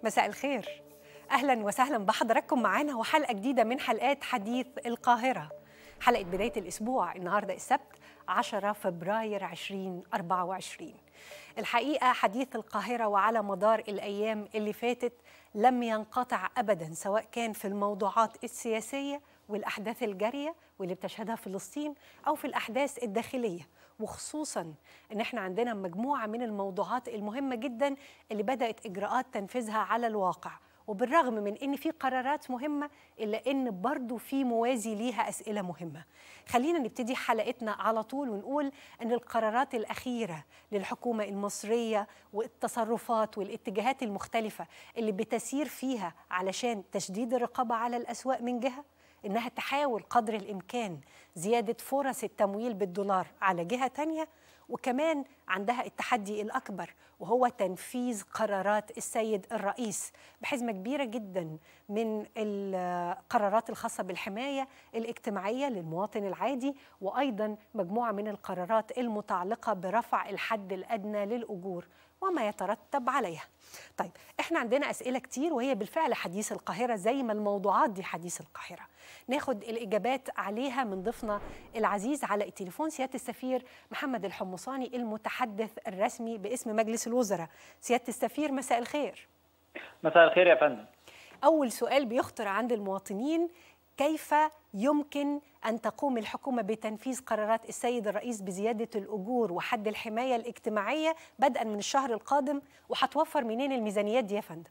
مساء الخير. أهلا وسهلا بحضراتكم معانا وحلقة جديدة من حلقات حديث القاهرة. حلقة بداية الأسبوع النهاردة السبت 10 فبراير 2024. الحقيقة حديث القاهرة وعلى مدار الأيام اللي فاتت لم ينقطع أبدا، سواء كان في الموضوعات السياسية والأحداث الجارية واللي بتشهدها فلسطين أو في الأحداث الداخلية، وخصوصا ان احنا عندنا مجموعه من الموضوعات المهمه جدا اللي بدات اجراءات تنفيذها على الواقع. وبالرغم من ان في قرارات مهمه الا ان برضو في موازي ليها اسئله مهمه. خلينا نبتدي حلقتنا على طول ونقول ان القرارات الاخيره للحكومه المصريه والتصرفات والاتجاهات المختلفه اللي بتسير فيها علشان تشديد الرقابه على الاسواق من جهه، إنها تحاول قدر الإمكان زيادة فرص التمويل بالدولار على جهة تانية، وكمان عندها التحدي الأكبر وهو تنفيذ قرارات السيد الرئيس بحزمة كبيرة جدا من القرارات الخاصة بالحماية الاجتماعية للمواطن العادي، وأيضا مجموعة من القرارات المتعلقة برفع الحد الأدنى للأجور وما يترتب عليها. طيب احنا عندنا أسئلة كتير وهي بالفعل حديث القاهرة زي ما الموضوعات دي حديث القاهرة. ناخد الإجابات عليها من ضيفنا العزيز على التليفون سيادة السفير محمد الحمصاني المتحدث الرسمي باسم مجلس الوزراء. سيادة السفير مساء الخير. مساء الخير يا فندم. أول سؤال بيخطر عند المواطنين: كيف يمكن أن تقوم الحكومة بتنفيذ قرارات السيد الرئيس بزيادة الأجور وحد الحماية الاجتماعية بدءا من الشهر القادم، وهتوفر منين الميزانيات دي يا فندم؟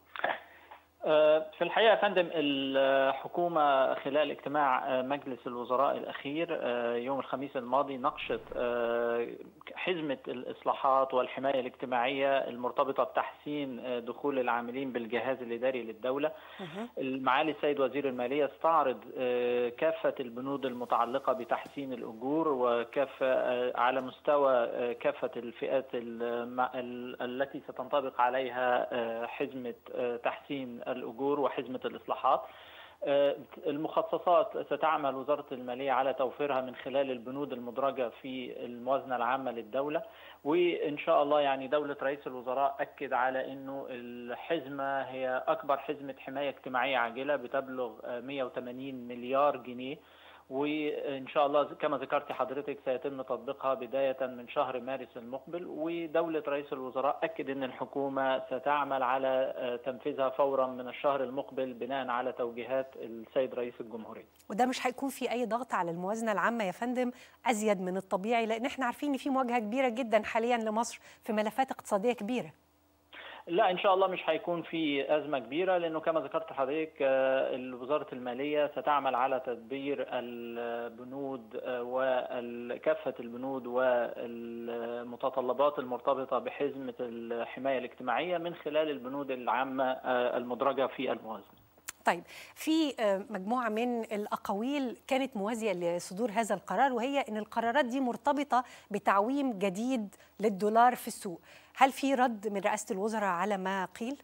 في الحقيقة يا فندم الحكومة خلال اجتماع مجلس الوزراء الأخير يوم الخميس الماضي ناقشت حزمة الإصلاحات والحماية الاجتماعية المرتبطة بتحسين دخول العاملين بالجهاز الإداري للدولة. المعالي السيد وزير المالية استعرض كافة البنود المتعلقة بتحسين الأجور وكافة على مستوى كافة الفئات التي ستنطبق عليها حزمة تحسين الأجور وحزمة الإصلاحات. المخصصات ستعمل وزارة المالية على توفيرها من خلال البنود المدرجة في الموازنة العامة للدولة، وإن شاء الله يعني دولة رئيس الوزراء أكد على أنه الحزمة هي أكبر حزمة حماية اجتماعية عاجلة بتبلغ 180 مليار جنيه، وإن شاء الله كما ذكرت حضرتك سيتم تطبيقها بداية من شهر مارس المقبل. ودولة رئيس الوزراء أكد أن الحكومة ستعمل على تنفيذها فورا من الشهر المقبل بناء على توجيهات السيد رئيس الجمهورية. وده مش هيكون في أي ضغط على الموازنة العامة يا فندم أزيد من الطبيعي، لأن احنا عارفين إن في مواجهة كبيرة جدا حاليا لمصر في ملفات اقتصادية كبيرة. لا إن شاء الله مش هيكون في أزمة كبيرة، لأنه كما ذكرت حضرتك وزارة المالية ستعمل على تدبير البنود وكافة البنود والمتطلبات المرتبطة بحزمة الحماية الاجتماعية من خلال البنود العامة المدرجة في الموازنة. طيب في مجموعة من الأقاويل كانت موازية لصدور هذا القرار، وهي أن القرارات دي مرتبطة بتعويم جديد للدولار في السوق. هل في رد من رئاسة الوزراء على ما قيل؟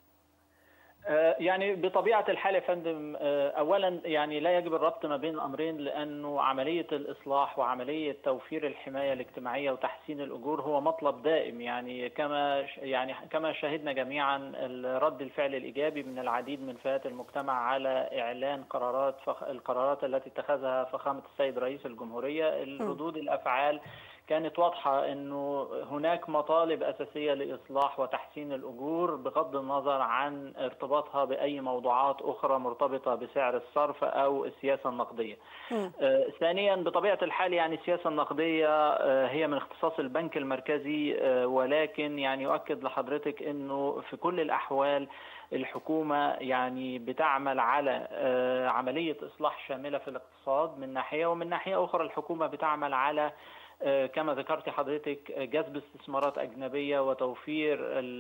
يعني بطبيعة الحال يا فندم، أولا يعني لا يجب الربط ما بين الأمرين، لأنه عملية الإصلاح وعملية توفير الحماية الاجتماعية وتحسين الأجور هو مطلب دائم، يعني كما شاهدنا جميعا رد الفعل الإيجابي من العديد من فئات المجتمع على إعلان القرارات التي اتخذها فخامة السيد رئيس الجمهورية. الردود الأفعال كانت واضحة أنه هناك مطالب أساسية لإصلاح وتحسين الأجور بغض النظر عن ارتباطها بأي موضوعات أخرى مرتبطة بسعر الصرف أو السياسة النقدية. ثانيا بطبيعة الحال يعني السياسة النقدية هي من اختصاص البنك المركزي، ولكن يعني أؤكد لحضرتك أنه في كل الأحوال الحكومة يعني بتعمل على عملية إصلاح شاملة في الاقتصاد من ناحية، ومن ناحية أخرى الحكومة بتعمل على كما ذكرت حضرتك جذب استثمارات أجنبية وتوفير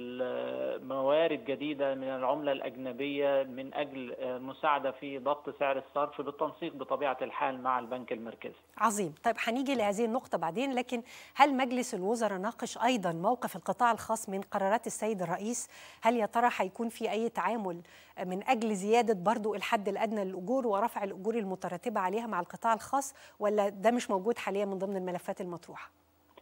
موارد جديدة من العملة الأجنبية من أجل مساعدة في ضبط سعر الصرف بالتنسيق بطبيعة الحال مع البنك المركزي. عظيم. طيب هنيجي لهذه النقطة بعدين، لكن هل مجلس الوزراء ناقش أيضا موقف القطاع الخاص من قرارات السيد الرئيس؟ هل يا ترى هيكون في أي تعامل من أجل زيادة برضو الحد الأدنى للأجور ورفع الأجور المترتبة عليها مع القطاع الخاص، ولا ده مش موجود حاليا من ضمن الملفات المطروحة؟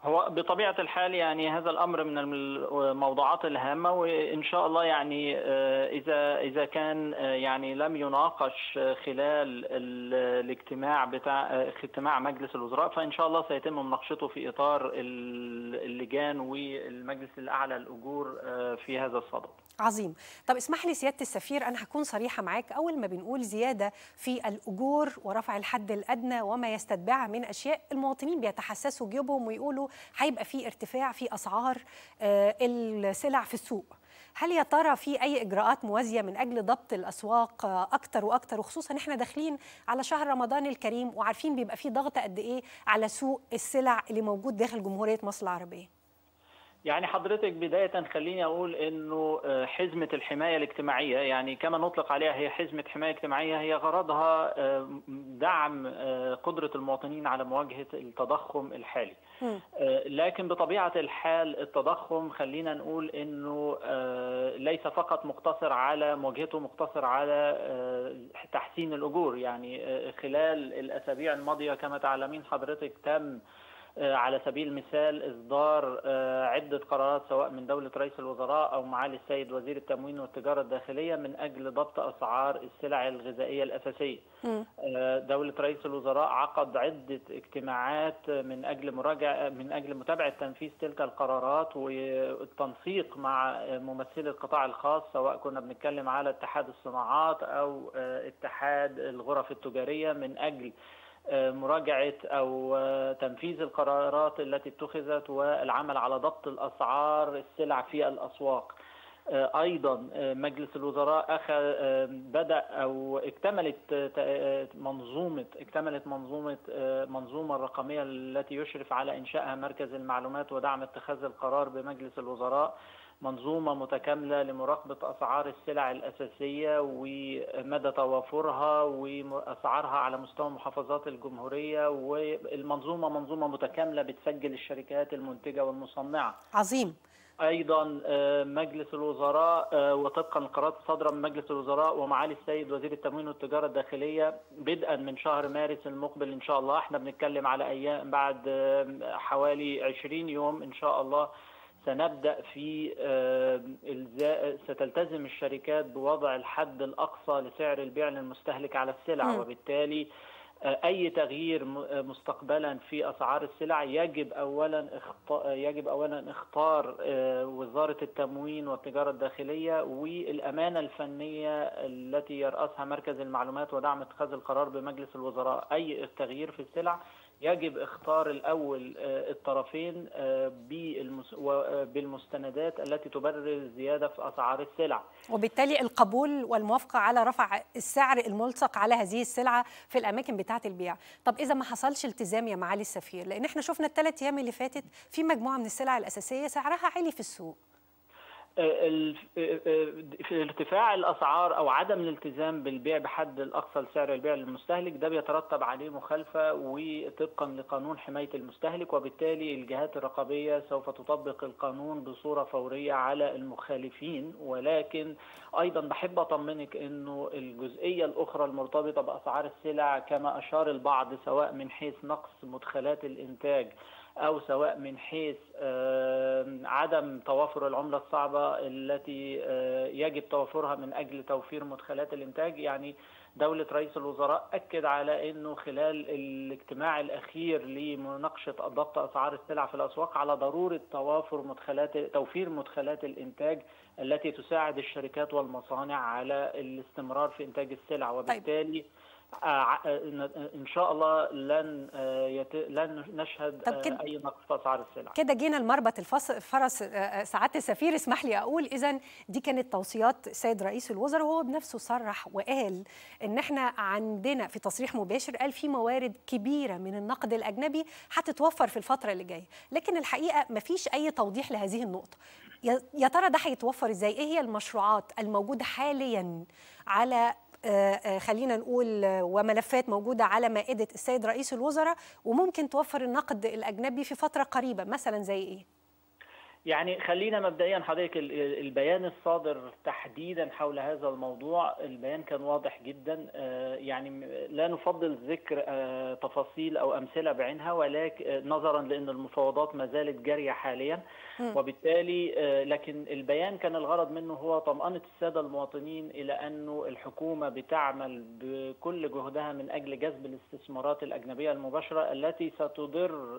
هو بطبيعة الحال يعني هذا الأمر من الموضوعات الهامة، وإن شاء الله يعني إذا كان يعني لم يناقش خلال الاجتماع بتاع اجتماع مجلس الوزراء، فإن شاء الله سيتم مناقشته في إطار اللجان والمجلس الأعلى للأجور في هذا الصدد. عظيم. طب اسمح لي سيادة السفير، أنا هكون صريحة معاك. أول ما بنقول زيادة في الأجور ورفع الحد الأدنى وما يستتبعها من أشياء، المواطنين بيتحسسوا جيوبهم ويقولوا هيبقى في ارتفاع في أسعار السلع في السوق. هل يا ترى في أي إجراءات موازية من أجل ضبط الأسواق أكتر وأكتر، وخصوصا إحنا داخلين على شهر رمضان الكريم وعارفين بيبقى في ضغط قد إيه على سوق السلع اللي موجود داخل جمهورية مصر العربية؟ يعني حضرتك بداية خليني أقول إنه حزمة الحماية الاجتماعية، يعني كما نطلق عليها هي حزمة حماية اجتماعية، هي غرضها دعم قدرة المواطنين على مواجهة التضخم الحالي. لكن بطبيعة الحال التضخم خلينا نقول إنه ليس فقط مقتصر على مواجهته، مقتصر على تحسين الأجور. يعني خلال الأسابيع الماضية كما تعلمين حضرتك تم على سبيل المثال إصدار عدة قرارات سواء من دولة رئيس الوزراء أو معالي السيد وزير التموين والتجارة الداخلية من أجل ضبط أسعار السلع الغذائية الأساسية. دولة رئيس الوزراء عقد عدة اجتماعات من أجل متابعة تنفيذ تلك القرارات والتنسيق مع ممثلي القطاع الخاص، سواء كنا بنتكلم على اتحاد الصناعات أو اتحاد الغرف التجارية، من أجل مراجعة أو تنفيذ القرارات التي اتخذت والعمل على ضبط الأسعار السلع في الأسواق. أيضا مجلس الوزراء بدأ أو اكتملت منظومة الرقمية التي يشرف على إنشائها مركز المعلومات ودعم اتخاذ القرار بمجلس الوزراء، منظومة متكاملة لمراقبة أسعار السلع الأساسية ومدى توافرها وأسعارها على مستوى محافظات الجمهورية، والمنظومة منظومة متكاملة بتسجل الشركات المنتجة والمصنعة. عظيم. أيضا مجلس الوزراء وطبقا للقرارات الصادرة من مجلس الوزراء ومعالي السيد وزير التموين والتجارة الداخلية، بدءا من شهر مارس المقبل إن شاء الله، احنا بنتكلم على أيام بعد حوالي 20 يوم إن شاء الله، سنبدأ في ستلتزم الشركات بوضع الحد الأقصى لسعر البيع للمستهلك على السلع، وبالتالي أي تغيير مستقبلا في أسعار السلع يجب أولا اختار وزارة التموين والتجارة الداخلية والأمانة الفنية التي يرأسها مركز المعلومات ودعم اتخاذ القرار بمجلس الوزراء. أي تغيير في السلع يجب اختار الأول الطرفين بالمستندات التي تبرر الزيادة في أسعار السلع، وبالتالي القبول والموافقة على رفع السعر الملصق على هذه السلعة في الأماكن بتاعة البيع. طب إذا ما حصلش التزام يا معالي السفير، لأن احنا شفنا ال3 أيام اللي فاتت في مجموعة من السلع الأساسية سعرها عالي في السوق، في ارتفاع الأسعار أو عدم الالتزام بالبيع بحد الأقصى لسعر البيع للمستهلك، ده بيترتب عليه مخالفة وطبقا لقانون حماية المستهلك، وبالتالي الجهات الرقابية سوف تطبق القانون بصورة فورية على المخالفين. ولكن أيضا بحب أطمنك أنه الجزئية الأخرى المرتبطة بأسعار السلع كما أشار البعض، سواء من حيث نقص مدخلات الإنتاج أو سواء من حيث عدم توافر العملة الصعبة التي يجب توفرها من أجل توفير مدخلات الإنتاج، يعني دولة رئيس الوزراء أكد على أنه خلال الاجتماع الأخير لمناقشة ضبط أسعار السلع في الأسواق على ضرورة توفير مدخلات الإنتاج التي تساعد الشركات والمصانع على الاستمرار في إنتاج السلع، وبالتالي إن شاء الله لن نشهد أي نقص في أسعار السلع. كده جينا لمربط الفرس سعادة السفير. اسمح لي أقول إذن دي كانت توصيات السيد رئيس الوزراء، وهو بنفسه صرح وقال إن إحنا عندنا في تصريح مباشر، قال في موارد كبيرة من النقد الأجنبي هتتوفر في الفترة اللي جاية، لكن الحقيقة مفيش أي توضيح لهذه النقطة. يا ترى ده هيتوفر إزاي؟ إيه هي المشروعات الموجودة حالياً على خلينا نقول وملفات موجودة على مائدة السيد رئيس الوزراء وممكن توفر النقد الأجنبي في فترة قريبة، مثلا زي إيه؟ يعني خلينا مبدئيا حضرتك البيان الصادر تحديدا حول هذا الموضوع، البيان كان واضح جدا. يعني لا نفضل ذكر تفاصيل او امثله بعينها، ولكن نظرا لان المفاوضات ما زالت جاريه حاليا، وبالتالي لكن البيان كان الغرض منه هو طمأنة الساده المواطنين الى انه الحكومه بتعمل بكل جهدها من اجل جذب الاستثمارات الاجنبيه المباشره التي ستدر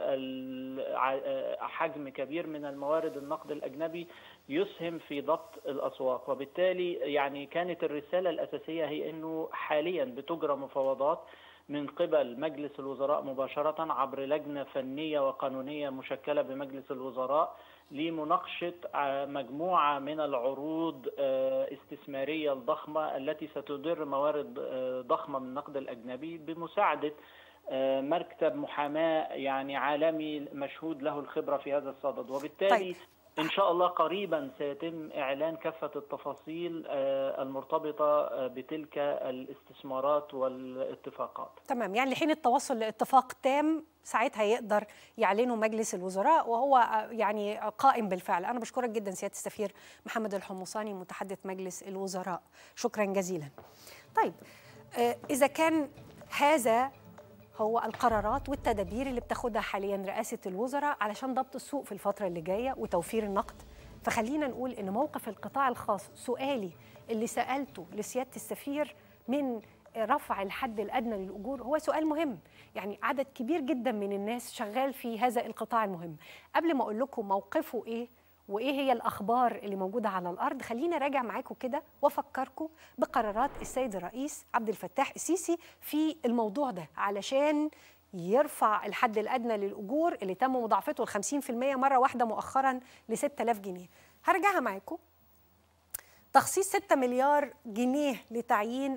حجم كبير من الموارد النقد الأجنبي يسهم في ضبط الأسواق. وبالتالي يعني كانت الرسالة الأساسية هي أنه حاليا بتجرى مفاوضات من قبل مجلس الوزراء مباشرة عبر لجنة فنية وقانونية مشكلة بمجلس الوزراء لمناقشة مجموعة من العروض استثمارية الضخمة التي ستدر موارد ضخمة من النقد الأجنبي بمساعدة مكتب محاماة يعني عالمي مشهود له الخبرة في هذا الصدد. وبالتالي إن شاء الله قريبا سيتم إعلان كافة التفاصيل المرتبطة بتلك الاستثمارات والاتفاقات. تمام، يعني لحين التوصل لاتفاق تام ساعتها يقدر يعلنه مجلس الوزراء، وهو يعني قائم بالفعل. أنا بشكرك جدا سيادة السفير محمد الحمصاني متحدث مجلس الوزراء، شكرا جزيلا. طيب إذا كان هذا هو القرارات والتدابير اللي بتاخدها حاليا رئاسة الوزراء علشان ضبط السوق في الفترة اللي جاية وتوفير النقد، فخلينا نقول إن موقف القطاع الخاص، سؤالي اللي سألته لسيادة السفير من رفع الحد الأدنى للأجور هو سؤال مهم. يعني عدد كبير جدا من الناس شغال في هذا القطاع المهم. قبل ما أقول لكم موقفه إيه وإيه هي الأخبار اللي موجودة على الأرض، خلينا راجع معاكم كده وأفكركم بقرارات السيد الرئيس عبد الفتاح السيسي في الموضوع ده علشان يرفع الحد الأدنى للأجور اللي تم مضاعفته 50% مرة واحدة مؤخرا ل 6000 جنيه. هرجعها معاكم. تخصيص 6 مليار جنيه لتعيين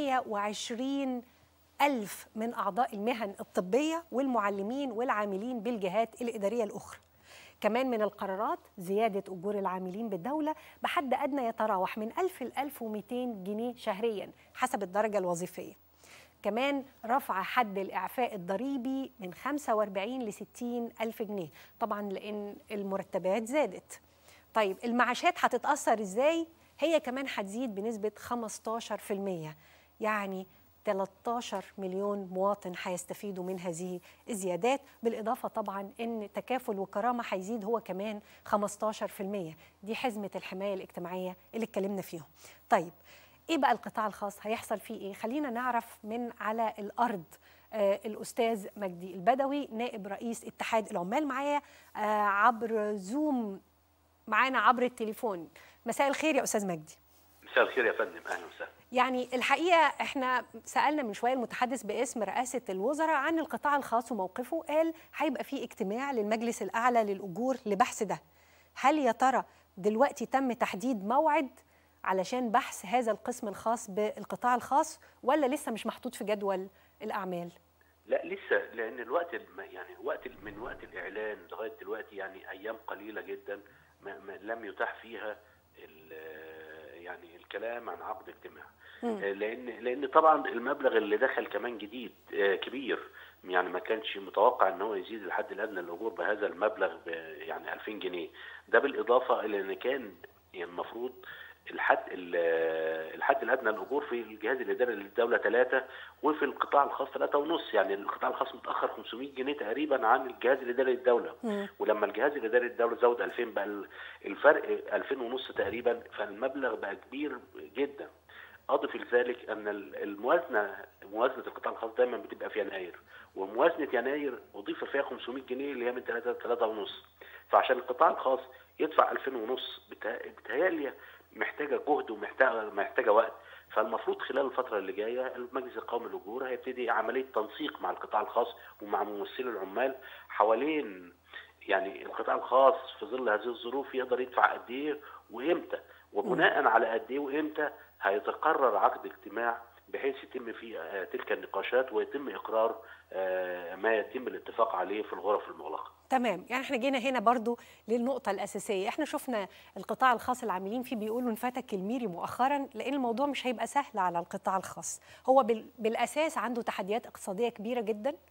120 ألف من أعضاء المهن الطبية والمعلمين والعاملين بالجهات الإدارية الأخرى. كمان من القرارات زيادة أجور العاملين بالدولة بحد أدنى يتراوح من 1000 ل 1200 جنيه شهرياً حسب الدرجة الوظيفية. كمان رفع حد الإعفاء الضريبي من 45 ل 60 ألف جنيه، طبعاً لأن المرتبات زادت. طيب المعاشات هتتأثر إزاي؟ هي كمان هتزيد بنسبة 15%، يعني 13 مليون مواطن هيستفيدوا من هذه الزيادات، بالإضافة طبعا أن تكافل وكرامة هيزيد هو كمان 15%. دي حزمة الحماية الاجتماعية اللي اتكلمنا فيهم. طيب إيه بقى القطاع الخاص هيحصل فيه إيه؟ خلينا نعرف من على الأرض. الأستاذ مجدي البدوي نائب رئيس اتحاد العمال معايا عبر زوم، معانا عبر التليفون. مساء الخير يا أستاذ مجدي. مساء الخير يا فندم، أهلا وسهلا. يعني الحقيقة احنا سألنا من شوية المتحدث باسم رئاسة الوزراء عن القطاع الخاص وموقفه، قال هيبقى في اجتماع للمجلس الأعلى للأجور لبحث ده. هل يا ترى دلوقتي تم تحديد موعد علشان بحث هذا القسم الخاص بالقطاع الخاص، ولا لسه مش محطوط في جدول الأعمال؟ لا لسه، لأن الوقت يعني من وقت الإعلان لغاية دلوقتي يعني أيام قليلة جدا لم يتاح فيها يعني الكلام عن عقد اجتماع. لان طبعا المبلغ اللي دخل كمان جديد كبير، يعني ما كانش متوقع ان هو يزيد الحد الادنى للاجور بهذا المبلغ يعني 2000 جنيه. ده بالاضافه الى ان كان يعني المفروض الحد الادنى للاجور في الجهاز الاداري للدوله 3 وفي القطاع الخاص 3.5، يعني القطاع الخاص متاخر 500 جنيه تقريبا عن الجهاز الاداري للدوله. ولما الجهاز الاداري للدوله زود 2000 بقى الفرق 2500 تقريبا، فالمبلغ بقى كبير جدا. اضف لذلك ان موازنه القطاع الخاص دايما بتبقى في يناير، وموازنه يناير اضيف فيها 500 جنيه اللي هي من 3.5، فعشان القطاع الخاص يدفع 2500 بتهيألي محتاجه جهد ومحتاجه وقت. فالمفروض خلال الفتره اللي جايه المجلس القومي للاجور هيبتدي عمليه تنسيق مع القطاع الخاص ومع ممثلي العمال حوالين يعني القطاع الخاص في ظل هذه الظروف يقدر يدفع قد ايه وامتى، وبناء على قد ايه وامتى هيتقرر عقد اجتماع بحيث يتم فيه تلك النقاشات ويتم اقرار ما يتم الاتفاق عليه في الغرف المغلقه. تمام، يعني احنا جينا هنا برضو للنقطة الأساسية. احنا شفنا القطاع الخاص العاملين فيه بيقولوا انفتك الميري مؤخرا، لأن الموضوع مش هيبقى سهل على القطاع الخاص. هو بالأساس عنده تحديات اقتصادية كبيرة جدا،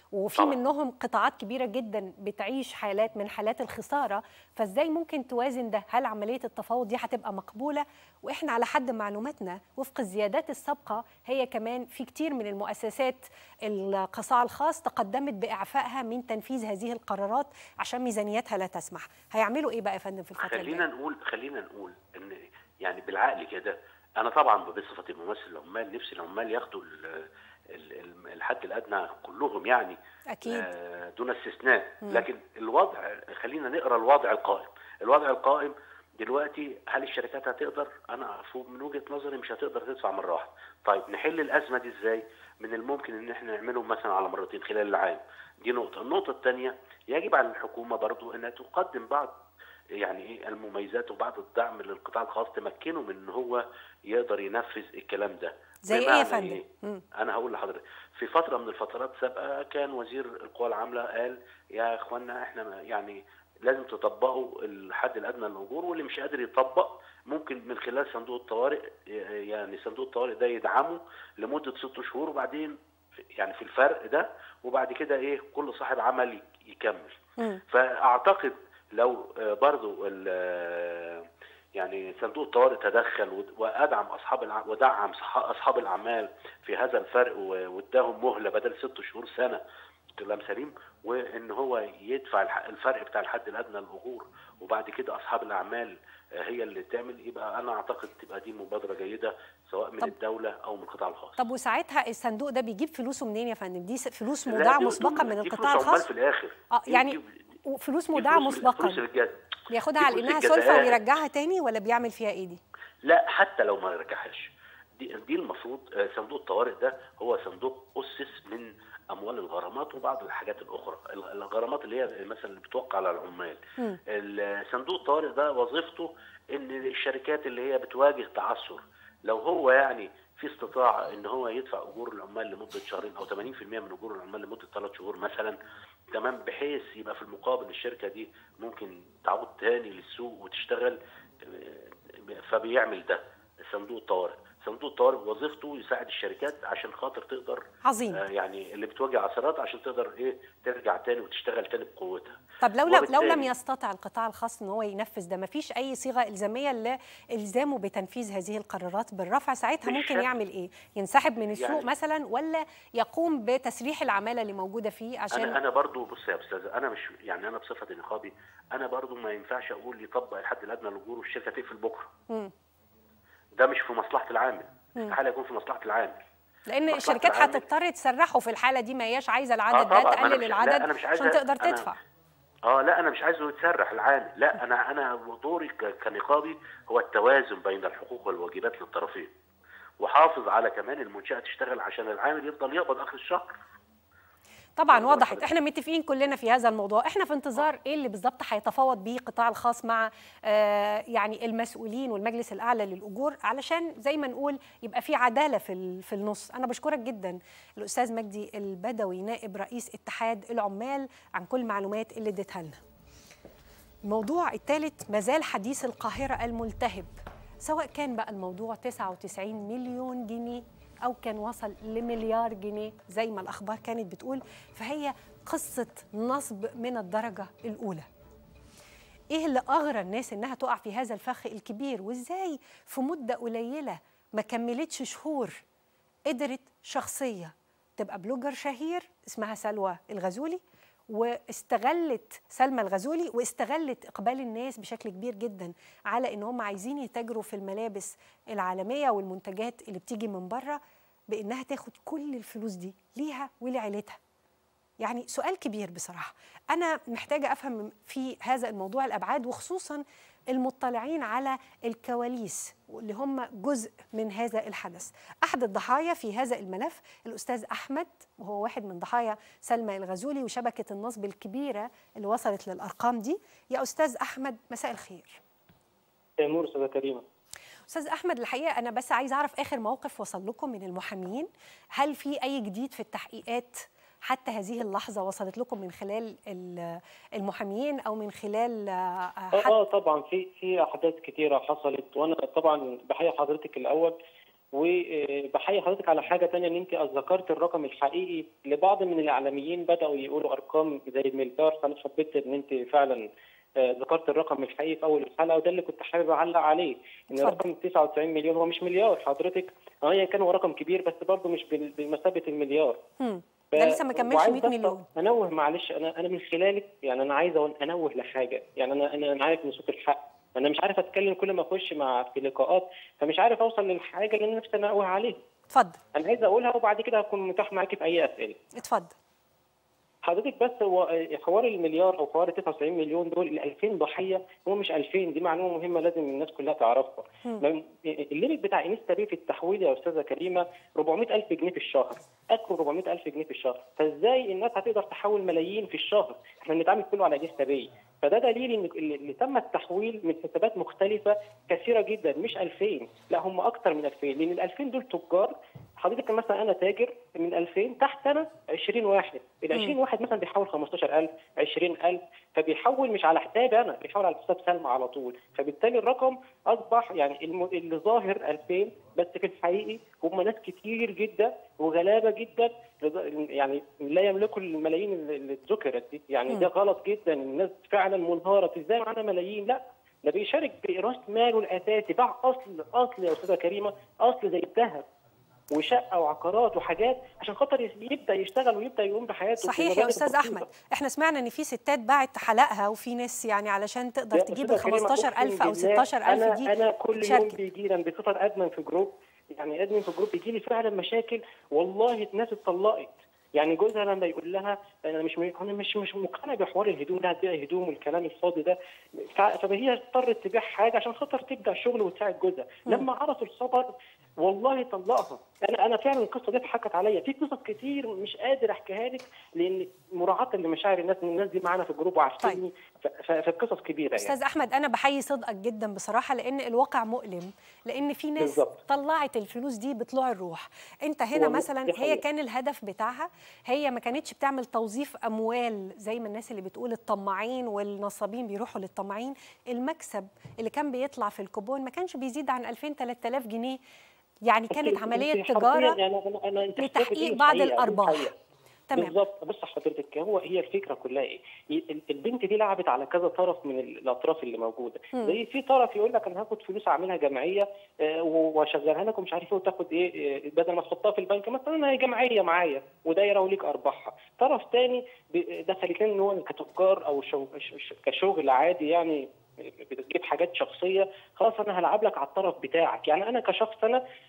وفي طبعا. منهم قطاعات كبيرة جدا بتعيش حالات من حالات الخسارة، فازاي ممكن توازن ده؟ هل عملية التفاوض دي هتبقى مقبولة؟ واحنا على حد معلوماتنا وفق الزيادات السابقة هي كمان في كتير من المؤسسات القطاع الخاص تقدمت بإعفائها من تنفيذ هذه القرارات عشان ميزانيتها لا تسمح. هيعملوا ايه بقى يا فندم في الفترة الجاية؟ خلينا نقول ان يعني بالعقل كده، انا طبعا بصفتي ممثل العمال نفسي العمال ياخدوا الحد الادنى كلهم يعني، اكيد دون استثناء. لكن الوضع، خلينا نقرا الوضع القائم. الوضع القائم دلوقتي، هل الشركات هتقدر؟ انا من وجهه نظري مش هتقدر تدفع مره واحده. طيب نحل الازمه دي ازاي؟ من الممكن ان احنا نعملهم مثلا على مرتين خلال العام. دي نقطه. النقطه الثانيه، يجب على الحكومه برضو انها تقدم بعض يعني ايه المميزات وبعض الدعم للقطاع الخاص تمكنه من ان هو يقدر ينفذ الكلام ده. زي ايه يا فندم؟ انا هقول لحضرتك، في فتره من الفترات السابقه كان وزير القوى العامله قال يا اخوانا احنا يعني لازم تطبقوا الحد الادنى للاجور، واللي مش قادر يطبق ممكن من خلال صندوق الطوارئ، يعني صندوق الطوارئ ده يدعمه لمده 6 شهور، وبعدين يعني في الفرق ده، وبعد كده ايه كل صاحب عمل يكمل. فاعتقد لو برضو يعني صندوق الطوارئ تدخل وادعم ودعم اصحاب الاعمال في هذا الفرق، واداهم مهله بدل 6 شهور سنه، كلام سليم، وان هو يدفع الفرق بتاع الحد الادنى للاجور، وبعد كده اصحاب الاعمال هي اللي تعمل، يبقى انا اعتقد تبقى دي مبادره جيده سواء من الدوله او من القطاع الخاص. طب وساعتها الصندوق ده بيجيب فلوسه منين يا فندم؟ دي فلوس مودعه مسبقا من القطاع الخاص؟ في الاخر يعني فلوس مودعه مسبقا بياخدها على انها سلفه ويرجعها تاني، ولا بيعمل فيها ايه دي؟ لا، حتى لو ما رجعهاش، دي المفروض صندوق الطوارئ ده هو صندوق اسس من اموال الغرامات وبعض الحاجات الاخرى، الغرامات اللي هي مثلا اللي بتوقع على العمال. صندوق الطوارئ ده وظيفته ان الشركات اللي هي بتواجه تعثر، لو هو يعني في استطاعه ان هو يدفع اجور العمال لمده شهرين او 80% من اجور العمال لمده 3 شهور مثلا، تمام، بحيث يبقى في المقابل الشركه دي ممكن تعود تاني للسوق وتشتغل، فبيعمل ده صندوق الطوارئ. صندوق الطوارئ وظيفته يساعد الشركات عشان خاطر تقدر عظيم. يعني اللي بتواجه عثرات عشان تقدر ايه ترجع تاني وتشتغل تاني بقوتها. طب لو لم يستطع القطاع الخاص ان هو ينفذ ده، ما فيش اي صيغه الزاميه لالزامه بتنفيذ هذه القرارات بالرفع، ساعتها ممكن يعمل ايه؟ ينسحب من السوق يعني مثلا، ولا يقوم بتسريح العماله اللي موجوده فيه؟ عشان انا برضو بص يا استاذه، انا مش يعني انا بصفتي نقابي، انا برضو ما ينفعش اقول يطبق الحد الادنى للاجور والشركه تقفل بكره. ده مش في مصلحه العامل، استحاله يكون في مصلحه العامل، لان الشركات هتضطر تسرحه في الحاله دي، ما هياش عايزه العدد ده، تقلل العدد عشان تقدر تدفع. لا انا مش عايزه يتسرح العامل، لا انا دوري كنقابي هو التوازن بين الحقوق والواجبات للطرفين، وحافظ على كمان المنشاه تشتغل عشان العامل يفضل يقبض اخر الشهر. طبعا وضحت، احنا متفقين كلنا في هذا الموضوع. احنا في انتظار ايه اللي بالظبط هيتفاوض بيه القطاع الخاص مع يعني المسؤولين والمجلس الاعلى للاجور، علشان زي ما نقول يبقى في عداله في النص. انا بشكرك جدا الاستاذ مجدي البدوي نائب رئيس اتحاد العمال عن كل المعلومات اللي اديتها لنا. الموضوع الثالث مازال حديث القاهره الملتهب، سواء كان بقى الموضوع 99 مليون جنيه أو كان وصل لمليار جنيه زي ما الأخبار كانت بتقول، فهي قصة نصب من الدرجة الأولى. إيه اللي أغرى الناس إنها تقع في هذا الفخ الكبير؟ وإزاي في مدة قليلة ما كملتش شهور قدرت شخصية تبقى بلوجر شهير اسمها سلمى الغزولي، واستغلت إقبال الناس بشكل كبير جدا على إن هم عايزين يتاجروا في الملابس العالمية والمنتجات اللي بتيجي من بره، بإنها تاخد كل الفلوس دي ليها ولعيلتها. يعني سؤال كبير بصراحة، أنا محتاجة أفهم في هذا الموضوع الأبعاد، وخصوصا المطلعين على الكواليس واللي هم جزء من هذا الحدث. أحد الضحايا في هذا الملف الأستاذ أحمد، وهو واحد من ضحايا سلمى الغزولي وشبكة النصب الكبيرة اللي وصلت للأرقام دي. يا أستاذ أحمد مساء الخير. نور أستاذة كريمة. أستاذ أحمد، الحقيقة أنا بس عايز أعرف آخر موقف وصل لكم من المحامين، هل في أي جديد في التحقيقات حتى هذه اللحظة وصلت لكم من خلال المحامين أو من خلال طبعا في أحداث كتيرة حصلت، وأنا طبعا بحيي حضرتك الأول وبحيي حضرتك على حاجه ثانيه، ان انت ذكرت الرقم الحقيقي. لبعض من الاعلاميين بداوا يقولوا ارقام زي المليار، فانا حبيت ان انت فعلا ذكرت الرقم الحقيقي في اول الحلقه، وده اللي كنت حابب اعلق عليه، ان رقم 99 مليون هو مش مليار حضرتك. هي كان هو رقم كبير بس برضه مش بمثابه المليار. ده لسه ما كملش 100 مليون. انوه معلش، انا من خلالك يعني انا عايز انوه لحاجه، يعني انا عارف من صوت الحق، انا مش عارف اتكلم كل ما اخش في لقاءات، فمش عارف اوصل للحاجه اللي انا نفسي انوه عليها. اتفضل. انا عايز اقولها وبعد كده هكون متاح معاكي في اي اسئله. اتفضل حضرتك. بس هو حوار المليار او حوار 99 مليون دول ال 2000 ضحيه، هو مش 2000، دي معلومه مهمه لازم الناس كلها تعرفها. الليميت بتاع انستا بي في التحويل يا استاذه كريمه 400,000 جنيه في الشهر، اخره 400,000 جنيه في الشهر، فازاي الناس هتقدر تحول ملايين في الشهر؟ احنا بنتعامل كله على انستا بي، فده دليل ان اللي تم التحويل من حسابات مختلفه كثيره جدا، مش 2000، لا هم اكثر من 2000، لان ال 2000 دول تجار. حضرتك مثلا انا تاجر من 2000 تحت انا 20 واحد، ال 20 واحد مثلا بيحول 15,000 20,000، فبيحول مش على حسابي انا، بيحول على حساب سلمى على طول، فبالتالي الرقم اصبح يعني اللي ظاهر 2000 بس في الحقيقي هم ناس كتير جدا وغلابه جدا، يعني لا يملكوا الملايين اللي اتذكرت دي، يعني ده غلط جدا. الناس فعلا منهاره، ازاي معانا ملايين؟ لا، ده بيشارك براس ماله الاساسي، باع اصل يا استاذه كريمه، اصل زي الذهب وشقه وعقارات وحاجات عشان خاطر يبدا يشتغل ويبدا يقوم بحياته. صحيح يا استاذ احمد، احنا سمعنا ان في ستات باعت حلقها، وفي ناس يعني علشان تقدر تجيب ال 15,000 او 16,000 دي. انا كل يوم بيجي لي بصفه ادمن في جروب، يعني ادمن في جروب بيجي لي فعلا مشاكل، والله ناس اتطلقت، يعني جوزها لما يقول لها انا مش مقتنع بحوار الهدوم ده، هتبيع هدوم والكلام الفاضي ده، فهي اضطرت تبيع حاجه عشان خاطر تبدا شغل وتساعد جوزها. لما عرفوا الخبر والله طلقها. انا فعلا القصه دي اتحكت عليا، في قصص كتير مش قادر احكيها لك لان مراعاه لمشاعر الناس دي معانا في الجروب وعارفيني. فالقصص كبيره. استاذ يعني احمد، انا بحيي صدقك جدا بصراحه، لان الواقع مؤلم، لان في ناس بالزبط. طلعت الفلوس دي بطلوع الروح. انت هنا مثلا هي كان الهدف بتاعها، هي ما كانتش بتعمل توظيف اموال زي ما الناس اللي بتقول الطماعين والنصابين بيروحوا للطماعين. المكسب اللي كان بيطلع في الكوبون ما كانش بيزيد عن 2000 3000 جنيه، يعني كانت عمليه تجاره لتحقيق بعض الارباح. تمام بالظبط. بص حضرتك، هي الفكره كلها ايه؟ البنت دي لعبت على كذا طرف من الاطراف اللي موجوده، زي في طرف يقول لك انا هاخد فلوس اعملها جمعيه واشغلها لك ومش عارف ايه، وتاخد ايه بدل ما تحطها في البنك مثلا، هي جمعيه معايا ودايره وليك ارباحها. طرف ثاني دخلت لنا ان هو كتجار او كشغل عادي، يعني بتجيب حاجات شخصيه، خلاص انا هلعب لك على الطرف بتاعك. يعني انا كشخص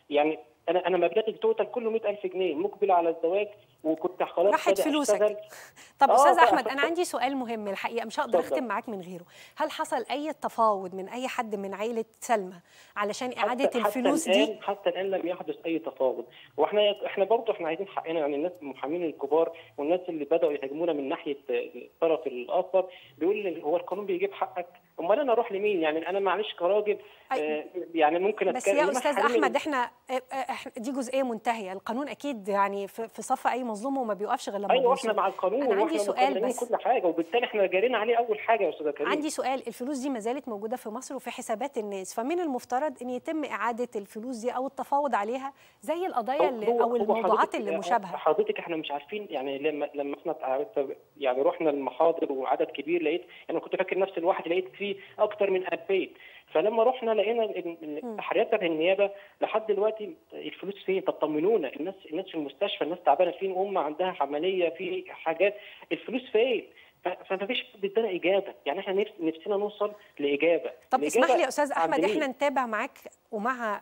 انا مبلغي التوتال كله 100,000 جنيه مقبله على الزواج، وكنت خلاص راحت فلوسك. طب استاذ احمد، انا عندي سؤال مهم الحقيقه مش هقدر اختم معاك من غيره. هل حصل اي تفاوض من اي حد من عائله سلمى علشان اعاده الفلوس دي؟ حتى الان لم يحدث اي تفاوض، واحنا برضه عايزين حقنا، يعني الناس المحامين الكبار والناس اللي بداوا يهاجمونا من ناحيه الطرف الاخر بيقول هو القانون بيجيب حقك، امال انا اروح لمين؟ يعني انا معلش كراجل يعني ممكن اتكلم. بس يا استاذ احمد، احنا دي جزئيه منتهيه، القانون اكيد يعني في صف اي مظلوم وما بيوقفش غير لما ايوه احنا مع القانون. انا عندي سؤال بس، كل حاجه، وبالتالي احنا جارينا عليه اول حاجه يا استاذه كريم. عندي سؤال، الفلوس دي ما زالت موجوده في مصر وفي حسابات الناس، فمن المفترض ان يتم اعاده الفلوس دي او التفاوض عليها زي القضايا او الموضوعات اللي مشابهه. حضرتك احنا مش عارفين، يعني لما احنا يعني رحنا المحاضر وعدد كبير، لقيت انا كنت فاكر نفس الواحد، لقيت فيه اكتر من 2000، فلما رحنا لقينا التحريات بتاعت النيابه لحد دلوقتي الفلوس فين؟ طب طمنونا، الناس في المستشفى، الناس تعبانه فين؟ عندها عمليه، في حاجات، الفلوس فين؟ فما فيش حد ادانا اجابه، يعني احنا نفسنا نوصل لاجابه. طب اسمح لي يا استاذ احمد، احنا نتابع معاك ومع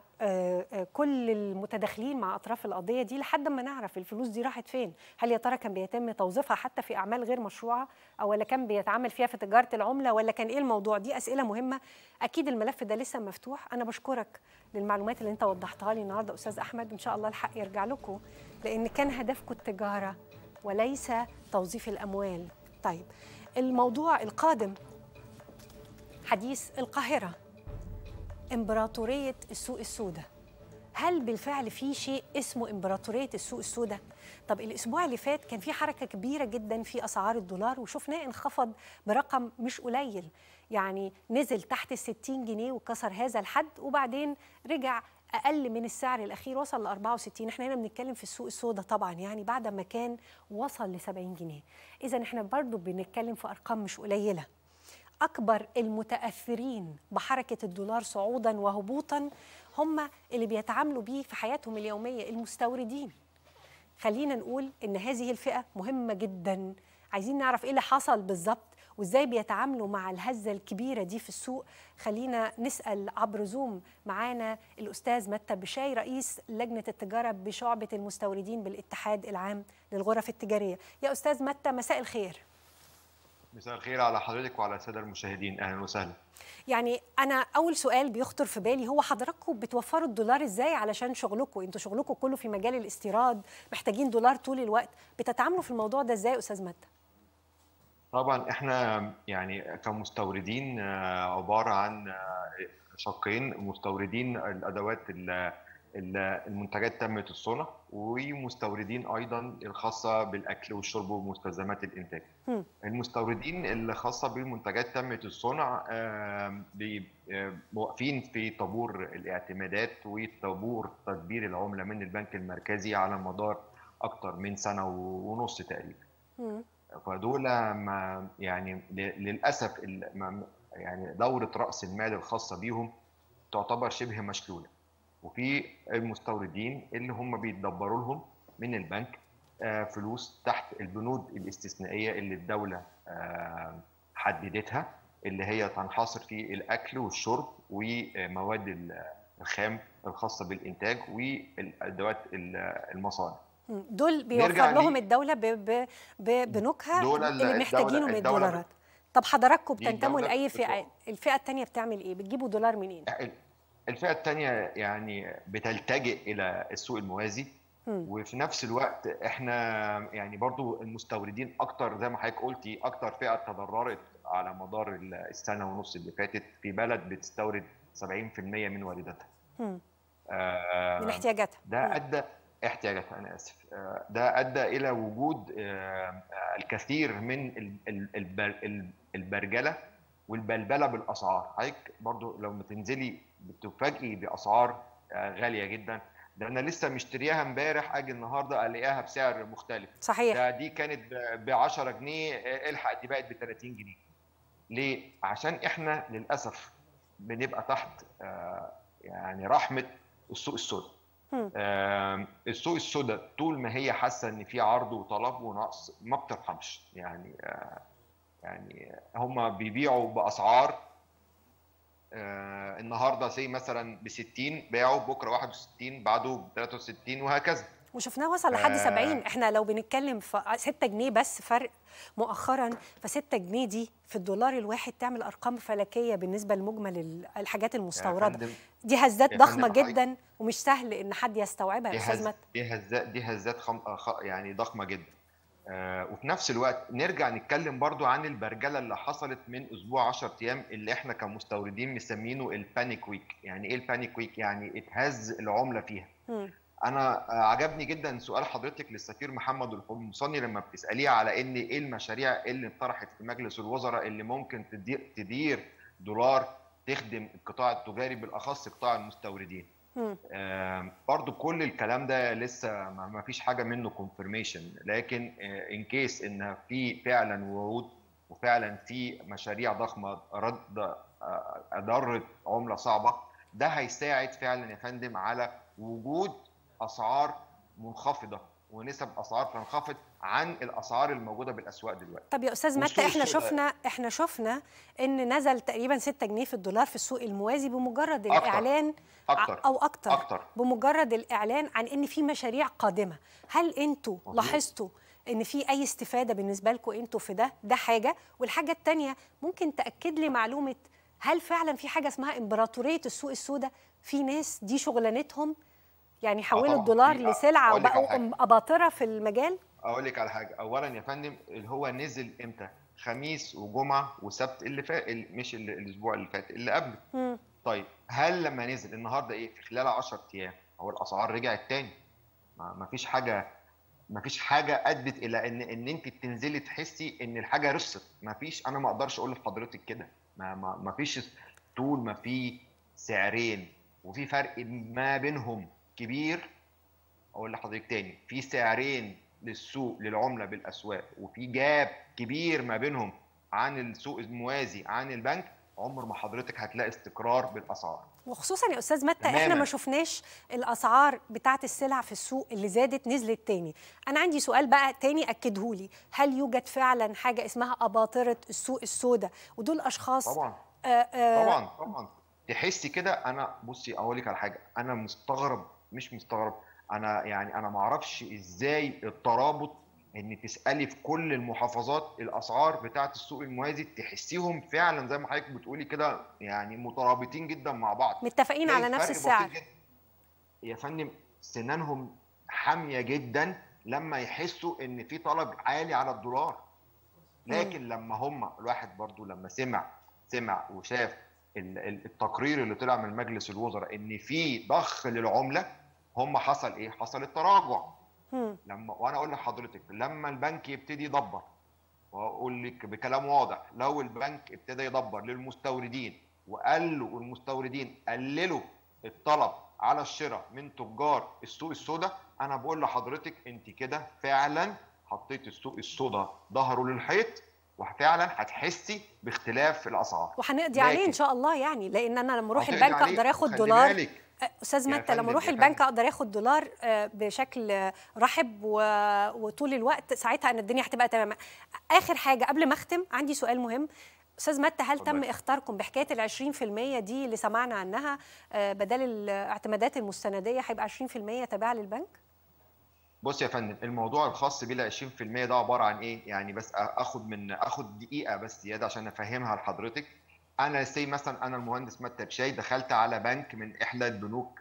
كل المتداخلين مع اطراف القضيه دي لحد ما نعرف الفلوس دي راحت فين. هل يا ترى كان بيتم توظيفها حتى في اعمال غير مشروعه، او ولا كان بيتعامل فيها في تجاره العمله، ولا كان ايه الموضوع؟ دي اسئله مهمه، اكيد الملف ده لسه مفتوح. انا بشكرك للمعلومات اللي انت وضحتها لي النهارده استاذ احمد، ان شاء الله الحق يرجع لكم، لان كان هدفكم التجاره وليس توظيف الاموال. طيب، الموضوع القادم حديث القاهرة، إمبراطورية السوق السوداء. هل بالفعل في شيء اسمه إمبراطورية السوق السوداء؟ طب الأسبوع اللي فات كان في حركة كبيرة جدا في أسعار الدولار، وشفناه انخفض برقم مش قليل، يعني نزل تحت 60 جنيه وكسر هذا الحد، وبعدين رجع اقل من السعر الاخير، وصل ل 64. احنا هنا بنتكلم في السوق السوداء طبعا، يعني بعد ما كان وصل ل 70 جنيه. اذا احنا برضو بنتكلم في ارقام مش قليله. اكبر المتاثرين بحركه الدولار صعودا وهبوطا هم اللي بيتعاملوا بيه في حياتهم اليوميه، المستوردين. خلينا نقول ان هذه الفئه مهمه جدا. عايزين نعرف ايه اللي حصل بالظبط وازاي بيتعاملوا مع الهزه الكبيره دي في السوق. خلينا نسال عبر زوم. معانا الاستاذ متى بشاي، رئيس لجنه التجاره بشعبه المستوردين بالاتحاد العام للغرف التجاريه. يا استاذ متى، مساء الخير. مساء الخير على حضرتك وعلى الساده المشاهدين، اهلا وسهلا. يعني انا اول سؤال بيخطر في بالي هو حضراتكم بتوفروا الدولار ازاي علشان شغلكم؟ انتوا شغلكم كله في مجال الاستيراد، محتاجين دولار طول الوقت. بتتعاملوا في الموضوع ده ازاي يا استاذ متى؟ طبعا احنا يعني كمستوردين عباره عن شقين: مستوردين الادوات المنتجات تامه الصنع، ومستوردين ايضا الخاصه بالاكل والشرب ومستلزمات الانتاج. المستوردين الخاصه بالمنتجات تامه الصنع واقفين في طابور الاعتمادات وطابور تدبير العمله من البنك المركزي على مدار اكثر من سنه ونص تقريبا. فدول يعني للاسف يعني دوره راس المال الخاصه بيهم تعتبر شبه مشلوله. وفي المستوردين اللي هم بيتدبروا لهم من البنك فلوس تحت البنود الاستثنائيه اللي الدوله حددتها، اللي هي تنحصر في الاكل والشرب ومواد الخام الخاصه بالانتاج والادوات المصانع. دول بيوفر لهم الدوله بنكهه اللي محتاجينه من الدولارات. طب حضراتكم بتنتموا لاي فئه؟ الفئه الثانيه بتعمل ايه؟ بتجيبوا دولار منين؟ الفئه الثانيه يعني بتلتجئ الى السوق الموازي. وفي نفس الوقت احنا يعني برضو المستوردين اكتر، زي ما حضرتك قلتي، اكتر فئه تضررت على مدار السنه ونص اللي فاتت في بلد بتستورد 70% من وارداتها. من احتياجاتها. ده ادى احتياجاتها، انا اسف. ده ادى الى وجود الكثير من البرجله والبلبله بالاسعار. حضرتك برضو لو تنزلي بتفاجئي باسعار غاليه جدا. ده انا لسه مشترياها امبارح، اجي النهارده الاقيها بسعر مختلف. صحيح. ده دي كانت ب 10 جنيه، الحق دي بقت ب 30 جنيه. ليه؟ عشان احنا للاسف بنبقى تحت يعني رحمه السوق السوداء. السوق السوداء طول ما هي حاسه ان في عرض وطلب ونقص ما بترحمش. يعني هم بيبيعوا باسعار النهارده زي مثلا ب 60 باعوا، بكره 61، بعده ب 63 وهكذا. وشفناه وصل لحد 70. احنا لو بنتكلم في 6 جنيه بس فرق مؤخرا، ف6 جنيه دي في الدولار الواحد تعمل ارقام فلكيه بالنسبه لمجمل الحاجات المستورده. دي هزات ضخمه جدا ومش سهل ان حد يستوعبها يا استاذ متى. دي هزات يعني ضخمه جدا. وفي نفس الوقت نرجع نتكلم برضو عن البرجله اللي حصلت من اسبوع 10 ايام، اللي احنا كمستوردين مسمينه البانيك ويك. يعني ايه البانيك ويك؟ يعني اتهز العمله فيها. انا عجبني جدا سؤال حضرتك للسفير محمد الحمصاني لما بتساليه على ان ايه المشاريع اللي اتطرحت في مجلس الوزراء اللي ممكن تدير دولار تخدم القطاع التجاري، بالاخص قطاع المستوردين. برضو كل الكلام ده لسه ما فيش حاجه منه كونفirmation، لكن ان كيس ان في فعلا وعود وفعلا في مشاريع ضخمه ضرت عمله صعبه، ده هيساعد فعلا يا فندم على وجود اسعار منخفضه ونسب اسعار تنخفض عن الاسعار الموجوده بالاسواق دلوقتي. طب يا استاذ متى، احنا شفنا ان نزل تقريبا 6 جنيه في الدولار في السوق الموازي بمجرد الاعلان أكتر بمجرد الاعلان عن ان في مشاريع قادمه. هل انتوا لاحظتوا ان في اي استفاده بالنسبه لكم انتوا في ده حاجه؟ والحاجه الثانيه، ممكن تاكد لي معلومه، هل فعلا في حاجه اسمها امبراطوريه السوق السوداء؟ في ناس دي شغلانتهم يعني حولوا الدولار لسلعه وبقوا اباطره في المجال؟ اقول لك على حاجه. اولا يا فندم، اللي هو نزل امتى؟ خميس وجمعه وسبت اللي فات، مش الاسبوع اللي فات، اللي قبله. طيب هل لما نزل النهارده ايه في خلال 10 ايام هو الاسعار رجعت تاني؟ ما فيش حاجه ادت الى ان انت تنزلي تحسي ان الحاجه رخصت. ما فيش. انا ما اقدرش اقول لحضرتك كده. ما فيش. طول ما في سعرين وفي فرق ما بينهم كبير. اقول لحضرتك تاني، في سعرين للسوق للعمله بالاسواق، وفي جاب كبير ما بينهم عن السوق الموازي عن البنك. عمر ما حضرتك هتلاقي استقرار بالاسعار. وخصوصا يا استاذ متى تماماً. احنا ما شفناش الاسعار بتاعه السلع في السوق اللي زادت نزلت تاني. انا عندي سؤال بقى تاني اكدهولي، هل يوجد فعلا حاجه اسمها اباطره السوق السوداء ودول اشخاص؟ طبعا طبعا تحسي كده. انا بصي اقول لك على حاجه، انا مستغرب، مش مستغرب، انا يعني انا ما اعرفش ازاي الترابط ان تسالي في كل المحافظات الاسعار بتاعه السوق الموازي تحسيهم فعلا زي ما حضرتك بتقولي كده، يعني مترابطين جدا مع بعض، متفقين على نفس السعر. يا فندم سنانهم حاميه جدا لما يحسوا ان في طلب عالي على الدولار. لكن لما هم الواحد برضو لما سمع وشاف التقرير اللي طلع من مجلس الوزراء ان في ضخ للعمله، هم حصل ايه؟ حصل التراجع. وانا اقول لحضرتك لما البنك يبتدي يدبر، واقول لك بكلام واضح، لو البنك ابتدى يدبر للمستوردين وقالوا المستوردين قللوا الطلب على الشراء من تجار السوق السوداء، انا بقول لحضرتك انت كده فعلا حطيت السوق السوداء ظهره للحيط، وفعلا هتحسي باختلاف في الاسعار، وهنقضي عليه ان شاء الله. يعني لان انا لما اروح البنك اقدر اخد دولار. استاذ متى لما اروح البنك اقدر اخد دولار بشكل رحب وطول الوقت، ساعتها ان الدنيا هتبقى تمام. اخر حاجه قبل ما اختم، عندي سؤال مهم. استاذ متى، هل تم اختاركم بحكايه ال 20% دي اللي سمعنا عنها بدل الاعتمادات المستنديه هيبقى 20% تابعه للبنك؟ بص يا فندم، الموضوع الخاص بال 20% ده عباره عن ايه؟ يعني بس اخد دقيقه بس زياده عشان افهمها لحضرتك. انا مثلا انا المهندس متى بشاي دخلت على بنك من احدى البنوك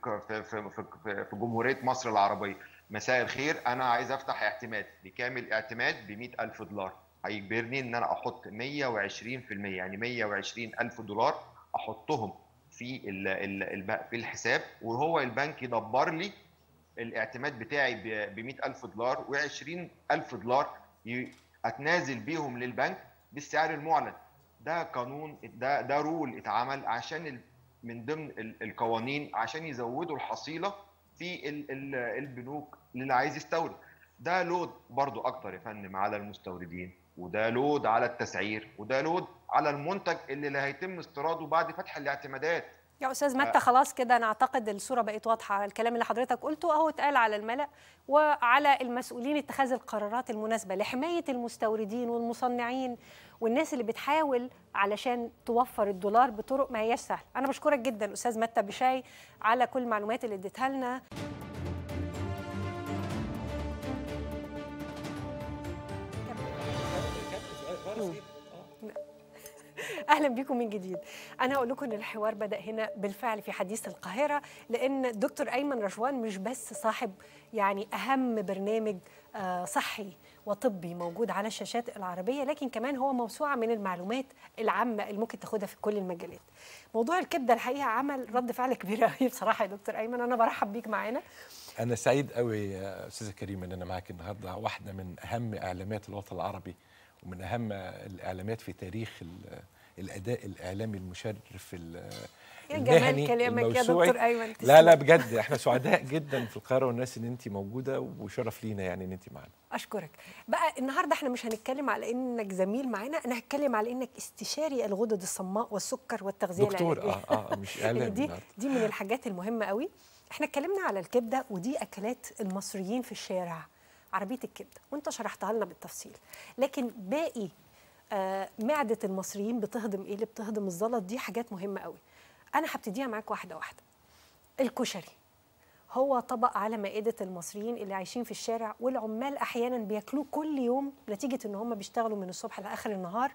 في جمهوريه مصر العربيه. مساء الخير، انا عايز افتح اعتماد. بكامل اعتماد ب $100,000. هيجبرني ان انا احط 120%، يعني 120,000 دولار احطهم في الحساب، وهو البنك يدبر لي الاعتماد بتاعي ب $100,000 و20,000 اتنازل بيهم للبنك بالسعر المعلن. ده قانون، ده رول اتعمل عشان من ضمن القوانين عشان يزودوا الحصيله في البنوك اللي عايز يستورد. ده لود برضو اكتر يا فندم على المستوردين، وده لود على التسعير، وده لود على المنتج اللي هيتم استيراده بعد فتح الاعتمادات. يا استاذ متى خلاص كده انا اعتقد الصوره بقت واضحه. الكلام اللي حضرتك قلته اهو اتقال على الملأ، وعلى المسؤولين اتخاذ القرارات المناسبه لحمايه المستوردين والمصنعين والناس اللي بتحاول علشان توفر الدولار بطرق ما هياش سهله. انا بشكرك جدا استاذ متى بشاي على كل المعلومات اللي اديتها لنا. اهلا بكم من جديد. انا هقول لكم ان الحوار بدا هنا بالفعل في حديث القاهره، لان الدكتور ايمن رشوان مش بس صاحب يعني اهم برنامج صحي وطبي موجود على الشاشات العربيه، لكن كمان هو موسوعه من المعلومات العامه اللي ممكن تاخدها في كل المجالات. موضوع الكبده الحقيقه عمل رد فعل كبير قوي بصراحه يا دكتور ايمن، انا برحب بيك معانا. انا سعيد قوي يا استاذه كريم ان انا معاك النهارده. واحده من اهم اعلامات الوطن العربي ومن اهم الاعلامات في تاريخ الاداء الاعلامي المشرف المهني كلامك يا دكتور ايمن. لا بجد احنا سعداء جدا في القاهره والناس ان انت موجوده، وشرف لينا يعني ان انت معانا. اشكرك. بقى النهارده احنا مش هنتكلم على انك زميل معانا، انا هتكلم على انك استشاري الغدد الصماء والسكر والتغذيه العلاجيه. دكتور مش اعلامي. دي من الحاجات المهمه قوي. احنا اتكلمنا على الكبده، ودي اكلات المصريين في الشارع، عربيه الكبده، وانت شرحتها لنا بالتفصيل. لكن باقي معده المصريين بتهضم ايه؟ اللي بتهضم الزلط، دي حاجات مهمه قوي. انا هبتديها معاك واحده واحده. الكشري هو طبق على مائده المصريين اللي عايشين في الشارع، والعمال احيانا بياكلوه كل يوم نتيجه ان هم بيشتغلوا من الصبح لاخر النهار،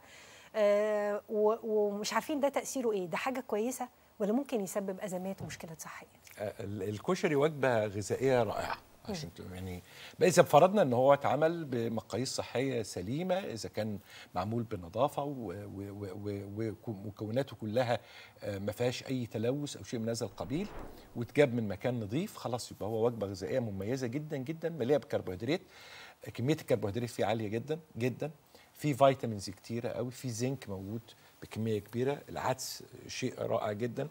ومش عارفين ده تاثيره ايه. ده حاجه كويسه ولا ممكن يسبب ازمات ومشكلات صحيه؟ الكشري وجبه غذائيه رائعه، عشان يعني اذا فرضنا ان هو اتعمل بمقاييس صحيه سليمه، اذا كان معمول بنظافه ومكوناته كلها ما فيهاش اي تلوث او شيء من هذا القبيل، واتجاب من مكان نظيف، خلاص يبقى هو وجبه غذائيه مميزه جدا جدا، مليئه بالكربوهيدرات. كميه الكربوهيدرات فيه عاليه جدا جدا، في فيتامينز كتيره قوي، في زنك موجود بكميه كبيره، العدس شيء رائع جدا.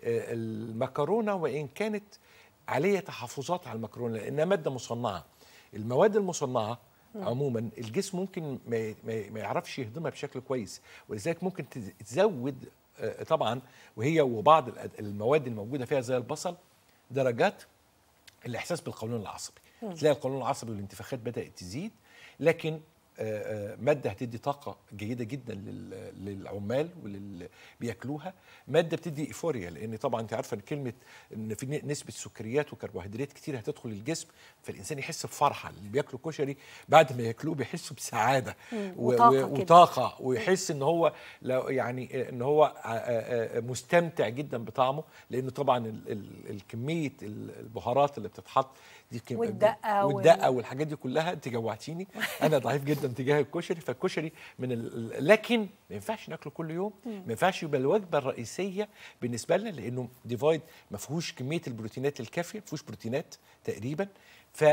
المكرونه وان كانت عليها تحفظات على المكرونه لانها ماده مصنعه. المواد المصنعه عموما الجسم ممكن ما يعرفش يهضمها بشكل كويس، ولذلك ممكن تزود طبعا، وهي وبعض المواد الموجوده فيها زي البصل درجات الاحساس بالقولون العصبي. تلاقي القولون العصبي والانتفاخات بدات تزيد، لكن ماده هتدي طاقه جيده جدا للعمال واللي بياكلوها. ماده بتدي ايفوريا، لان طبعا انت عارفه كلمه ان في نسبه سكريات وكربوهيدرات كتير هتدخل الجسم، فالانسان يحس بفرحه. اللي بياكلوا كشري بعد ما ياكلوه بيحسوا بسعاده وطاقه ويحس ان هو لو يعني ان هو مستمتع جدا بطعمه، لانه طبعا الكميه البهارات اللي بتتحط دي والدقه والحاجات دي كلها. انت جوعتيني، انا ضعيف جدا تجاه الكشري. فالكشري لكن ما ينفعش ناكله كل يوم، ما ينفعش يبقى الوجبه الرئيسيه بالنسبه لنا، لانه ديفايد ما فيهوش كميه البروتينات الكافيه، ما فيهوش بروتينات تقريبا. ف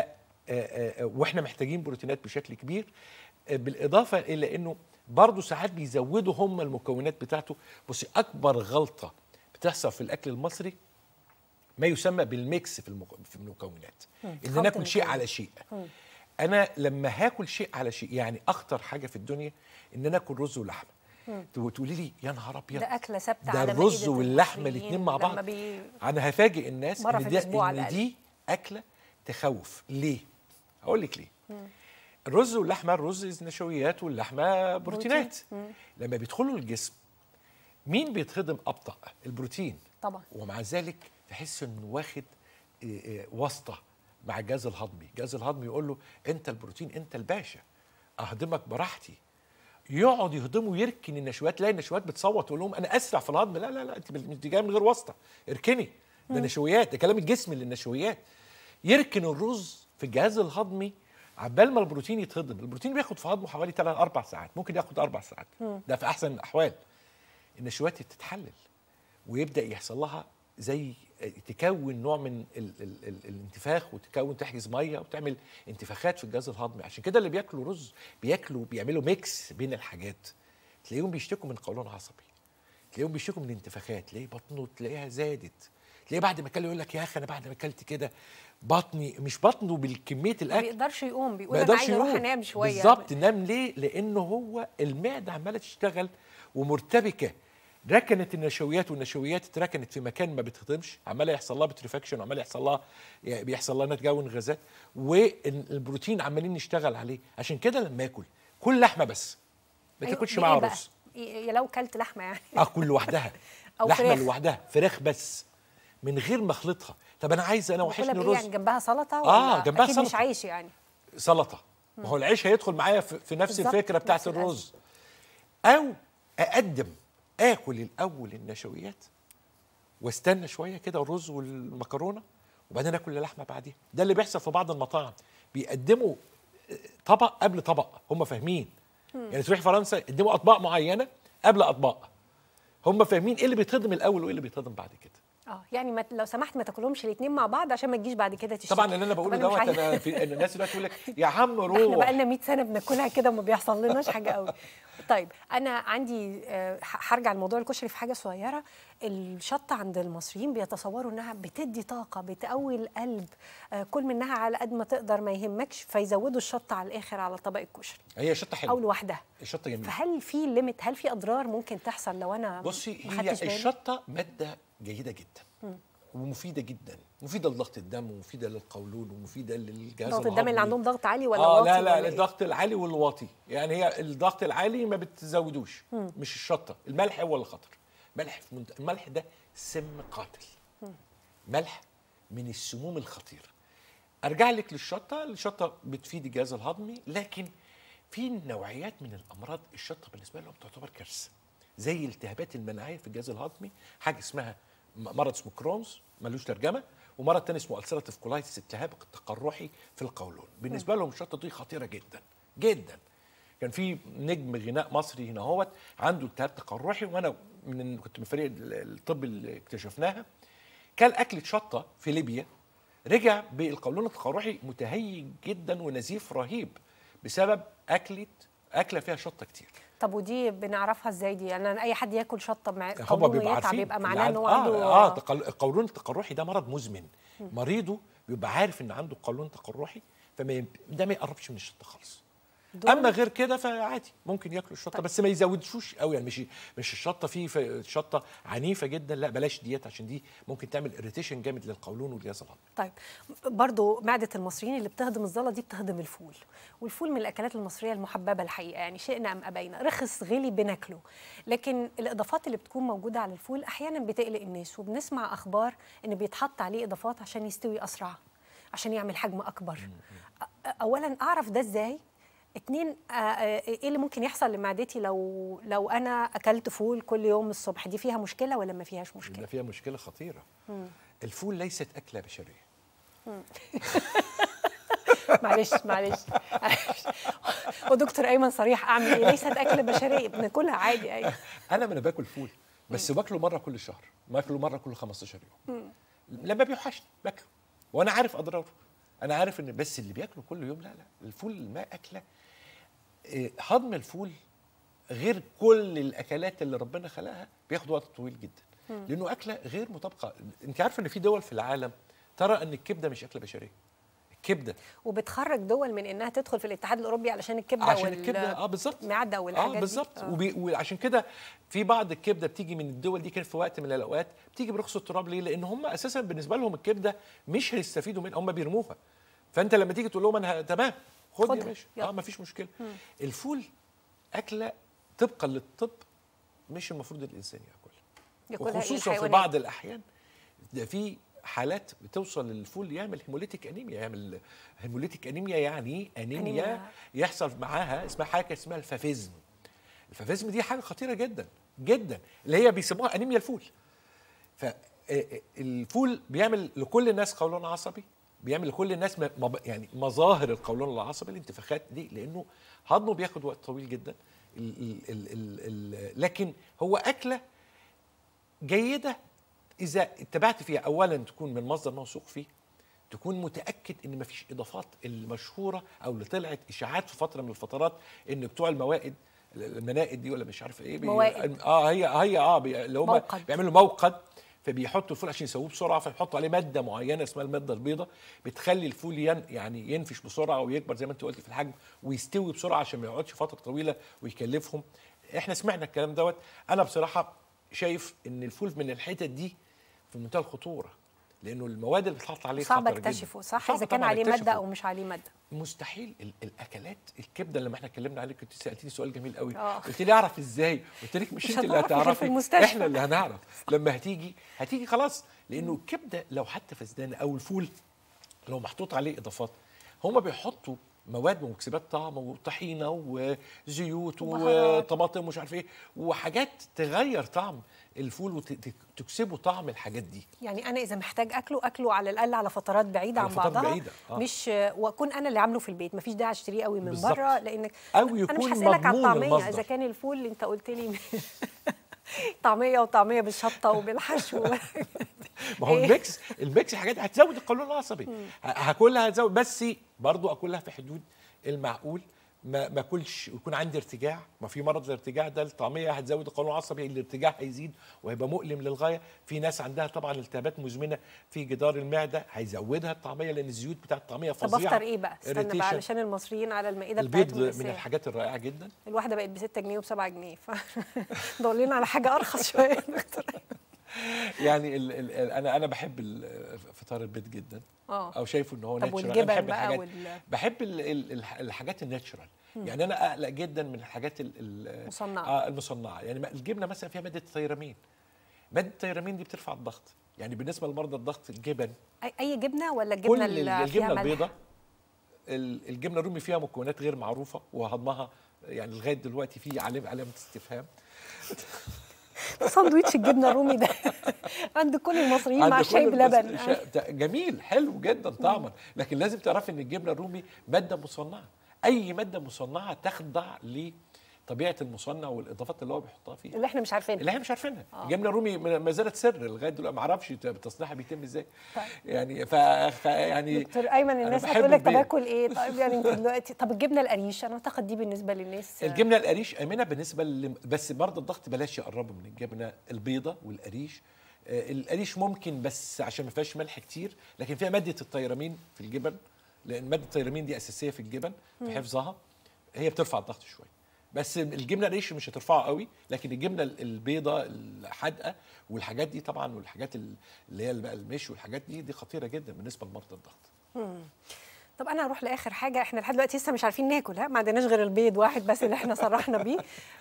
واحنا محتاجين بروتينات بشكل كبير، بالاضافه الى انه برضه ساعات بيزودوا هم المكونات بتاعته. بصي، اكبر غلطه بتحصل في الاكل المصري ما يسمى بالميكس في المكونات، ان ناكل شيء على شيء. انا لما هاكل شيء على شيء، يعني اخطر حاجه في الدنيا ان انا اكل رز ولحمه. تقولي لي يا نهار ابيض، ده اكله ثابته ده على الرز واللحمه الاثنين مع بعض. انا هفاجئ الناس ان دي اكله تخوف. ليه؟ هقول لك ليه. الرز واللحمه، الرز نشويات واللحمه بروتينات. لما بيدخلوا الجسم مين بيتهضم ابطا؟ البروتين طبعا. ومع ذلك تحس انه واخد واسطه مع الجهاز الهضمي. الجهاز الهضمي يقول له انت البروتين، انت الباشا، اهضمك براحتي. يقعد يهضمه ويركن النشويات، تلاقي النشويات بتصوت تقول لهم انا اسرع في الهضم. لا لا لا، انت جايه من غير واسطه، اركني، ده نشويات، ده كلام الجسم للنشويات. يركن الرز في الجهاز الهضمي عبال ما البروتين يتهضم. البروتين بياخد في هضمه حوالي 3-4 ساعات، ممكن ياخد 4 ساعات، ده في احسن الاحوال. النشويات تتحلل ويبدا يحصل لها زي تكون نوع من الانتفاخ، وتكون تحجز ميه وتعمل انتفاخات في الجهاز الهضمي. عشان كده اللي بياكلوا رز بيعملوا ميكس بين الحاجات، تلاقيهم بيشتكوا من قولون عصبي، تلاقيهم بيشتكوا من انتفاخات، تلاقي بطنه تلاقيها زادت، تلاقيه بعد ما اكل يقول لك يا اخي انا بعد ما اكلت كده بطني، مش بطنه بالكميه الاكل، ما بيقدرش يقوم، بيقول انا عايز اروح انام شويه. بالظبط، نام ليه؟ لانه هو المعده عماله تشتغل ومرتبكه، ركنت النشويات، والنشويات اتركنت في مكان ما بتهضمش، عماله يحصل لها بتريفاكشن، وعماله بيحصل لها نتجون غازات، والبروتين عمالين نشتغل عليه. عشان كده لما اكل كل لحمه بس، ما تاكلش معاها رز. لو كلت لحمه يعني اكل لوحدها لحمه لوحدها، فراخ بس من غير ما اخلطها. طب انا عايز، انا وحشني الرز، يعني جنبها سلطه ولا جنبها اكيد سلطه؟ مش عيش يعني، سلطه. ما هو العيش هيدخل معايا في نفس الفكره بتاعت الرز. او اقدم اكل الاول النشويات واستنى شويه كده الرز والمكرونه، وبعدين اكل اللحمه بعديها. ده اللي بيحصل في بعض المطاعم، بيقدموا طبق قبل طبق، هم فاهمين. يعني تروح فرنسا يقدموا اطباق معينه قبل اطباق، هم فاهمين ايه اللي بيتهضم الاول وايه اللي بيتهضم بعد كده. يعني لو سمحت ما تاكلهمش الاثنين مع بعض عشان ما تجيش بعد كده تشتكي. طبعا اللي انا بقوله دوت، انا في الناس دلوقتي تقول لك يا عم روح، احنا بقى لنا 100 سنه بناكلها كده وما بيحصل لناش حاجه قوي. طيب انا عندي هرجع لموضوع الكشري في حاجه صغيره. الشطه عند المصريين بيتصوروا انها بتدي طاقه، بتقوي القلب، كل منها على قد ما تقدر ما يهمكش، فيزودوا الشطه على الاخر على طبق الكشري. هي شطه حلوه او لوحدها، الشطه جميله. فهل في ليميت، هل في اضرار ممكن تحصل لو انا بصي، هي الشطه ماده جيده جدا ومفيده جدا، مفيده لضغط الدم ومفيده للقولون ومفيده للجهاز الهضمي. ضغط الدم اللي عندهم ضغط عالي ولا واطي؟ لا الضغط العالي والواطي. يعني هي الضغط العالي ما بتزودوش، مش الشطه. الملح هو اللي خطر. الملح ده سم قاتل. ملح من السموم الخطيره. ارجع لك للشطه. الشطه بتفيد الجهاز الهضمي، لكن في نوعيات من الامراض الشطه بالنسبه لهم تعتبر كارثه، زي الالتهابات المناعيه في الجهاز الهضمي، حاجه اسمها مرض اسمه كرونز ملوش ترجمه، ومرض تاني اسمه ألسراتيف كولايتس، التهاب تقرحي في القولون. بالنسبه لهم الشطه دي خطيره جدا جدا. كان في نجم غناء مصري هنا هوت عنده التهاب تقرحي، وانا كنت من فريق الطب اللي اكتشفناها، كان اكله شطه في ليبيا، رجع بالقولون التقرحي متهيج جدا ونزيف رهيب بسبب اكله اكله فيها شطه كتير. طب ودي بنعرفها ازاي دي؟ يعني اي حد ياكل شطه مع هم قولونه بيبقوا يتعب، عارفين يبقى معناه ان هو عنده القولون التقرحي ده مرض مزمن. مريضه بيبقى عارف ان عنده قولون تقرحي، ده ما يقربش من الشطه خالص. اما غير كده فعادي ممكن ياكلوا الشطه. طيب. بس ما يزودشوش قوي، يعني مش الشطه فيه شطه عنيفه جدا، لا بلاش ديت، عشان دي ممكن تعمل اريتيشن جامد للقولون والجهاز الهضمي. طيب برضو معده المصريين اللي بتهضم الزلط دي بتهضم الفول، والفول من الاكلات المصريه المحببه الحقيقه، يعني شئنا ام ابينا، رخص غلي بناكله، لكن الاضافات اللي بتكون موجوده على الفول احيانا بتقلق الناس، وبنسمع اخبار ان بيتحط عليه اضافات عشان يستوي اسرع، عشان يعمل حجم اكبر. اولا اعرف ده ازاي؟ 2 ايه اللي ممكن يحصل لمعدتي لو انا اكلت فول كل يوم الصبح؟ دي فيها مشكله ولا ما فيهاش مشكله؟ ده فيها مشكله خطيره. الفول ليست اكله بشريه. معلش ودكتور ايمن صريح، اعمل ايه؟ ليست اكله بشريه، بناكلها عادي. ايوه انا باكل فول، بس باكله مره كل شهر، باكله مره كل 15 يوم. لما بيوحشني باكله وانا عارف اضراره، انا عارف ان بس اللي بياكله كل يوم لا، الفول ما اكله. هضم الفول غير كل الاكلات اللي ربنا خلقها بياخد وقت طويل جدا، لانه اكله غير مطابقه. انت عارفه ان في دول في العالم ترى ان الكبده مش اكله بشريه. الكبده وبتخرج دول من انها تدخل في الاتحاد الاوروبي علشان الكبده، بالظبط المعده والحاجات دي. بالظبط. وعشان كده في بعض الكبده بتيجي من الدول دي، كان في وقت من الاوقات بتيجي برخص التراب. ليه؟ لان هم اساسا بالنسبه لهم الكبده مش هيستفيدوا منها، هم بيرموها. فانت لما تيجي تقول لهم انا تمام خد يا باشا، ما فيش مشكله. الفول اكله طبقا للطب مش المفروض الانسان ياكلها، وخصوصا في بعض الاحيان ده في حالات بتوصل للفول يعمل هيموليتيك انيميا. يعمل هيموليتيك انيميا يعني انيميا يحصل معاها اسمها حاجه اسمها الفافيزم. الفافيزم دي حاجه خطيره جدا جدا، اللي هي بيسموها انيميا الفول. فالفول بيعمل لكل الناس قولون عصبي، بيعمل لكل الناس يعني مظاهر القولون العصبي، الانتفاخات دي، لانه هضمه بياخد وقت طويل جدا. لكن هو اكله جيده اذا اتبعت فيها. اولا تكون من مصدر موثوق فيه، تكون متاكد ان مفيش اضافات المشهوره او اللي طلعت اشاعات في فتره من الفترات ان بتوع المنائد دي ولا مش عارف ايه موائد. اللي هم بيعملوا موقد، فبيحطوا الفول عشان يسووه بسرعه، فيحطوا عليه ماده معينه اسمها الماده البيضاء بتخلي الفول يعني ينفش بسرعه ويكبر زي ما انت قلتي في الحجم ويستوي بسرعه عشان ما يقعدش فتره طويله ويكلفهم. احنا سمعنا الكلام دوت. انا بصراحه شايف ان الفول من الحتت دي في منتهى الخطوره، لانه المواد اللي بتحط عليه صعب اكتشفه، صح؟ اذا كان عليه ماده او مش عليه ماده مستحيل. الاكلات الكبده لما احنا اتكلمنا عليه كنت سالتيني سؤال جميل قوي. قلت لي اعرف ازاي؟ قلت لك مش انت اللي هتعرفي، احنا اللي هنعرف. لما هتيجي خلاص، لانه الكبده لو حتى فسدانه او الفول لو محطوط عليه اضافات، هم بيحطوا مواد ومكسبات طعم وطحينه وزيوت وطماطم ومش عارف ايه وحاجات تغير طعم الفول وتكسبه طعم الحاجات دي. يعني انا اذا محتاج اكله على الاقل على فترات بعيده عن بعضها، مش واكون انا اللي عامله في البيت، مفيش داعي اشتريه قوي من بره، لانك أو يكون انا مش هسالك على الطعميه المصدر. اذا كان الفول اللي انت قلت لي طعميه بالشطه وبالحشو ما هو الميكس حاجات هتزود القولون العصبي، هاكلها هتزود، بس برضو اكلها في حدود المعقول. ما اكلش يكون عندي ارتجاع. ما في مرض الارتجاع ده، الطعميه هتزود القولون العصبي، الارتجاع هيزيد وهيبقى مؤلم للغايه. في ناس عندها طبعا التهابات مزمنه في جدار المعده هيزودها الطعميه، لان الزيوت بتاعت الطعميه فظيعه. طب افطر ايه بقى؟ استنى بقى علشان المصريين على المائده بتاعتهم البيض من الحاجات الرائعه جدا. الواحده بقت ب6 جنيه وب7 جنيه، فدور لنا على حاجه ارخص شويه يا دكتور. يعني انا بحب فطار البيض جدا. او شايفه ان هو ناتشرال. انا بحب الحاجات بحب الحاجات الناتشرال. يعني انا اقلق جدا من الحاجات المصنعه. يعني الجبنه مثلا فيها ماده الثيرامين. ماده الثيرامين دي بترفع الضغط. يعني بالنسبه لمرضى الضغط الجبن، اي جبنه ولا الجبنه الجبنه البيضاء، الجبنه الرومي فيها مكونات غير معروفه وهضمها يعني لغايه دلوقتي في علامه استفهام. ساندويتش الجبنه الرومي ده عند كل المصريين مع الشاي بلبن. جميل حلو جدا طعما، لكن لازم تعرفي ان الجبنه الرومي ماده مصنعه. اي ماده مصنعه تخضع طبيعه المصنع والاضافات اللي هو بيحطها فيها اللي احنا مش عارفينها. اللي احنا مش عارفينها. الجبنه الرومي ما زالت سر لغايه دلوقتي، ما اعرفش تصنيعها بيتم ازاي. طيب. يعني يعني دكتور ايمن، الناس بحب هتقول لك طب البيض. اكل ايه؟ طيب يعني انت دلوقتي طب الجبنه القريش انا اعتقد دي بالنسبه للناس الجبنه القريش امنه بالنسبه بس برضه الضغط بلاش يقربوا من الجبنه البيضه والقريش. القريش ممكن بس عشان ما فيهاش ملح كتير، لكن فيها ماده التيرامين في الجبن، لان ماده التيرامين دي اساسيه في الجبن في حفظها، هي بترفع الضغط شويه. بس الجبنه القريش مش هترفعه قوي، لكن الجبنه البيضه الحادقه والحاجات دي طبعا، والحاجات اللي هي بقى المش والحاجات دي خطيره جدا بالنسبه لمرضى الضغط. طب انا هروح لاخر حاجه، احنا لحد دلوقتي لسه مش عارفين ناكل، ما عندناش غير البيض واحد بس اللي احنا صرحنا بيه.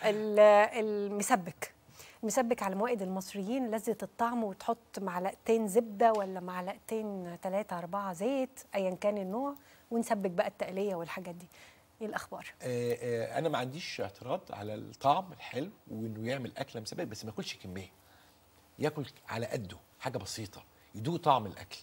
المسبك على موائد المصريين لذة الطعم، وتحط معلقتين زبده ولا معلقتين 3 4 زيت ايا كان النوع، ونسبك بقى التقليه والحاجات دي. ايه الاخبار؟ انا ما عنديش اعتراض على الطعم الحلو وانه يعمل اكله مسبك، بس ما ياكلش كميه، ياكل على قده حاجه بسيطه، يدوق طعم الاكل،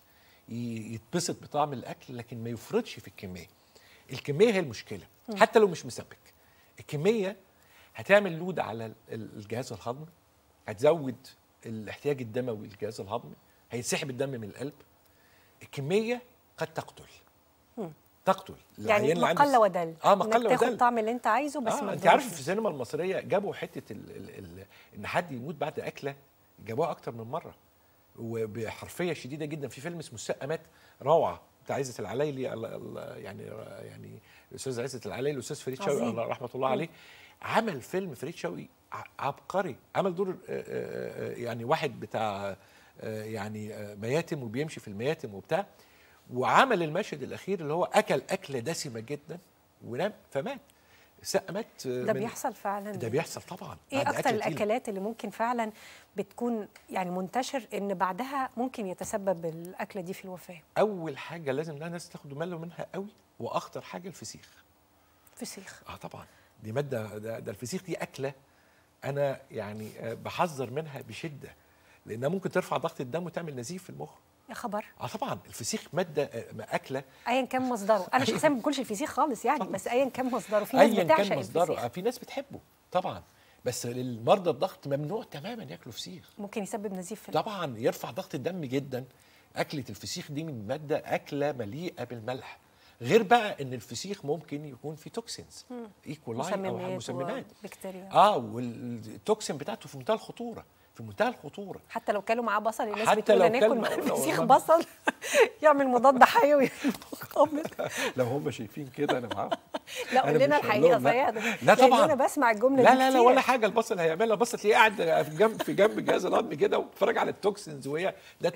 يتبسط بطعم الاكل، لكن ما يفرطش في الكميه. الكميه هي المشكله، حتى لو مش مسبك. الكميه هتعمل لود على الجهاز الهضمي، هتزود الاحتياج الدموي للجهاز الهضمي، هيتسحب الدم من القلب. الكميه قد تقتل. تقتل يعني مقله ودل. مقله ودل، تاخد الطعم اللي انت عايزه بس ما انت عارف في السينما المصريه جابوا حته ان حد يموت بعد اكله، جابوها اكتر من مره وبحرفيه شديده جدا. في فيلم اسمه السقا مات، روعه، بتاع عزت العلايلي، يعني الاستاذ عزت العلايلي، الاستاذ فريد شوقي رحمه الله عليه، عمل فيلم فريد شوقي عبقري، عمل دور يعني واحد بتاع يعني مياتم وبيمشي في المياتم وبتاع، وعمل المشهد الاخير اللي هو اكل اكله دسمه جدا ونام فمات. السقا مات. ده بيحصل فعلا؟ ده بيحصل طبعا. ايه اكتر الاكلات اللي ممكن فعلا بتكون يعني منتشر ان بعدها ممكن يتسبب الاكله دي في الوفاه؟ اول حاجه لازم الناس تاخدوا بالهم منها قوي، واخطر حاجه الفسيخ. فسيخ؟ طبعا، دي ماده، ده الفسيخ دي اكله انا يعني بحذر منها بشده، لانها ممكن ترفع ضغط الدم وتعمل نزيف في المخ. يا خبر. طبعا الفسيخ ماده اكله ايا كان مصدره. انا شخصيا ما باكلش الفسيخ خالص يعني، بس ايا كان مصدره. في ناس بتعشق الفسيخ، في ناس بتحبه طبعا، بس للمرضى الضغط ممنوع تماما ياكلوا فسيخ. ممكن يسبب نزيف في طبعا، يرفع ضغط الدم جدا. اكله الفسيخ دي من ماده اكله مليئه بالملح، غير بقى ان الفسيخ ممكن يكون فيه توكسينز، ايكولاي او مسممات، بكتيريا. والتوكسين بتاعته في منتهى الخطوره، في منتهى الخطوره. حتى لو كلوا معاه بصل، الناس بتقول ناكل مع الفسيخ بصل يعمل مضاد حيوي مقاومه. لو هم شايفين كده انا معاهم. لا قول لنا الحقيقه صحيح. لا طبعا، انا بسمع الجمله دي لا ولا حاجه البصل هيعملها. البصل تلاقيه قاعد في جنب الجهاز الهضمي كده وبتتفرج على التوكسينز، وهي ده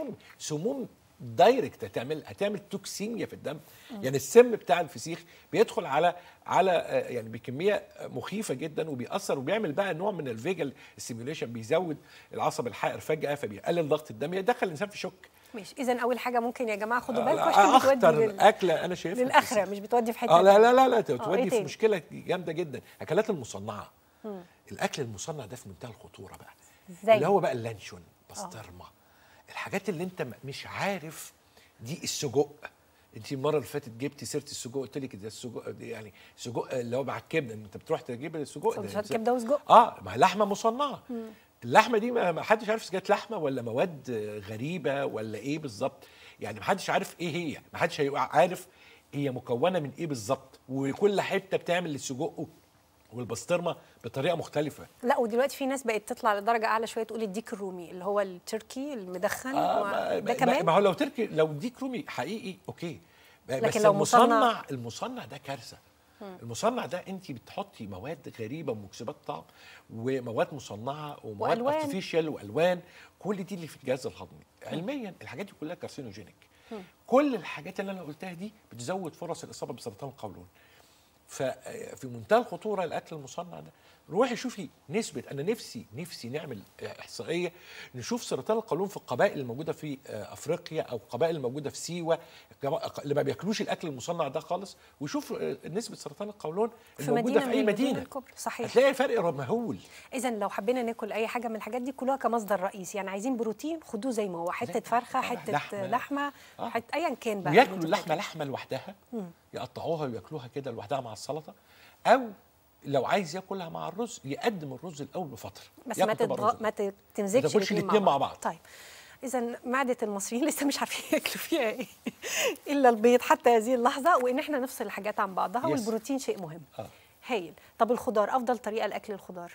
سموم دايركت هتعمل توكسيميا في الدم. يعني السم بتاع الفسيخ بيدخل على يعني بكميه مخيفه جدا، وبيأثر وبيعمل بقى نوع من الفيجل ستيميوليشن، بيزود العصب الحائر فجأه، فبيقلل ضغط الدم، يدخل الانسان في شوك. ماشي، اذا اول حاجه ممكن يا جماعه خدوا بالكم عشان بتودي اكله انا شايفها للاخره، مش بتودي في حته لا بتودي في مشكله جامده جدا. اكلات المصنعه، الاكل المصنع ده في منتهى الخطوره بقى. زي اللي هو بقى اللانشون، بسطرمه، الحاجات اللي انت مش عارف. دي السجق، انت المره اللي فاتت جبتي سيره السجق، قلت لك ده السجق يعني سجق اللي هو مع الكبده، انت بتروح تجيب السجق ده كبده وسجق. ما هي لحمه مصنعه. اللحمه دي ما حدش عارف اذا كانت لحمه ولا مواد غريبه ولا ايه بالظبط، يعني ما حدش عارف ايه هي، ما حدش عارف هي مكونه من ايه بالظبط، وكل حته بتعمل السجق والبسطرمه بطريقه مختلفه. لا ودلوقتي في ناس بقت تطلع لدرجه اعلى شويه، تقول الديك الرومي اللي هو التركي المدخن. ده كمان ما هو لو ديك رومي حقيقي اوكي، لكن بس لو المصنع ده كارثه. المصنع ده انت بتحطي مواد غريبه ومكسبات طعم ومواد مصنعه ومواد ارتفيشال والوان، كل دي اللي في الجهاز الهضمي. علميا الحاجات دي كلها كارسينوجينيك. كل الحاجات اللي انا قلتها دي بتزود فرص الاصابه بسرطان القولون. ففي منتهى الخطوره الاكل المصنع ده. روحي شوفي نسبه، انا نفسي نعمل احصائيه نشوف سرطان القولون في القبائل الموجوده في افريقيا او القبائل الموجوده في سيوه اللي ما بياكلوش الاكل المصنع ده خالص، ويشوف نسبه سرطان القولون الموجوده في اي مدينه. صحيح، هتلاقي فرق مهول. اذا لو حبينا ناكل اي حاجه من الحاجات دي كلها كمصدر رئيسي، يعني عايزين بروتين خدوه زي ما هو، حته فرخه، حته لحمه، ايا كان بقى. وياكلوا اللحمه لوحدها، يقطعوها وياكلوها كده لوحدها مع السلطه، او لو عايز ياكلها مع الرز يقدم الرز الاول بفتره، بس ما تمزجش الاثنين مع بعض. طيب اذا معده المصريين لسه مش عارفين ياكلوا فيها ايه الا البيض حتى هذه اللحظه، وان احنا نفصل الحاجات عن بعضها. والبروتين شيء مهم. هايل. طب الخضار، افضل طريقه لاكل الخضار؟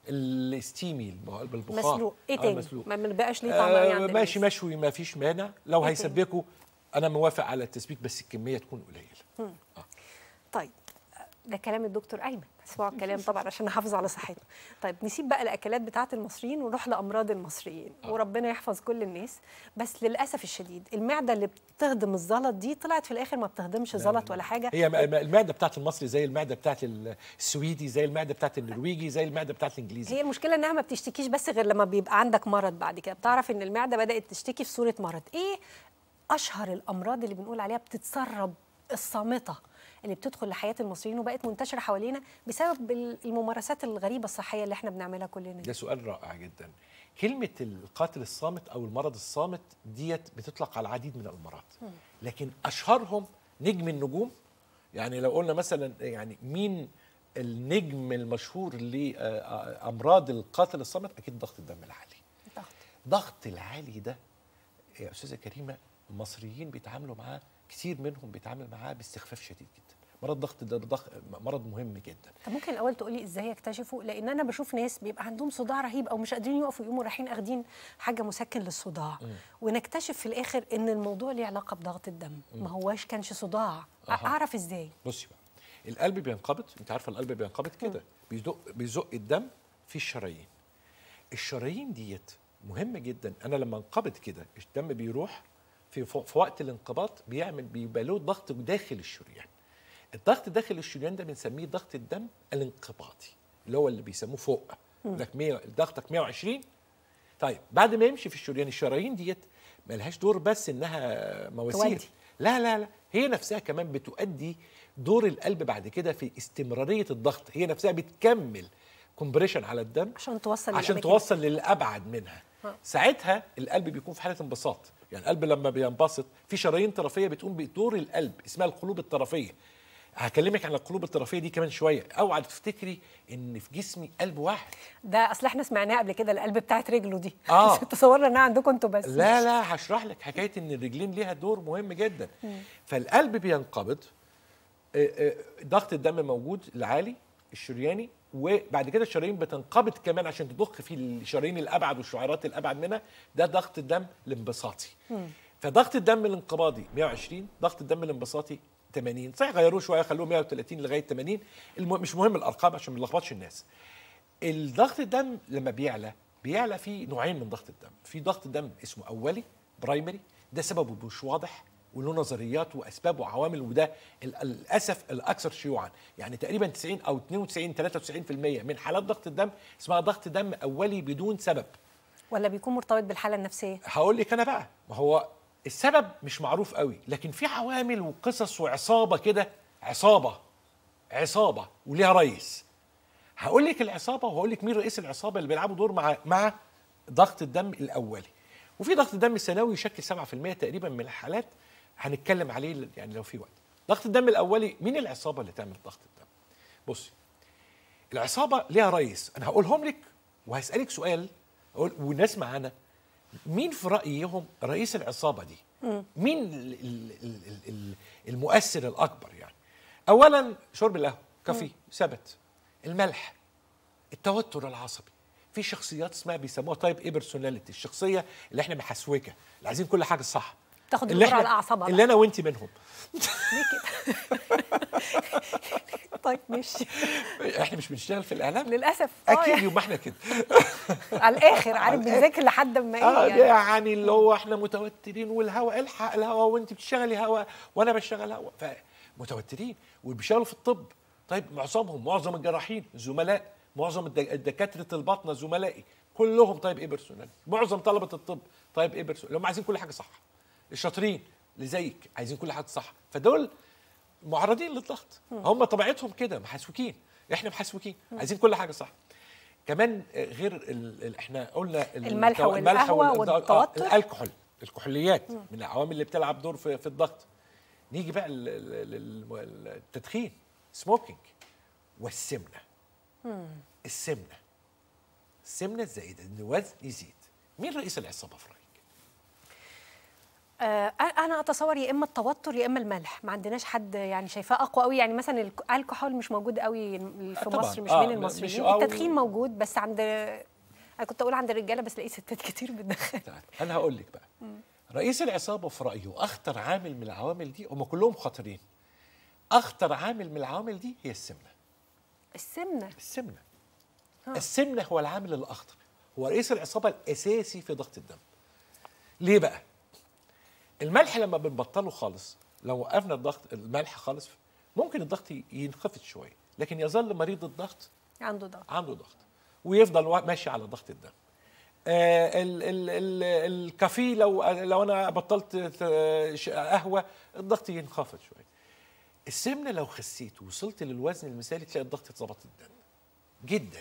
الستيمي بالبخار. مسلوق. ايه تاني؟ مسلوق. ما بقاش ليه طعم يعني عندنا. ماشي مشوي ما فيش مانع. لو هيسبكوا انا موافق على التسبيك، بس الكميه تكون قليله. طيب ده كلام الدكتور ايمن، اسمعوا الكلام طبعا عشان نحافظ على صحتنا. طيب نسيب بقى الاكلات بتاعه المصريين ونروح لامراض المصريين. وربنا يحفظ كل الناس. بس للاسف الشديد المعده اللي بتهضم الزلط دي طلعت في الاخر ما بتهضمش زلط ولا حاجه. هي المعده بتاعه المصري زي المعده بتاعه السويدي، زي المعده بتاعه النرويجي، زي المعده بتاعه الانجليزي. هي المشكله انها ما بتشتكيش بس غير لما بيبقى عندك مرض. بعد كده بتعرف ان المعده بدات تشتكي في صوره مرض. ايه اشهر الامراض اللي بنقول عليها بتتسرب الصامته اللي بتدخل لحياه المصريين وبقت منتشره حوالينا بسبب الممارسات الغريبه الصحيه اللي احنا بنعملها كلنا؟ ده سؤال رائع جدا. كلمه القاتل الصامت او المرض الصامت ديت بتطلق على العديد من الامراض، لكن اشهرهم نجم النجوم. يعني لو قلنا مثلا يعني مين النجم المشهور لامراض القاتل الصامت، اكيد ضغط الدم العالي. ضغط العالي ده يا استاذه كريمه المصريين بيتعاملوا معاه، كتير منهم بيتعامل معاه باستخفاف شديد جدا. مرض الضغط ده مرض مهم جدا. طب ممكن الاول تقولي ازاي يكتشفوا؟ لان انا بشوف ناس بيبقى عندهم صداع رهيب او مش قادرين يقفوا، يقوموا رايحين اخدين حاجه مسكن للصداع، ونكتشف في الاخر ان الموضوع ليه علاقه بضغط الدم، ما هواش كانش صداع. اعرف ازاي؟ بصي بقى، القلب بينقبض، انت عارفه القلب بينقبض كده، بيزق الدم في الشرايين. الشرايين ديت مهمه جدا. انا لما انقبض كده الدم بيروح في وقت الانقباض بيبقى له ضغط داخل الشريان. الضغط داخل الشريان ده بنسميه ضغط الدم الانقباضي، اللي هو اللي بيسموه فوق لك ضغطك 120. طيب بعد ما يمشي في الشريان، الشرايين ديت ملهاش دور بس انها مواسير، لا هي نفسها كمان بتؤدي دور القلب بعد كده في استمراريه الضغط. هي نفسها بتكمل كومبريشن على الدم عشان توصل للابعد منها. ساعتها القلب بيكون في حاله انبساط. يعني القلب لما بينبسط في شرايين طرفيه بتقوم بدور القلب اسمها القلوب الطرفيه. هكلمك عن القلوب الطرفيه دي كمان شويه. اوعى تفتكري ان في جسمي قلب واحد. ده اصل احنا سمعناه قبل كده، القلب بتاعت رجله دي تصورنا انها عندكم انتوا بس. لا هشرح لك حكايه ان الرجلين ليها دور مهم جدا. فالقلب بينقبض، ضغط الدم موجود العالي الشرياني، وبعد كده الشرايين بتنقبض كمان عشان تضخ في الشرايين الابعد والشعيرات الابعد منها. ده ضغط الدم الانبساطي. فضغط الدم الانقباضي 120، ضغط الدم الانبساطي 80. صحيح غيروه شويه خلوه 130 لغايه 80. مش مهم الارقام عشان ما نلخبطش الناس. الضغط الدم لما بيعلى في نوعين من ضغط الدم. في ضغط دم اسمه اولي برايمري، ده سببه مش واضح وله نظريات واسباب وعوامل، وده للاسف الاكثر شيوعا. يعني تقريبا 90 او 92 93% من حالات ضغط الدم اسمها ضغط دم اولي بدون سبب. ولا بيكون مرتبط بالحاله النفسيه؟ هقول لك انا بقى، ما هو السبب مش معروف قوي، لكن في عوامل وقصص وعصابه كده، عصابه وليها رئيس. هقول لك العصابه وهقول لك مين رئيس العصابه اللي بيلعبوا دور مع ضغط الدم الاولي. وفي ضغط الدم الثانوي يشكل 7% تقريبا من الحالات، هنتكلم عليه يعني لو في وقت. ضغط الدم الاولي، مين العصابه اللي تعمل ضغط الدم؟ بصي، العصابه ليها رئيس، انا هقولهم لك وهسالك سؤال والناس معانا، مين في رايهم رئيس العصابه دي؟ مين المؤثر الاكبر؟ يعني اولا شرب القهوه، كافي، ثبت، الملح، التوتر العصبي. في شخصيات اسمها بيسموها تايب اي بيرسوناليتي، الشخصيه اللي احنا محسوكه، اللي عايزين كل حاجه صح، تاخد الدور على اعصابها، اللي انا وانت منهم. ليه كده؟ طيب ماشي. احنا مش بنشتغل في الاعلام للاسف. اكيد يبقى احنا كده على الاخر، عارف بنذاكر لحد ما ايه يعني اللي هو احنا متوترين، والهواء الحق الهواء وانت بتشتغلي هواء وانا بشتغل هواء، فمتوترين. وبيشتغلوا في الطب، طيب معظم الجراحين زملاء، معظم الدكاتره الباطنه زملائي، كلهم طيب ايه بيرسونال. معظم طلبه الطب طيب ايه بيرسونال، هم عايزين كل حاجه صح. الشاطرين اللي زيك عايزين كل حاجه صح، فدول معرضين للضغط. هم طبيعتهم كده محسوكين، احنا محسوكين عايزين كل حاجه صح. كمان غير احنا قلنا الملح والقهوه والتوتر، الكحوليات من العوامل اللي بتلعب دور في الضغط. نيجي بقى للتدخين، سموكينج، والسمنه. السمنه الزائده، ان الوزن يزيد. مين رئيس العصابه في رايك؟ انا اتصور يا اما التوتر يا اما الملح، ما عندناش حد يعني شايفاه اقوى قوي. يعني مثلا الكحول مش موجود قوي في مصر، مش بين المصريين. التدخين موجود بس عند، انا كنت اقول عند الرجاله بس لقيت ستات كتير بتدخن. انا هقول لك بقى، رئيس العصابه في رايه اخطر عامل من العوامل دي، هم كلهم خطرين، اخطر عامل من العوامل دي هي السمنه. السمنه هو العامل الاخطر، هو رئيس العصابه الاساسي في ضغط الدم. ليه بقى؟ الملح لما بنبطله خالص، لو وقفنا الضغط الملح خالص، ممكن الضغط ينخفض شويه، لكن يظل مريض الضغط عنده ضغط ويفضل ماشي على ضغط الدم. الكافيه لو انا بطلت قهوه الضغط ينخفض شويه. السمنه لو خسيت ووصلت للوزن المثالي تلاقي الضغط اتظبط جدا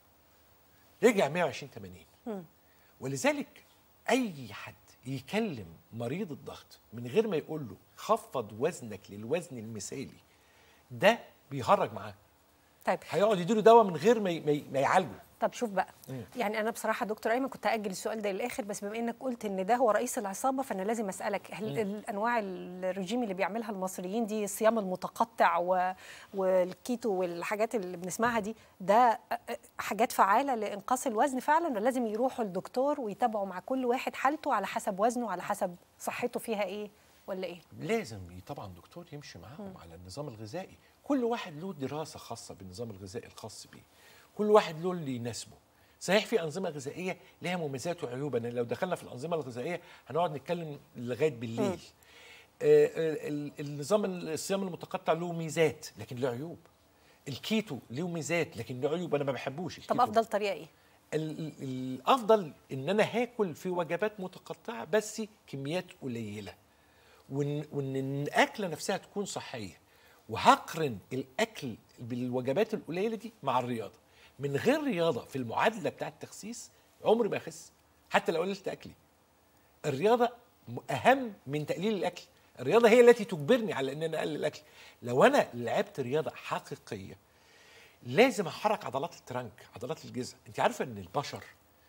رجع 120 80. ولذلك اي حد يكلم مريض الضغط من غير ما يقول له خفض وزنك للوزن المثالي، ده بيهرج معاه. طيب هيقعد يديله دواء من غير ما يعالجه. طب شوف بقى، يعني انا بصراحه دكتور ايمن كنت هاجل السؤال ده للاخر، بس بما انك قلت ان ده هو رئيس العصابه فانا لازم اسالك، هل الانواع الرجيم اللي بيعملها المصريين دي، الصيام المتقطع والكيتو والحاجات اللي بنسمعها دي، ده حاجات فعاله لانقاص الوزن فعلا، ولا لازم يروحوا للدكتور ويتابعوا مع كل واحد حالته على حسب وزنه على حسب صحته فيها ايه ولا ايه؟ لازم طبعا دكتور يمشي معاهم على النظام الغذائي. كل واحد له دراسه خاصه بالنظام الغذائي الخاص بيه، كل واحد له اللي يناسبه. صحيح في انظمه غذائيه لها مميزات وعيوب، لو دخلنا في الانظمه الغذائيه هنقعد نتكلم لغايه بالليل. النظام الصيام المتقطع له ميزات لكن له عيوب. الكيتو له ميزات لكن له عيوب، انا ما بحبوش الكيتو. طب افضل طريقه ايه؟ الافضل ان انا هاكل في وجبات متقطعه بس كميات قليله، وان الاكله نفسها تكون صحيه، وهقرن الاكل بالوجبات القليله دي مع الرياضه. من غير رياضه في المعادله بتاعه التخسيس عمري ما اخس، حتى لو قللت اكلي. الرياضه اهم من تقليل الاكل، الرياضه هي التي تجبرني على ان انا اقلل الاكل. لو انا لعبت رياضه حقيقيه لازم احرك عضلات الترنك، عضلات الجذع. انت عارفه ان البشر،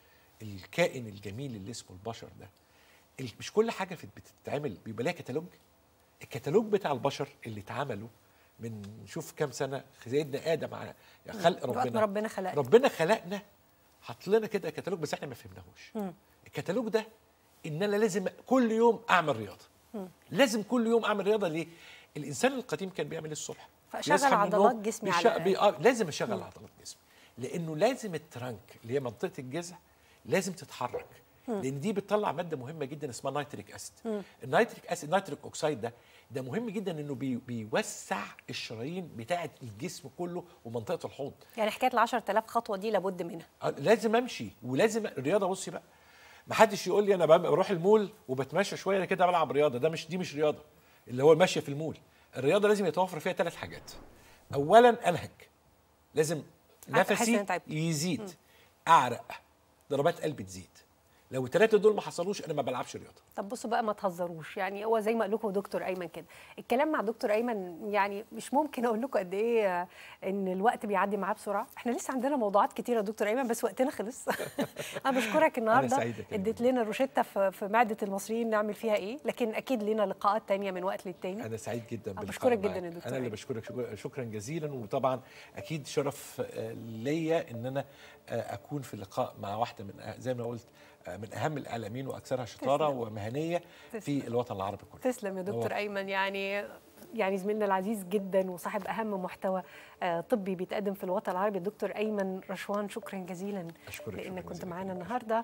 الكائن الجميل اللي اسمه البشر ده، مش كل حاجه بتتعمل بيبقى لها كتالوج. الكتالوج بتاع البشر اللي اتعملوا من شوف كام سنه، سيدنا ادم على خلق ربنا خلقنا، حط لنا كده كتالوج بس احنا ما فهمناهوش. الكتالوج ده ان انا لازم كل يوم اعمل رياضه. لازم كل يوم اعمل رياضه. ليه؟ الانسان القديم كان بيعمل الصبح فاشغل عضلات جسمي لازم اشغل عضلات جسمي، لانه لازم الترنك اللي هي منطقه الجذع لازم تتحرك، لان دي بتطلع ماده مهمه جدا اسمها نيتريك اسيد. النيتريك اسيد، نيتريك اوكسيد ده مهم جدا، انه بيوسع الشرايين بتاعه الجسم كله ومنطقه الحوض. يعني حكايه ال 10000 خطوه دي لابد منها. لازم امشي، ولازم الرياضه. بصي بقى، ما حدش يقول لي انا بروح المول وبتمشى شويه انا كده بلعب رياضه. دي مش رياضه، اللي هو المشي في المول. الرياضه لازم يتوفر فيها 3 حاجات. اولا انهج، لازم نفسي يزيد، اعرق، ضربات قلبي تزيد. لو ال3 دول ما حصلوش انا ما بلعبش رياضه. طب بصوا بقى، ما تهزروش، يعني هو زي ما قال لكم دكتور ايمن كده، الكلام مع دكتور ايمن يعني مش ممكن اقول لكم قد ايه ان الوقت بيعدي معاه بسرعه. احنا لسه عندنا موضوعات كتيره يا دكتور ايمن بس وقتنا خلص. انا بشكرك النهارده، اديت لنا روشته في معده المصريين نعمل فيها ايه، لكن اكيد لنا لقاءات تانية من وقت للتاني. انا سعيد جدا باللقاء. بشكرك جدا يا دكتور. انا اللي بشكرك شكرا جزيلا، وطبعا اكيد شرف ليا ان انا اكون في اللقاء مع واحده من زي ما قلت من اهم الاعلاميين واكثرها شطاره ومهنيه في الوطن العربي كله. تسلم يا دكتور ايمن، يعني زميلنا العزيز جدا وصاحب اهم محتوى طبي بيتقدم في الوطن العربي الدكتور ايمن رشوان، شكرا جزيلا لانك كنت معانا النهارده.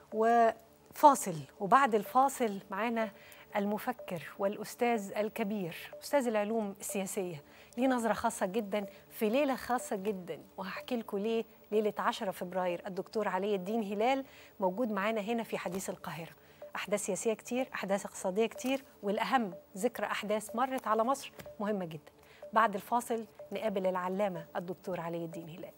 وفاصل، وبعد الفاصل معانا المفكر والاستاذ الكبير استاذ العلوم السياسيه، ليه نظره خاصه جدا في ليله خاصه جدا، وهحكي لكم ليه. ليله 10 فبراير الدكتور علي الدين هلال موجود معانا هنا في حديث القاهره. احداث سياسيه كتير، احداث اقتصاديه كتير، والاهم ذكرى احداث مرت على مصر مهمه جدا. بعد الفاصل نقابل العلامه الدكتور علي الدين هلال.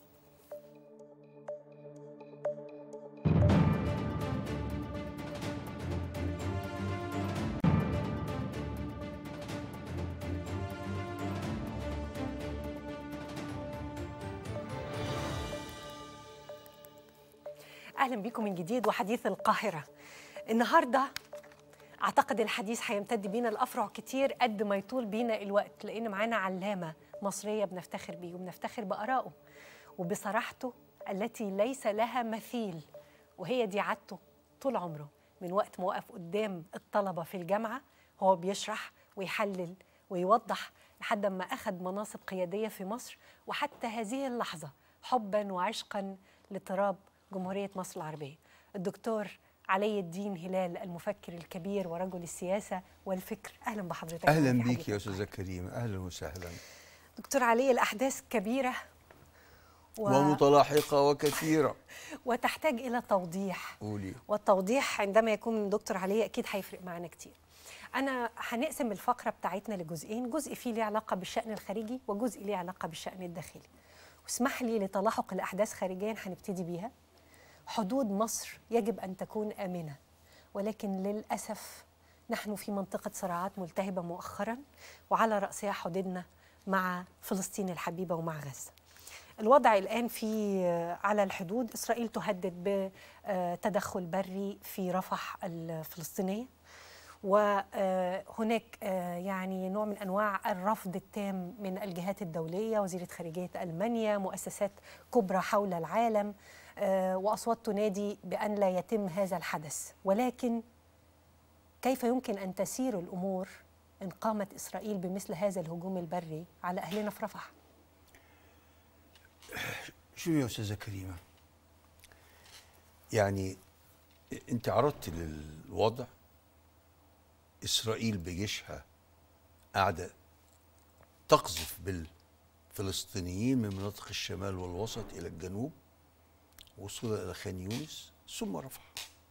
أهلا بكم من جديد وحديث القاهرة. النهاردة أعتقد الحديث هيمتد بينا الأفرع كتير قد ما يطول بينا الوقت، لأن معانا علامة مصرية بنفتخر بيه وبنفتخر بآرائه وبصراحته التي ليس لها مثيل، وهي دي عادته طول عمره. من وقت ما وقف قدام الطلبة في الجامعة هو بيشرح ويحلل ويوضح لحد ما أخذ مناصب قيادية في مصر، وحتى هذه اللحظة حباً وعشقاً لتراب جمهورية مصر العربية. الدكتور علي الدين هلال، المفكر الكبير ورجل السياسة والفكر. أهلا بحضرتك. أهلا بيك يا أستاذة كريمة، أهلا وسهلا. دكتور علي، الأحداث كبيرة ومتلاحقة وكثيرة وتحتاج إلى توضيح. قولي. والتوضيح عندما يكون من دكتور علي أكيد هيفرق معنا كتير. أنا هنقسم الفقرة بتاعتنا لجزئين، جزء فيه ليه علاقة بالشأن الخارجي وجزء ليه علاقة بالشأن الداخلي. واسمح لي لتلاحق الأحداث خارجيا هنبتدي بيها. حدود مصر يجب أن تكون آمنة، ولكن للأسف نحن في منطقة صراعات ملتهبة مؤخرا، وعلى رأسها حدودنا مع فلسطين الحبيبة ومع غزة. الوضع الآن على الحدود، إسرائيل تهدد بتدخل بري في رفح الفلسطينية، وهناك يعني نوع من أنواع الرفض التام من الجهات الدولية، وزيرة خارجية ألمانيا، مؤسسات كبرى حول العالم، وأصوات تنادي بأن لا يتم هذا الحدث. ولكن كيف يمكن أن تسير الأمور إن قامت إسرائيل بمثل هذا الهجوم البري على أهلنا في رفح؟ شو يا أستاذة كريمة، يعني أنت عرضت للوضع. إسرائيل بجيشها قاعدة تقذف بالفلسطينيين من مناطق الشمال والوسط إلى الجنوب، وصولا إلى خان يونس ثم رفح.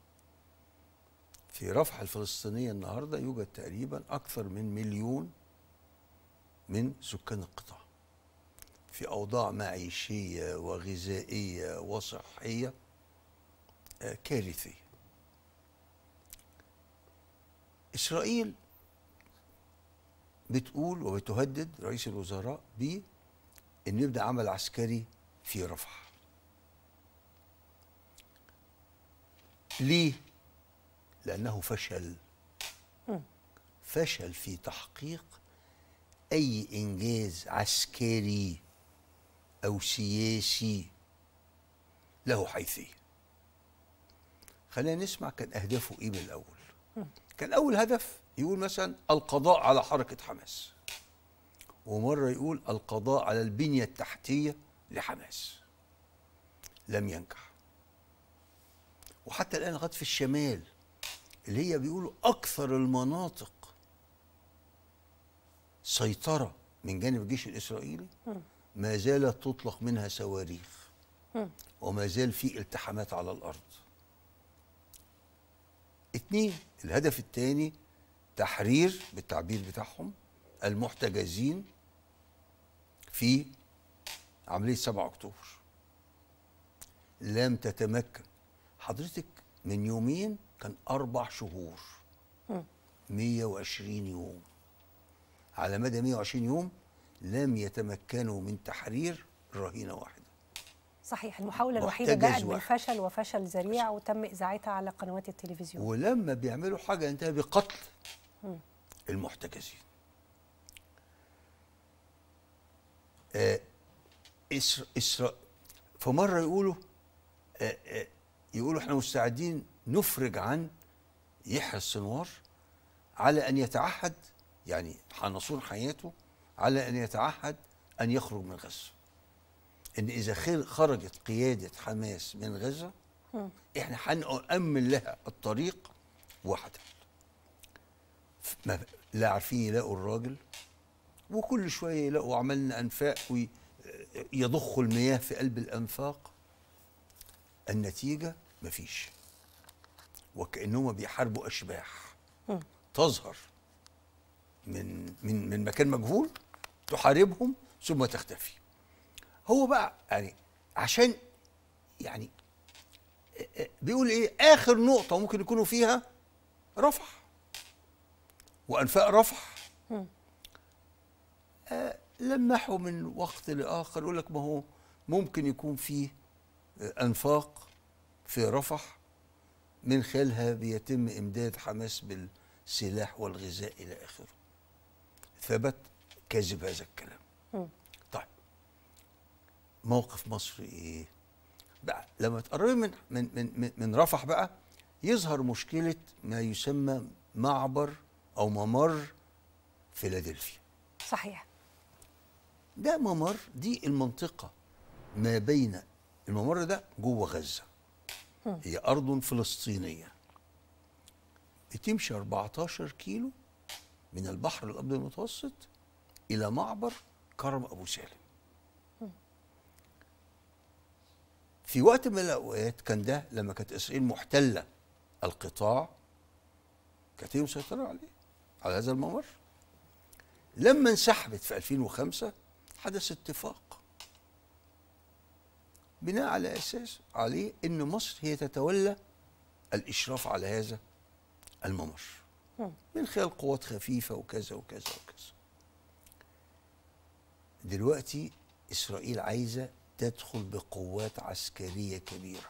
في رفح الفلسطينية النهاردة يوجد تقريبا أكثر من 1,000,000 من سكان القطاع في أوضاع معيشية وغذائية وصحية كارثية. إسرائيل بتقول وبتهدد رئيس الوزراء بأن يبدأ عمل عسكري في رفح. ليه؟ لأنه فشل في تحقيق أي إنجاز عسكري أو سياسي له حيثية. خلينا نسمع كان أهدافه إيه بالأول. كان أول هدف يقول مثلا القضاء على حركة حماس، ومرة يقول القضاء على البنية التحتية لحماس. لم ينجح. وحتى الآن لغاية في الشمال اللي هي بيقولوا أكثر المناطق سيطرة من جانب الجيش الإسرائيلي، ما زالت تطلق منها صواريخ، وما زال في التحامات على الأرض. 2، الهدف الثاني تحرير بالتعبير بتاعهم المحتجزين في عملية 7 أكتوبر. لم تتمكن. حضرتك من يومين كان 4 شهور، 120 يوم. على مدى 120 يوم لم يتمكنوا من تحرير رهينة واحدة. صحيح، المحاولة الوحيدة باءت بالفشل وفشل ذريع، وتم إذاعتها على قنوات التلفزيون. ولما بيعملوا حاجة انتهى بقتل المحتجزين. فمرة يقولوا احنا مستعدين نفرج عن يحيى السنوار على أن يتعهد، يعني هنصون حياته على أن يتعهد أن يخرج من غزة. إن إذا خرجت قيادة حماس من غزة إحنا هنأمن لها الطريق وحدها. لا عارفين يلاقوا الراجل، وكل شوية يلاقوا عملنا أنفاق ويضخوا المياه في قلب الأنفاق. النتيجة مفيش، وكأنهم بيحاربوا أشباح تظهر من مكان مجهول، تحاربهم ثم تختفي. هو بقى يعني عشان يعني بيقول ايه اخر نقطة ممكن يكونوا فيها رفح وانفاق رفح. لمحوا من وقت لاخر يقول لك ما هو ممكن يكون فيه انفاق في رفح من خلالها بيتم إمداد حماس بالسلاح والغذاء إلى آخره. ثبت كذب هذا الكلام. طيب موقف مصر إيه؟ بقى لما تقربي من رفح بقى يظهر مشكلة ما يسمى معبر أو ممر فيلادلفيا. صحيح. ده ممر، دي المنطقة ما بين الممر ده جوه غزة، هي أرض فلسطينية بتمشي 14 كيلو من البحر الأبيض المتوسط إلى معبر كرم أبو سالم. في وقت من الأوقات كان ده لما كانت إسرائيل محتلة القطاع كانت هي مسيطرة على هذا الممر. لما انسحبت في 2005 حدث اتفاق بناء على أساس عليه إن مصر هي تتولى الإشراف على هذا الممر من خلال قوات خفيفة وكذا وكذا وكذا. دلوقتي إسرائيل عايزة تدخل بقوات عسكرية كبيرة.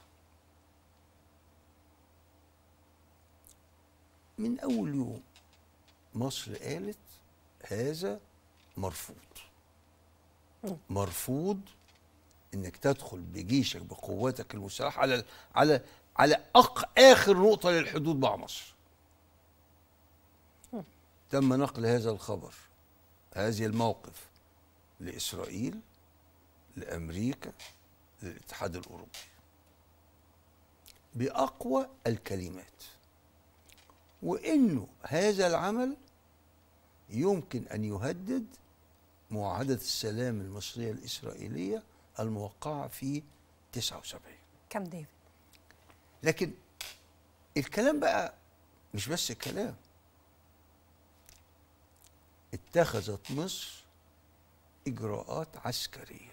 من أول يوم مصر قالت هذا مرفوض، مرفوض انك تدخل بجيشك بقواتك المسلحه على اخر نقطه للحدود مع مصر. تم نقل هذا الخبر، هذه الموقف، لاسرائيل، لامريكا، للاتحاد الاوروبي باقوى الكلمات، وانه هذا العمل يمكن ان يهدد معاهدة السلام المصرية الإسرائيلية الموقعة في 79 كامب ديفيد. لكن الكلام بقى مش بس الكلام، اتخذت مصر إجراءات عسكرية.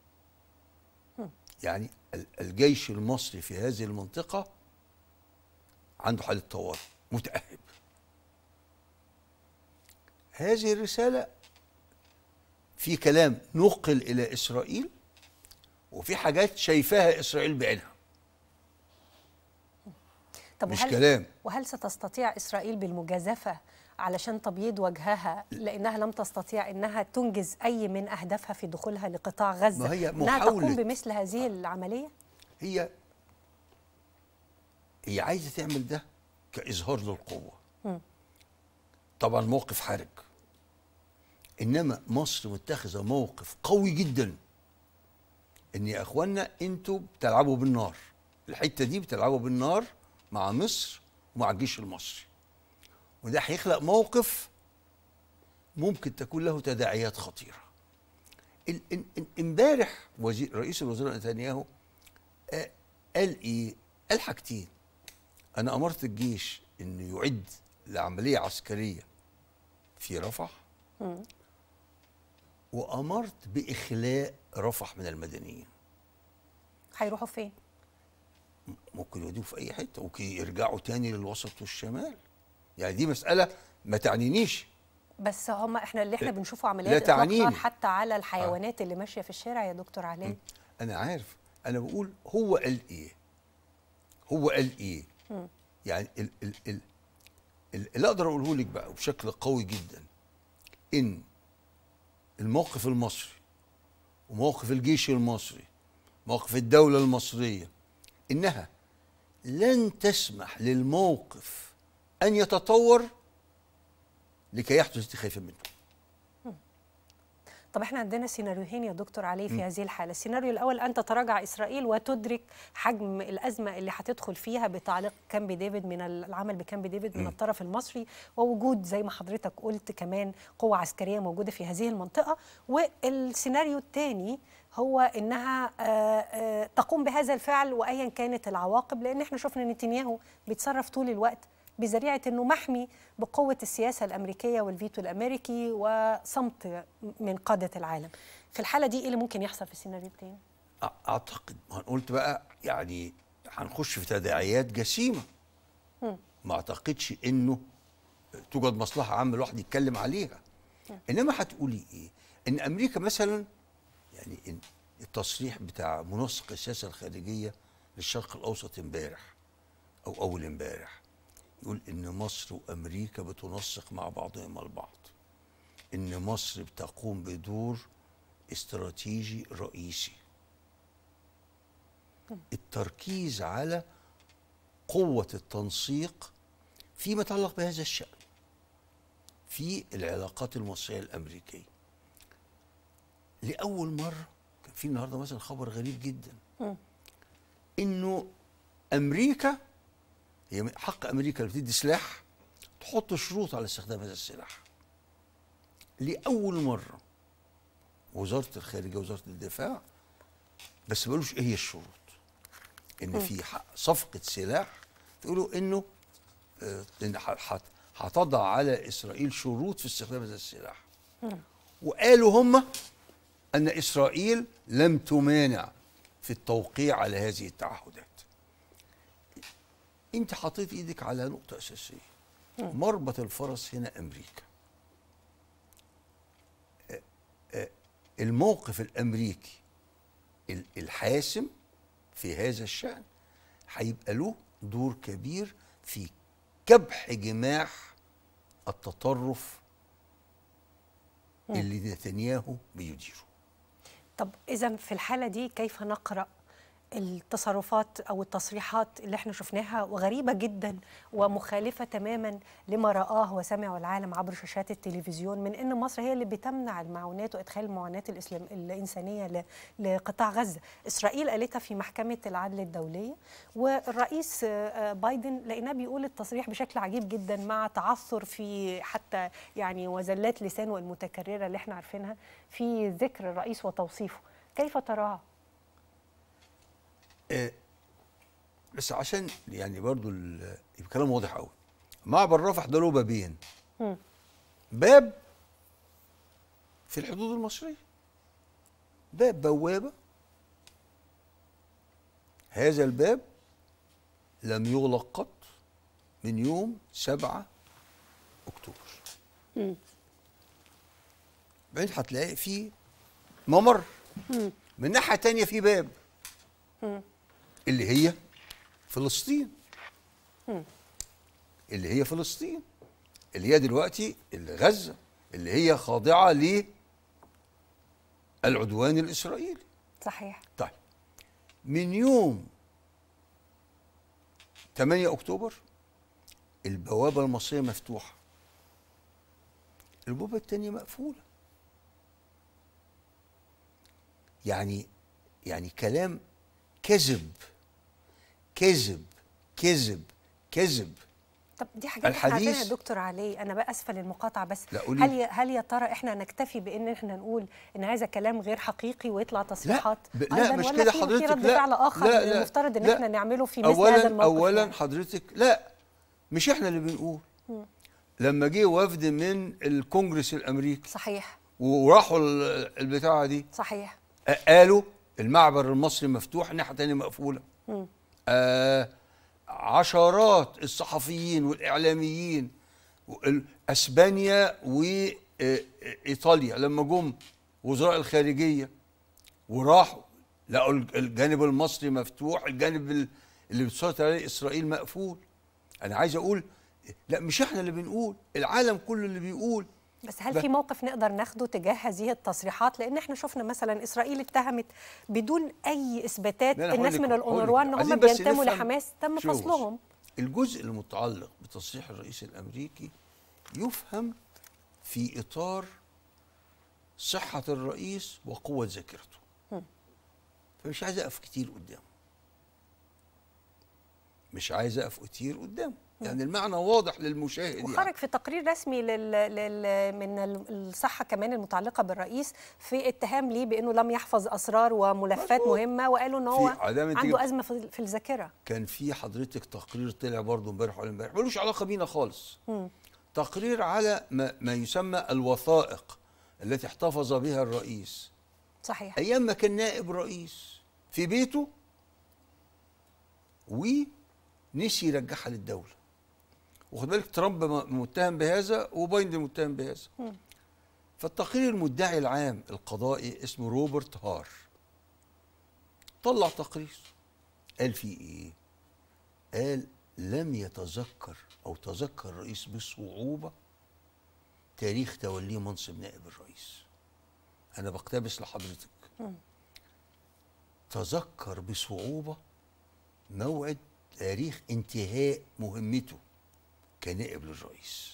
يعني الجيش المصري في هذه المنطقة عنده حالة طوارئ، متأهب. هذه الرسالة في كلام نقل إلى إسرائيل، وفي حاجات شايفاها إسرائيل بعينها. طب مش كلام. وهل ستستطيع إسرائيل بالمجازفة علشان تبييض وجهها، لأنها لم تستطيع أنها تنجز أي من أهدافها في دخولها لقطاع غزة، ما هي أنها تقوم بمثل هذه العملية؟ هي عايزة تعمل ده كإظهار للقوة. طبعا موقف حرج، إنما مصر متخذة موقف قوي جدا إن يا أخوانا أنتوا بتلعبوا بالنار، الحتة دي بتلعبوا بالنار مع مصر ومع الجيش المصري، وده هيخلق موقف ممكن تكون له تداعيات خطيرة. امبارح رئيس الوزراء نتنياهو قال إيه؟ قال حاجتين. أنا أمرت الجيش إنه يعد لعملية عسكرية في رفح، وأمرت بإخلاء رفح من المدنيين. هيروحوا فين؟ ممكن يودوه في أي حتة، ممكن يرجعوا تاني للوسط والشمال. يعني دي مسألة ما تعنينيش. بس هم احنا اللي احنا بنشوفه عمليات اطلاق نار حتى على الحيوانات اللي ماشية في الشارع يا دكتور علاء. أنا عارف، أنا بقول هو قال إيه؟ هو قال إيه؟ يعني اللي أقدر أقوله لك بقى بشكل قوي جدا إن الموقف المصري وموقف الجيش المصري، موقف الدولة المصرية، إنها لن تسمح للموقف أن يتطور لكي يحدث استخفاف منه. طب احنا عندنا سيناريوهين يا دكتور علي في هذه الحالة. السيناريو الأول أن تتراجع إسرائيل وتدرك حجم الأزمة اللي هتدخل فيها بتعليق كامب ديفيد من العمل بكامب ديفيد من الطرف المصري، ووجود زي ما حضرتك قلت كمان قوة عسكرية موجودة في هذه المنطقة. والسيناريو الثاني هو إنها تقوم بهذا الفعل وأيا كانت العواقب، لأن احنا شفنا نتنياهو بيتصرف طول الوقت بذريعة أنه محمي بقوة السياسة الأمريكية والفيتو الأمريكي وصمت من قادة العالم. في الحالة دي إيه اللي ممكن يحصل في السيناريو الثاني؟ أعتقد قلت بقى يعني هنخش في تداعيات جسيمة. ما أعتقدش إنه توجد مصلحة عامة الواحد يتكلم عليها. إنما هتقولي إيه؟ إن أمريكا مثلا، يعني التصريح بتاع منسق السياسة الخارجية للشرق الاوسط امبارح او اول امبارح، يقول ان مصر وامريكا بتنسق مع بعضهم البعض، ان مصر بتقوم بدور استراتيجي رئيسي. التركيز على قوة التنسيق فيما يتعلق بهذا الشأن في العلاقات المصرية الأمريكية. لأول مرة كان في النهارده مثلا خبر غريب جدا، إنه أمريكا، هي من حق أمريكا اللي بتدي سلاح تحط شروط على استخدام هذا السلاح. لأول مرة وزارة الخارجية ووزارة الدفاع بس ما قالوش إيه هي الشروط، إن في صفقة سلاح تقولوا إنه إن هتضع على إسرائيل شروط في استخدام هذا السلاح. وقالوا هم أن إسرائيل لم تمانع في التوقيع على هذه التعهدات. أنت حطيت إيدك على نقطة أساسية، مربط الفرس هنا أمريكا. الموقف الأمريكي الحاسم في هذا الشأن هيبقى له دور كبير في كبح جماح التطرف اللي نتنياهو بيديره. طب إذا في الحالة دي كيف نقرأ التصرفات أو التصريحات اللي احنا شفناها وغريبة جدا ومخالفة تماما لما رآه وسمعه العالم عبر شاشات التلفزيون من أن مصر هي اللي بتمنع المعونات وإدخال المعونات الإنسانية لقطاع غزة. إسرائيل قالتها في محكمة العدل الدولية، والرئيس بايدن لقيناه بيقول التصريح بشكل عجيب جدا مع تعثر في حتى يعني وزلات لسانه المتكررة اللي احنا عارفينها في ذكر الرئيس وتوصيفه. كيف تراه؟ بس عشان يعني برضو يبقى كلام واضح قوي، معبر رفح ده له بابين. باب في الحدود المصرية، بوابة، هذا الباب لم يغلق قط من يوم 7 أكتوبر. بعدين هتلاقي فيه ممر من ناحية تانية في باب اللي هي فلسطين، اللي هي فلسطين اللي هي دلوقتي اللي غزة اللي هي خاضعة للعدوان الإسرائيلي. صحيح. طيب من يوم 8 أكتوبر البوابة المصرية مفتوحة، البوابة التانية مقفولة. يعني كلام كذب كذب كذب كذب. طب دي حاجات احنا عارفينها يا دكتور علي، انا بقى اسفه للمقاطعه بس هل يا ترى احنا نكتفي بان احنا نقول ان هذا كلام غير حقيقي ويطلع تصريحات؟ لا مش كده حضرتك، في رد فعل اخر المفترض ان احنا نعمله في مثل هذا الموقف؟ اولا يعني حضرتك لا مش احنا اللي بنقول. لما جه وفد من الكونجرس الامريكي صحيح وراحوا البتاعه دي صحيح قالوا المعبر المصري مفتوح، الناحيه الثانيه مقفوله. عشرات الصحفيين والاعلاميين اسبانيا وايطاليا لما جم وزراء الخارجيه وراحوا لقوا الجانب المصري مفتوح، الجانب اللي بتسيطر عليه اسرائيل مقفول. انا عايز اقول لا مش احنا اللي بنقول، العالم كله اللي بيقول. بس هل في موقف نقدر ناخده تجاه هذه التصريحات؟ لان احنا شفنا مثلا اسرائيل اتهمت بدون اي اثباتات الناس من الأونروا ان هم بينتموا لحماس تم فصلهم. الجزء المتعلق بتصريح الرئيس الامريكي يفهم في اطار صحة الرئيس وقوة ذاكرته. فمش عايز اقف كتير قدامه. مش عايز اقف كتير قدامه. يعني المعنى واضح للمشاهد. وخرج يعني في تقرير رسمي من الصحة كمان المتعلقة بالرئيس في اتهام ليه بأنه لم يحفظ أسرار وملفات مهمة، وقالوا أنه هو عنده أزمة في الذاكرة. كان في حضرتك تقرير طلع برضه امبارح ولا امبارح ملوش علاقة بينا خالص. تقرير على ما يسمى الوثائق التي احتفظ بها الرئيس. صحيح. أيام ما كان نائب رئيس في بيته ونسي يرجعها للدولة. وخد بالك ترامب متهم بهذا وبايدن متهم بهذا. فالتقرير المدعي العام القضائي اسمه روبرت هار طلع تقرير قال فيه ايه؟ قال لم يتذكر او تذكر الرئيس بصعوبه تاريخ توليه منصب نائب الرئيس. انا بقتبس لحضرتك. تذكر بصعوبه موعد تاريخ انتهاء مهمته كنائب للرئيس.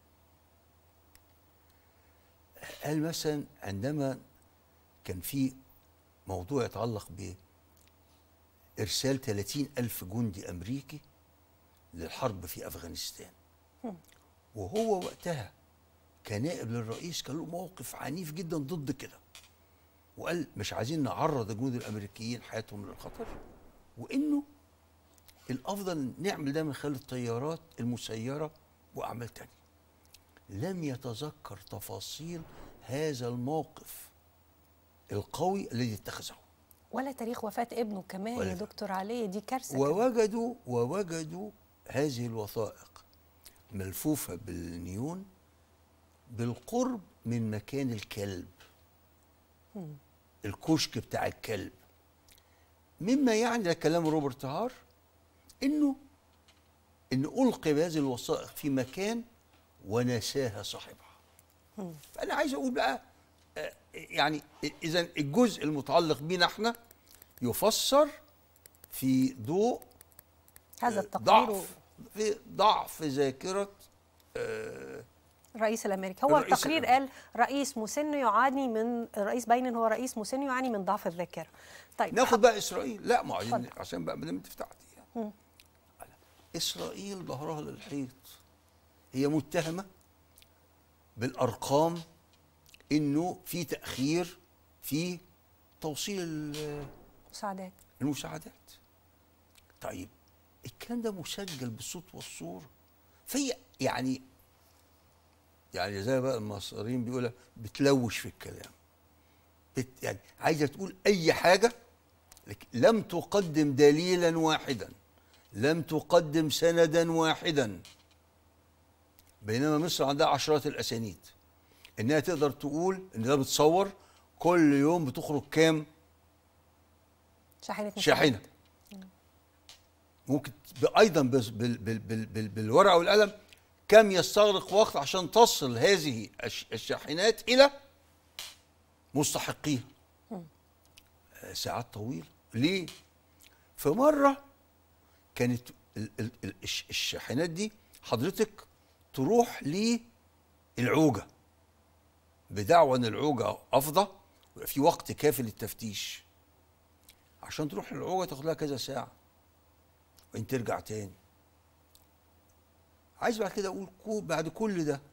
قال مثلا عندما كان في موضوع يتعلق بإرسال 30,000 جندي أمريكي للحرب في أفغانستان، وهو وقتها كنائب للرئيس كان له موقف عنيف جدا ضد كده، وقال مش عايزين نعرض الجنود الأمريكيين حياتهم للخطر، وإنه الأفضل نعمل ده من خلال الطيارات المسيرة وأعمال تانية. لم يتذكر تفاصيل هذا الموقف القوي الذي اتخذه، ولا تاريخ وفاة ابنه كمان يا دكتور علي، دي كارثة. ووجدوا هذه الوثائق ملفوفة بالنيون بالقرب من مكان الكلب، الكشك بتاع الكلب، مما يعني ده كلام روبرت هار إن ألقي بهذه الوثائق في مكان ونساها صاحبها. فأنا عايز أقول بقى يعني إذا الجزء المتعلق بينا احنا يفسر في ضوء هذا التقرير ضعف ذاكرة الرئيس الأمريكي. هو التقرير قال رئيس مسن يعاني من، الرئيس بايدن هو رئيس مسن يعاني من ضعف الذاكرة. طيب ناخد بقى إسرائيل. لا ما عشان بقى بدل ما تفتحتي يعني. إسرائيل ظهرها للحيط، هي متهمة بالأرقام إنه في تأخير في توصيل المساعدات. طيب الكلام ده مسجل بالصوت والصورة، في يعني زي بقى المصريين بيقولوا بتلوش في الكلام، يعني عايزة تقول أي حاجة لكن لم تقدم دليلا واحدا، لم تقدم سندا واحدا، بينما مصر عندها عشرات الأسانيد إنها تقدر تقول إن ده بتصور كل يوم بتخرج كام شاحنة. ممكن أيضا بالورقة والقلم كم يستغرق وقت عشان تصل هذه الشاحنات إلى مستحقيها. ساعات طويلة. ليه؟ فمرة كانت الشاحنات دي حضرتك تروح للعوجة بدعوى ان العوجة افضى ويبقى في وقت كافي للتفتيش. عشان تروح للعوجة تاخد لها كذا ساعة وبعدين ترجع تاني. عايز بعد كده اقول بعد كل ده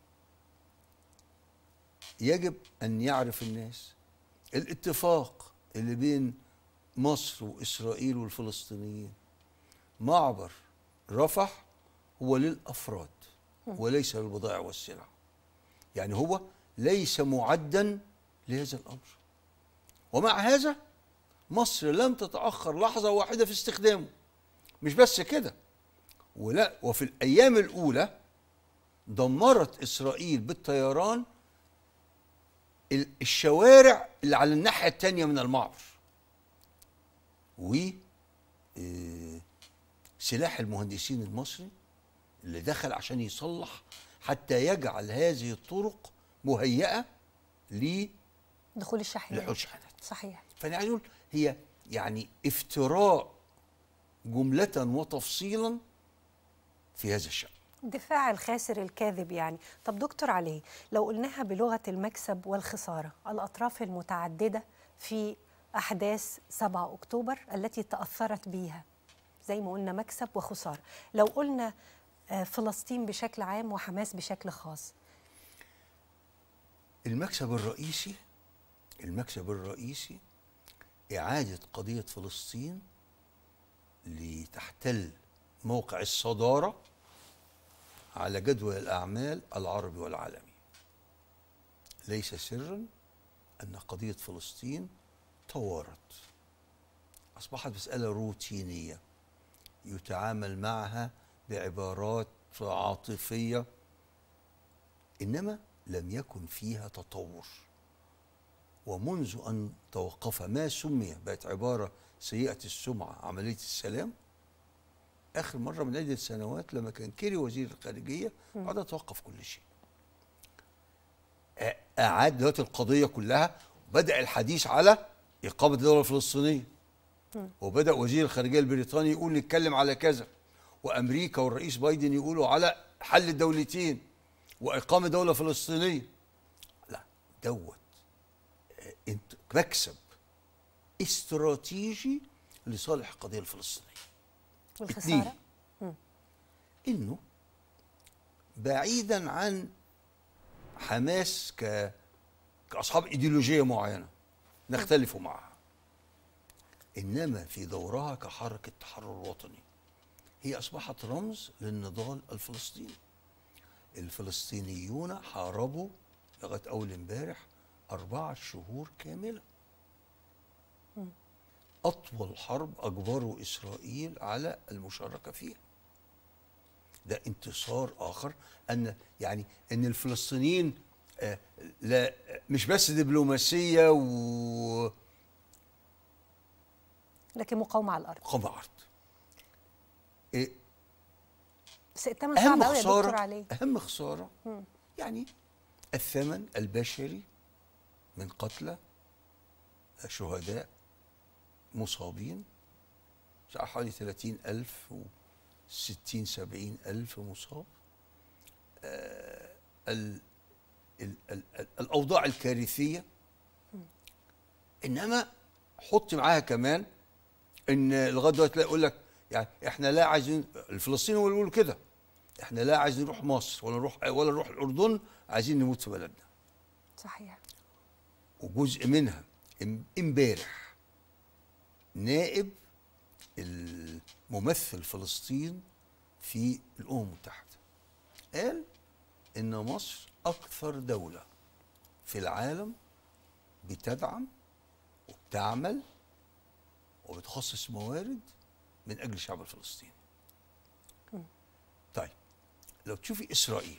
يجب ان يعرف الناس الاتفاق اللي بين مصر واسرائيل والفلسطينيين. معبر رفح هو للافراد وليس للبضائع والسلع، يعني هو ليس معدا لهذا الامر، ومع هذا مصر لم تتاخر لحظه واحده في استخدامه. مش بس كده، وفي الايام الاولى دمرت اسرائيل بالطيران الشوارع اللي على الناحيه الثانيه من المعبر، سلاح المهندسين المصري اللي دخل عشان يصلح حتى يجعل هذه الطرق مهيئة لدخول الشاحنات. صحيح. فأنا عايز أقول هي يعني افتراء جملة وتفصيلا في هذا الشأن. دفاع الخاسر الكاذب يعني. طب دكتور علي، لو قلناها بلغة المكسب والخسارة، الأطراف المتعددة في أحداث 7 أكتوبر التي تأثرت بيها زي ما قلنا مكسب وخسارة، لو قلنا فلسطين بشكل عام وحماس بشكل خاص، المكسب الرئيسي إعادة قضية فلسطين لتحتل موقع الصدارة على جدول الأعمال العربي والعالمي. ليس سرا أن قضية فلسطين طورت، أصبحت مسألة روتينية يتعامل معها بعبارات عاطفية، إنما لم يكن فيها تطور ومنذ أن توقف ما سمي بقت عبارة سيئة السمعة عملية السلام. آخر مرة من عدة سنوات لما كان كيري وزير الخارجية بعد توقف كل شيء. أعاد دلوقتي القضية كلها، بدأ الحديث على إقامة الدولة الفلسطينية، وبدأ وزير الخارجية البريطاني يقول نتكلم على كذا، وأمريكا والرئيس بايدن يقولوا على حل الدولتين وإقامة دولة فلسطينية. لا، دوت انت مكسب استراتيجي لصالح القضية الفلسطينية. والخسارة إنه بعيدا عن حماس كأصحاب إيديولوجية معينة نختلف معها، إنما في دورها كحركة تحرر وطني هي أصبحت رمز للنضال الفلسطيني. الفلسطينيون حاربوا لغاية أول امبارح 4 شهور كاملة، أطول حرب أجبروا إسرائيل على المشاركة فيها. ده انتصار آخر، أن الفلسطينيين لا مش بس دبلوماسية لكن مقاومة على الأرض. مقاومة على الأرض. بس الثمن صعب قوي يا دكتور عليه. أهم خسارة يعني الثمن البشري من قتلى، شهداء، مصابين، حوالي 30,000 و60-70,000 مصاب. الأوضاع الكارثية. إنما حط معاها كمان إن لغاية دلوقتي يقول لك يعني إحنا لا عايزين، الفلسطينيين يقولوا كده، إحنا لا عايزين نروح مصر ولا نروح الأردن، عايزين نموت في بلدنا. صحيح. وجزء منها امبارح نائب الممثل فلسطين في الأمم المتحدة قال إن مصر أكثر دولة في العالم بتدعم وبتعمل وبتخصص موارد من أجل الشعب الفلسطيني. طيب لو تشوفي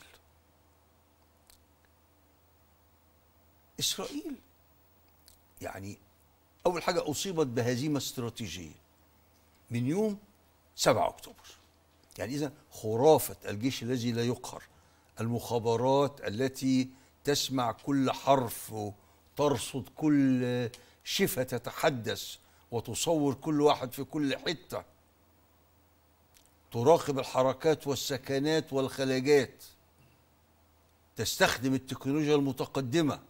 إسرائيل يعني أول حاجة أصيبت بهزيمة استراتيجية من يوم 7 أكتوبر. يعني إذا خرافة الجيش الذي لا يقهر، المخابرات التي تسمع كل حرف وترصد كل شفة تتحدث وتصور كل واحد في كل حتة، تراقب الحركات والسكنات والخلاجات، تستخدم التكنولوجيا المتقدمة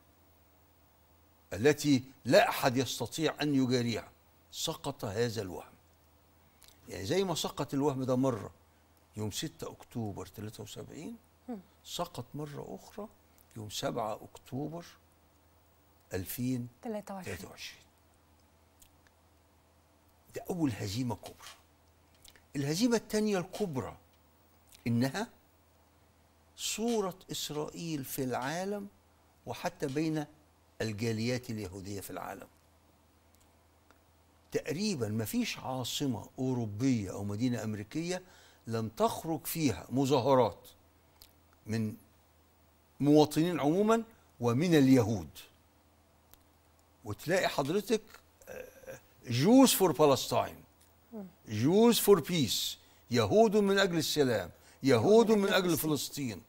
التي لا أحد يستطيع أن يجاريها. سقط هذا الوهم، يعني زي ما سقط الوهم ده مرة يوم 6 أكتوبر 73، سقط مرة أخرى يوم 7 أكتوبر 2023. ده أول هزيمة كبرى. الهزيمة الثانية الكبرى إنها صورة إسرائيل في العالم وحتى بين الجاليات اليهودية في العالم. تقريبا ما فيش عاصمة أوروبية أو مدينة أمريكية لم تخرج فيها مظاهرات من مواطنين عموما ومن اليهود، وتلاقي حضرتك جوز فور بالستاين، جوز فور بيس، يهود من أجل السلام، يهود من أجل فلسطين.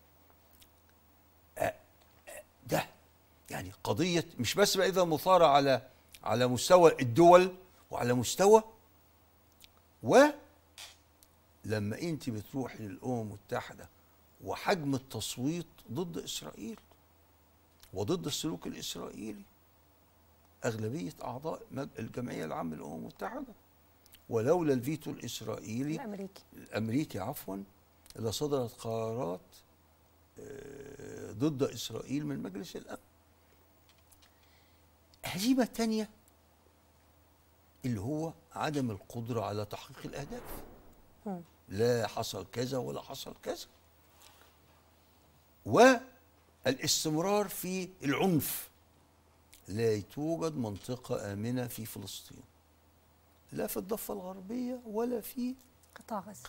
ده يعني قضية مش بس بقى إذا مثارة على مستوى الدول وعلى مستوى، ولما أنت بتروح للأمم المتحدة وحجم التصويت ضد إسرائيل وضد السلوك الإسرائيلي، أغلبية أعضاء الجمعية العامة للأمم المتحدة، ولولا الفيتو الإسرائيلي الأمريكي عفوا لصدرت قرارات ضد إسرائيل من مجلس الأمن. هزيمة تانية اللي هو عدم القدرة على تحقيق الأهداف. لا حصل كذا ولا حصل كذا، والاستمرار في العنف. لا توجد منطقة آمنة في فلسطين، لا في الضفة الغربية ولا في قطاع غزة.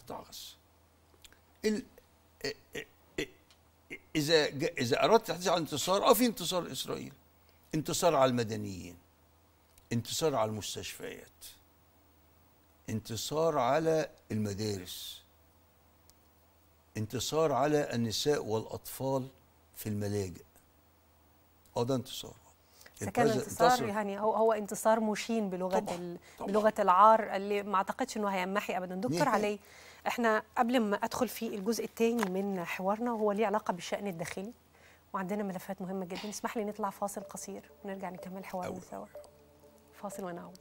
إذا أردت التحديث عن انتصار، في انتصار إسرائيل، انتصار على المدنيين، انتصار على المستشفيات، انتصار على المدارس، انتصار على النساء والأطفال في الملاجئ. ده انتصار. إذا كان انتصار يعني هو انتصار مشين بلغة العار اللي ما أعتقدش إنه هيمحي أبدا. دكتور علي، إحنا قبل ما أدخل في الجزء الثاني من حوارنا وهو ليه علاقة بالشأن الداخلي وعندنا ملفات مهمة جدا، اسمح لي نطلع فاصل قصير ونرجع نكمل حوارنا سوا. فاصل ونعود.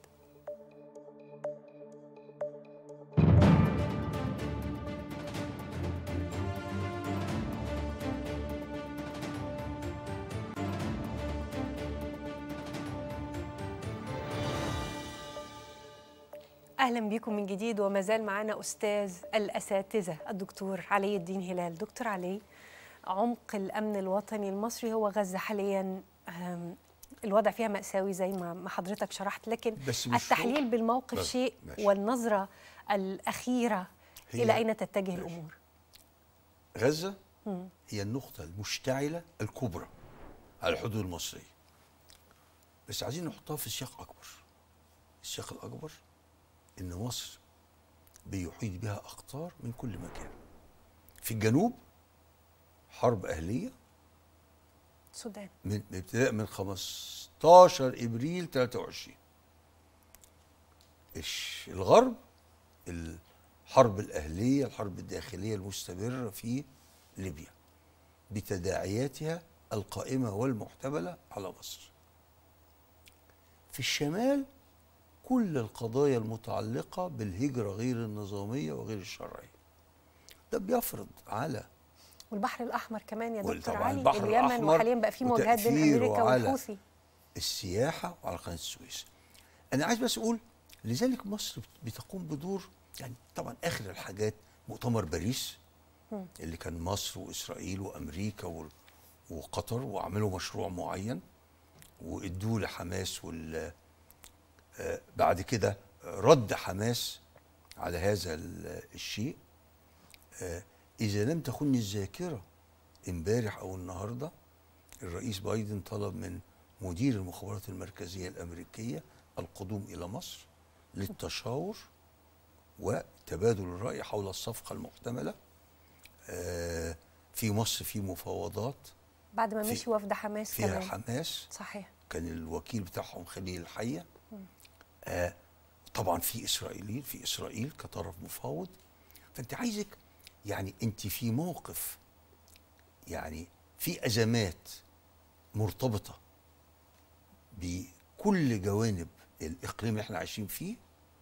أهلا بكم من جديد، وما زال معنا أستاذ الأساتذة الدكتور علي الدين هلال. دكتور علي، عمق الأمن الوطني المصري هو غزة حاليا، الوضع فيها مأساوي زي ما حضرتك شرحت، لكن التحليل بالموقف شيء والنظرة الأخيرة إلى أين تتجه الأمور؟ غزة هي النقطة المشتعلة الكبرى على الحدود المصرية، بس عايزين نحطها في سياق أكبر. السياق الأكبر إن مصر بيحيط بها أخطار من كل مكان. في الجنوب حرب أهلية السودان من ابتداء من 15 إبريل 23. الغرب الحرب الأهلية، الحرب الداخلية المستمرة في ليبيا بتداعياتها القائمة والمحتملة على مصر. في الشمال كل القضايا المتعلقة بالهجرة غير النظامية وغير الشرعية. ده بيفرض على والبحر الأحمر كمان يا دكتور طبعاً علي، البحر اليمن، الأحمر وحاليا بقى في مواجهات بين أمريكا والحوثي، السياحة وعلى قناة السويس. أنا عايز بس أقول لذلك مصر بتقوم بدور، يعني طبعا آخر الحاجات مؤتمر باريس اللي كان مصر وإسرائيل وأمريكا وقطر، وعملوا مشروع معين وادوه لحماس بعد كده رد حماس على هذا الشيء. إذا لم تخن الذاكرة امبارح أو النهاردة الرئيس بايدن طلب من مدير المخابرات المركزية الأمريكية القدوم إلى مصر للتشاور وتبادل الرأي حول الصفقة المحتملة. في مصر في مفاوضات بعد ما مشي وفد حماس فيها كمان. حماس صحيح، كان الوكيل بتاعهم خليل الحية. طبعا في إسرائيل كطرف مفاوض. فأنت عايزك يعني أنت في موقف، يعني في أزمات مرتبطة بكل جوانب الإقليم اللي احنا عايشين فيه،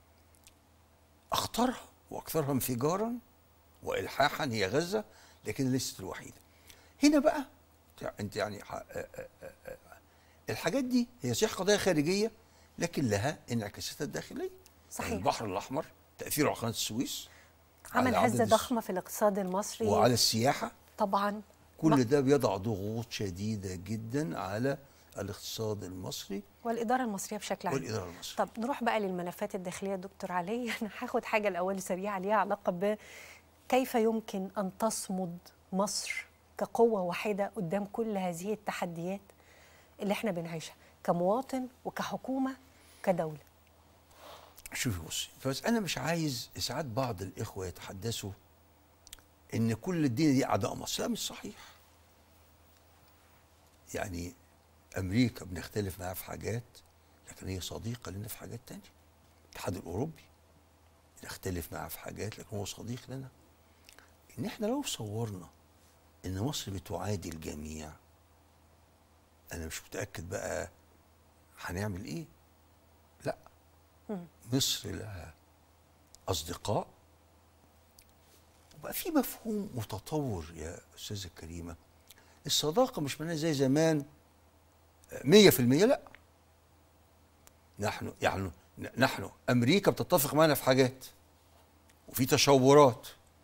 أخطرها وأكثرها انفجارا وإلحاحا هي غزة، لكن ليست الوحيدة. هنا بقى أنت يعني الحاجات دي هي صحيح قضايا خارجية، لكن لها انعكاساتها الداخلية. صحيح. البحر الأحمر تأثيره على قناة السويس عمل هزة ضخمة في الاقتصاد المصري وعلى السياحة طبعا. كل ده بيضع ضغوط شديدة جدا على الاقتصاد المصري والإدارة المصرية بشكل عام. والإدارة المصرية. طب نروح بقى للملفات الداخلية دكتور علي. أنا هاخد حاجة الأول سريعة ليها علاقة بكيف يمكن أن تصمد مصر كقوة واحدة قدام كل هذه التحديات اللي احنا بنعيشها كمواطن وكحكومة كدولة. شوفي بصي، بس أنا مش عايز ساعات بعض الإخوة يتحدثوا إن كل الدنيا دي أعداء مصر. لا، مش صحيح. يعني أمريكا بنختلف معاها في حاجات، لكن هي صديقة لنا في حاجات تانية. الاتحاد الأوروبي بنختلف معاه في حاجات، لكن هو صديق لنا. إن إحنا لو صورنا إن مصر بتعادي الجميع، أنا مش متأكد بقى هنعمل إيه. لا، مصر لها أصدقاء، وبقى في مفهوم متطور يا أستاذة كريمة. الصداقة مش معناها زي زمان 100%. لا، نحن أمريكا بتتفق معنا في حاجات وفي تشاورات،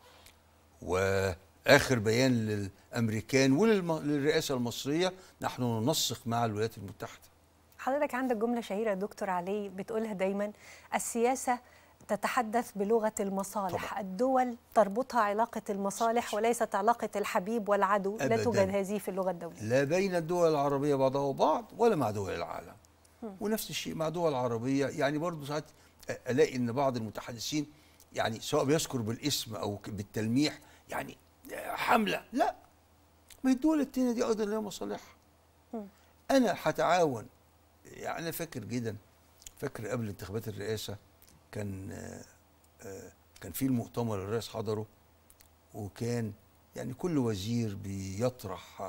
وآخر بيان للأمريكان وللرئاسة المصرية نحن ننسق مع الولايات المتحدة. حضرتك عندك جملة شهيرة يا دكتور علي بتقولها دايما: السياسة تتحدث بلغة المصالح طبعا. الدول تربطها علاقة المصالح وليست علاقة الحبيب والعدو. لا أبداً. توجد هذه في اللغة الدولية. لا بين الدول العربية بعضها وبعض ولا مع دول العالم. ونفس الشيء مع دول العربية. يعني برضو ساعات ألاقي أن بعض المتحدثين يعني سواء بيذكر بالاسم أو بالتلميح يعني حملة، لا، ما الدول التانية دي أيضا لها مصالحها. أنا هتعاون. يعني أنا فاكر جدا، فاكر قبل انتخابات الرئاسة كان في المؤتمر الرئيس حضره، وكان يعني كل وزير بيطرح.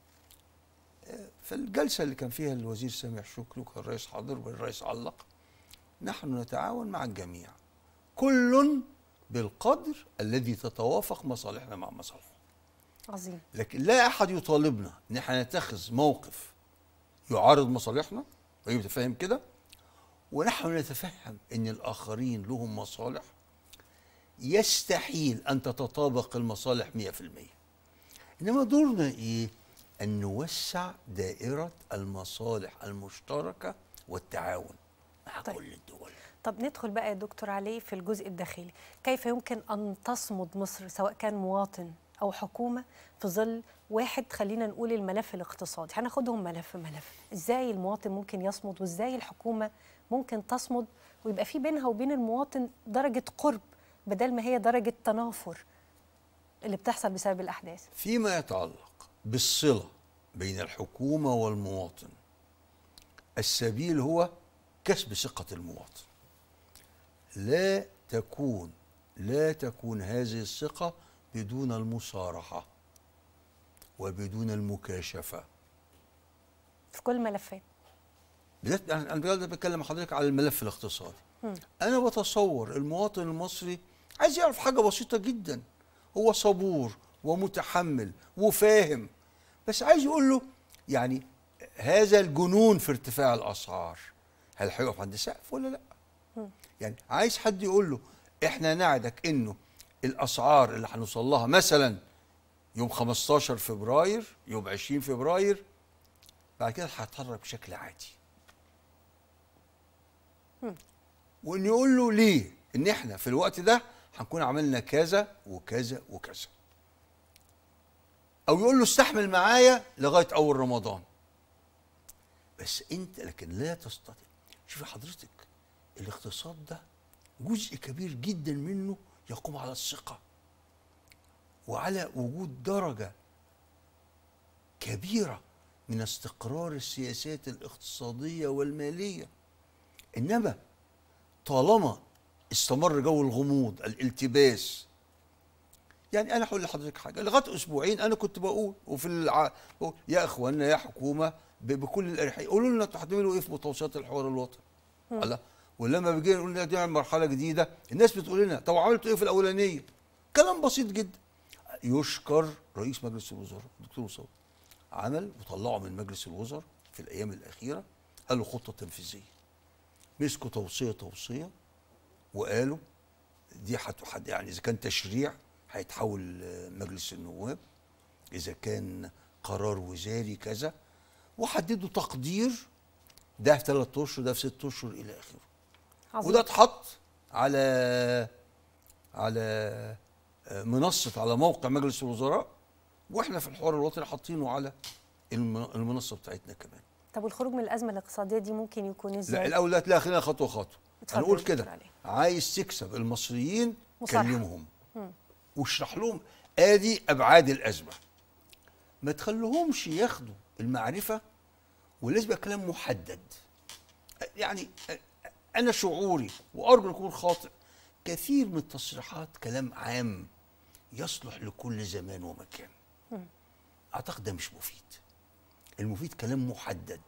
فالجلسة اللي كان فيها الوزير سامح شكري وكان الرئيس حاضر والرئيس علق: نحن نتعاون مع الجميع، كل بالقدر الذي تتوافق مصالحنا مع مصالحه. عظيم. لكن لا أحد يطالبنا إن احنا نتخذ موقف يعارض مصالحنا، ويبقى فاهم كده، ونحن نتفهم ان الاخرين لهم مصالح يستحيل ان تتطابق المصالح 100%. انما دورنا ايه؟ ان نوسع دائرة المصالح المشتركة والتعاون مع طيب. كل الدول. طب ندخل بقى يا دكتور علي في الجزء الداخلي. كيف يمكن أن تصمد مصر سواء كان مواطن أو حكومة في ظل واحد، خلينا نقول الملف الاقتصادي، هناخدهم ملف ملف. إزاي المواطن ممكن يصمد وإزاي الحكومة ممكن تصمد ويبقى في بينها وبين المواطن درجة قرب بدل ما هي درجة تنافر اللي بتحصل بسبب الأحداث؟ فيما يتعلق بالصلة بين الحكومة والمواطن، السبيل هو كسب ثقة المواطن. لا تكون هذه الثقة بدون المصارحة وبدون المكاشفة في كل الملفات. أنا بتكلم مع حضرتك على الملف الاقتصادي. أنا بتصور المواطن المصري عايز يعرف حاجة بسيطة جدا، هو صبور ومتحمل وفاهم، بس عايز يقول له يعني هذا الجنون في ارتفاع الأسعار هل هيقف عند سقف ولا لا؟ يعني عايز حد يقول له احنا نعدك انه الاسعار اللي هنوصل لها مثلا يوم 15 فبراير يوم 20 فبراير بعد كده هتتحرك بشكل عادي. وان يقول له ليه؟ ان احنا في الوقت ده هنكون عملنا كذا وكذا وكذا. او يقول له استحمل معايا لغايه اول رمضان. بس انت لكن لا تستطيع. شوفي حضرتك، الاقتصاد ده جزء كبير جدا منه يقوم على الثقة وعلى وجود درجة كبيرة من استقرار السياسات الاقتصادية والمالية. إنما طالما استمر جو الغموض الالتباس، يعني أنا هقول لحضرتك حاجة، لغاية أسبوعين أنا كنت بقول بقول يا إخواننا يا حكومة بكل الأريحية قولوا لنا أنتوا هتعملوا إيه في متوسطات الحوار الوطني؟ الله. ولما بيجي نقول لنا نعمل مرحله جديده الناس بتقول لنا طب عملتوا ايه في الاولانيه؟ كلام بسيط جدا. يشكر رئيس مجلس الوزراء الدكتور مصطفى عمل وطلعوا من مجلس الوزراء في الايام الاخيره قالوا خطه تنفيذيه. مسكوا توصيه وقالوا دي يعني اذا كان تشريع هيتحول مجلس النواب، اذا كان قرار وزاري كذا، وحددوا تقدير ده في 3 اشهر ده في 6 اشهر الى اخره. وده اتحط على منصه على موقع مجلس الوزراء، واحنا في الحوار الوطني حاطينه على المنصه بتاعتنا كمان. طب والخروج من الازمه الاقتصاديه دي ممكن يكون ازاي؟ لا الاول لا خلينا خطوه هنقول كده. عايز تكسب المصريين كلمهم واشرح لهم ادي ابعاد الازمه، ما تخليهمش ياخدوا المعرفه ولازم يبقى كلام محدد. يعني أنا شعوري وأرجو أن يكون خاطئ، كثير من التصريحات كلام عام يصلح لكل زمان ومكان. أعتقد ده مش مفيد. المفيد كلام محدد.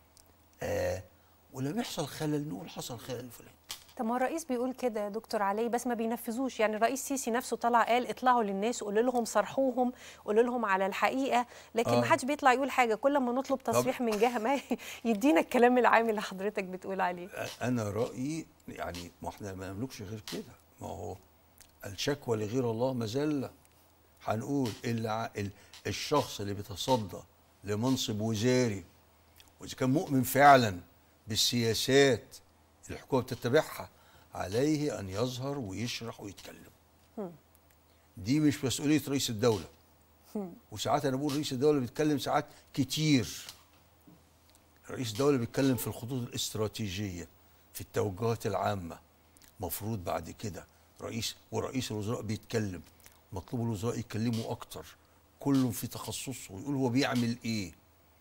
ولما يحصل خلل نقول حصل خلل فلان. طب ما الرئيس بيقول كده يا دكتور علي بس ما بينفذوش. يعني الرئيس سيسي نفسه طلع قال اطلعوا للناس قولوا لهم صرحوهم قولوا لهم على الحقيقه، لكن ما حدش بيطلع يقول حاجه. كل ما نطلب تصريح من جهه ما يدينا الكلام العام اللي حضرتك بتقول عليه. انا رايي يعني ما احنا ما نملكش غير كده، ما هو الشكوى لغير الله مذله. هنقول الشخص اللي بيتصدى لمنصب وزاري واذا كان مؤمن فعلا بالسياسات الحكومه بتتبعها عليه ان يظهر ويشرح ويتكلم. دي مش مسؤوليه رئيس الدوله. وساعات انا بقول رئيس الدوله بيتكلم ساعات كتير. رئيس الدوله بيتكلم في الخطوط الاستراتيجيه، في التوجهات العامه. مفروض بعد كده ورئيس الوزراء بيتكلم، مطلوب الوزراء يتكلموا اكتر، كل في تخصصه ويقول هو بيعمل ايه.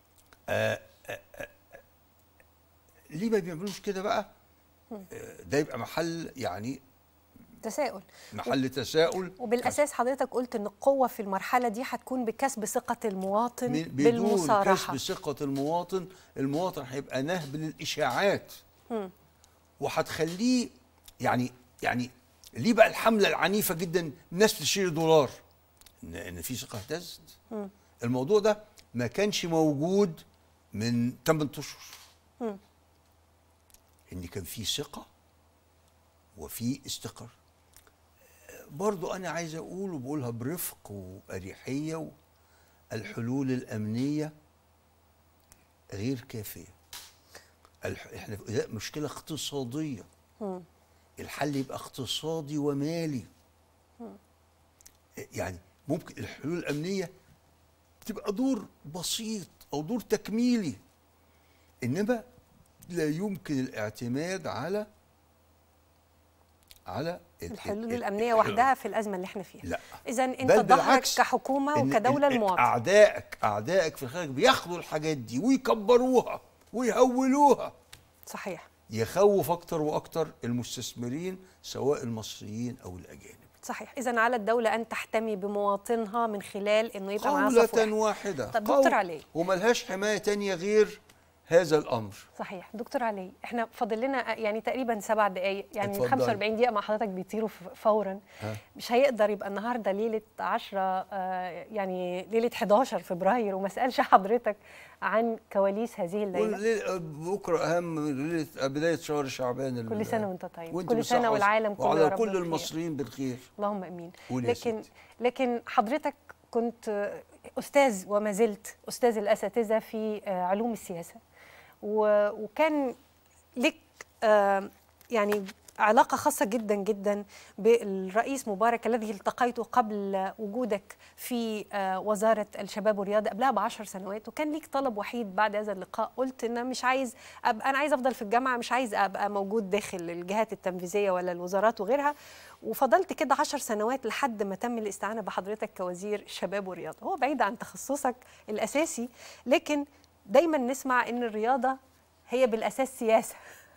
ليه ما بيعملوش كده بقى؟ ده يبقى محل يعني تساؤل، محل تساؤل. وبالاساس حضرتك قلت ان القوه في المرحله دي هتكون بكسب ثقه المواطن بدون بالمصارحه. كسب ثقه المواطن هيبقى نهب للاشاعات وهتخليه يعني ليه بقى الحمله العنيفه جدا الناس تشتري دولار؟ ان في ثقه اهتزت. الموضوع ده ما كانش موجود من 8 اشهر. ان كان في ثقه وفي استقرار. برضو انا عايز اقول وبقولها برفق واريحيه، الحلول الامنيه غير كافيه. احنا في مشكله اقتصاديه. الحل يبقى اقتصادي ومالي. يعني ممكن الحلول الامنيه تبقى دور بسيط او دور تكميلي، انما لا يمكن الاعتماد على الحلول الامنيه وحدها في الازمه اللي احنا فيها. لا، اذا انت ظهرك كحكومه وكدوله المواطن. اعدائك في الخارج بياخدوا الحاجات دي ويكبروها ويهولوها. صحيح. يخوف اكتر واكتر المستثمرين سواء المصريين او الاجانب. صحيح. اذا على الدوله ان تحتمي بمواطنها من خلال انه يبقى معاه صف قولة واحده. طب دكتور علي، وملهاش حمايه تانية غير هذا الامر. صحيح. دكتور علي، احنا فاضل لنا يعني تقريبا 7 دقائق، يعني اتفضل. 45 دقيقه مع حضرتك بيطيروا فورا. مش هيقدر يبقى النهارده ليله 10 يعني ليله 11 فبراير وما اسالش حضرتك عن كواليس هذه الليله. بكره اهم ليله بدايه شهر شعبان. كل سنه وانت طيب. كل سنه والعالم كله وعلى يا رب كل بخير. المصريين بالخير. اللهم امين. لكن حضرتك كنت استاذ وما زلت استاذ الاساتذه في علوم السياسه، وكان لك يعني علاقة خاصة جدا جدا بالرئيس مبارك الذي التقيته قبل وجودك في وزارة الشباب والرياضة قبلها ب10 سنوات، وكان ليك طلب وحيد بعد هذا اللقاء، قلت ان أنا عايز افضل في الجامعة، مش عايز ابقى موجود داخل الجهات التنفيذية ولا الوزارات وغيرها، وفضلت كده 10 سنوات لحد ما تم الاستعانة بحضرتك كوزير الشباب والرياضة. هو بعيد عن تخصصك الأساسي، لكن دايما نسمع ان الرياضة هي بالأساس سياسة.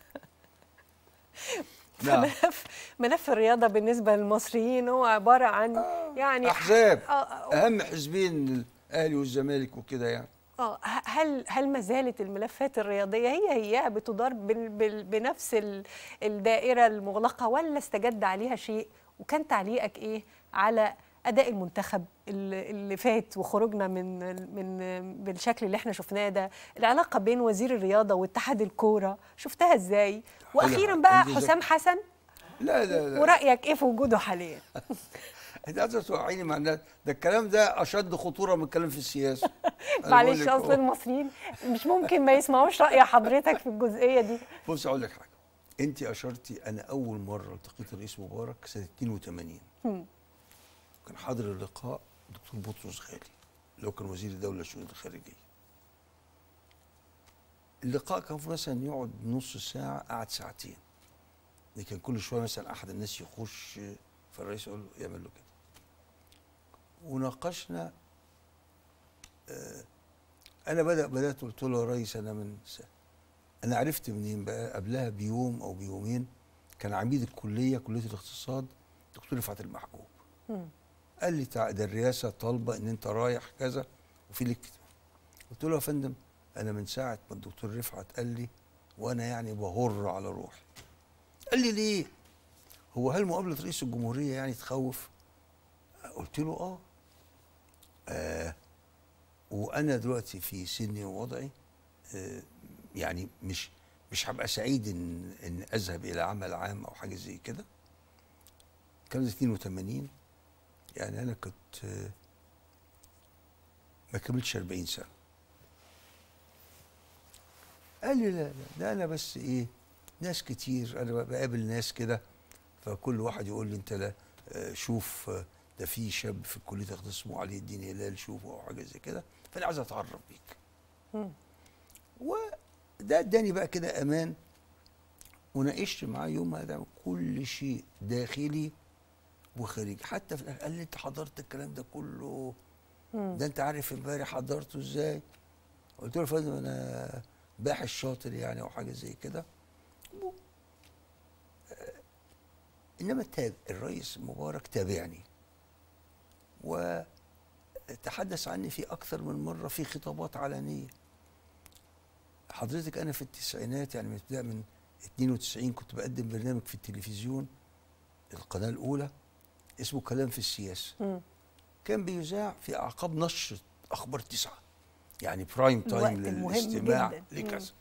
ملف الرياضة بالنسبة للمصريين هو عبارة عن يعني أحزاب. أهم حزبين الأهلي والزمالك وكده يعني. هل ما زالت الملفات الرياضية هي بتدار بنفس الدائرة المغلقة، ولا استجد عليها شيء؟ وكان تعليقك إيه على أداء المنتخب اللي فات وخروجنا من بالشكل اللي احنا شفناه ده؟ العلاقة بين وزير الرياضة واتحاد الكورة شفتها ازاي؟ واخيرا بقى حسام حسن. لا ورأيك ايه في وجوده حاليا؟ انت عايزه توعيني مع الناس، ده الكلام ده اشد خطوره من الكلام في السياسه. معلش اصل المصريين مش ممكن ما يسمعوش رأي حضرتك في الجزئيه دي. بص اقول لك حاجه، انت اشرتي انا اول مره التقيت الرئيس مبارك سنه 82. كان حاضر اللقاء دكتور بطرس غالي اللي هو كان وزير الدوله للشؤون الخارجيه. اللقاء كان مثلا يقعد نص ساعه، قعد ساعتين. لكن كل شويه مثلا احد الناس يخش فالرئيس يقول له يعمل له كده. وناقشنا. انا بدات قلت له يا ريس انا عرفت منين بقى قبلها بيوم او بيومين كان عميد كليه الاقتصاد دكتور رفعت المحجوب. قال لي ده الرئاسه طالبه ان انت رايح كذا وفي لك. قلت له يا فندم انا من ساعه ما الدكتور رفعت قال لي وانا يعني بهر على روحي. قال لي ليه؟ هو هل مقابله رئيس الجمهوريه يعني تخوف؟ قلت له وانا دلوقتي في سني ووضعي يعني مش هبقى سعيد ان اذهب الى عمل عام او حاجه زي كده. كان 82 يعني انا كنت ما كملتش 40 سنه. قال لي لا ده انا بس ايه ناس كتير، انا بقابل ناس كده، فكل واحد يقول لي انت لا شوف ده في شاب في الكليه اسمه علي الدين هلال، شوفه او حاجه زي كده، فانا عايز اتعرف بيك. وده اداني بقى كده امان، وناقشت معاه يومها ده كل شيء داخلي وخارجي. حتى في الاخر قال لي انت حضرت الكلام ده كله؟ ده انت عارف امبارح حضرته ازاي؟ قلت له يا فندم انا باحث شاطر يعني او حاجه زي كده. انما الرئيس مبارك تابعني وتحدث عني في اكثر من مره في خطابات علنيه. حضرتك انا في التسعينات يعني من 92 كنت بقدم برنامج في التلفزيون القناه الاولى اسمه كلام في السياسه. كان بيذاع في اعقاب نشر اخبار 9، يعني برايم تايم للاستماع لكذا.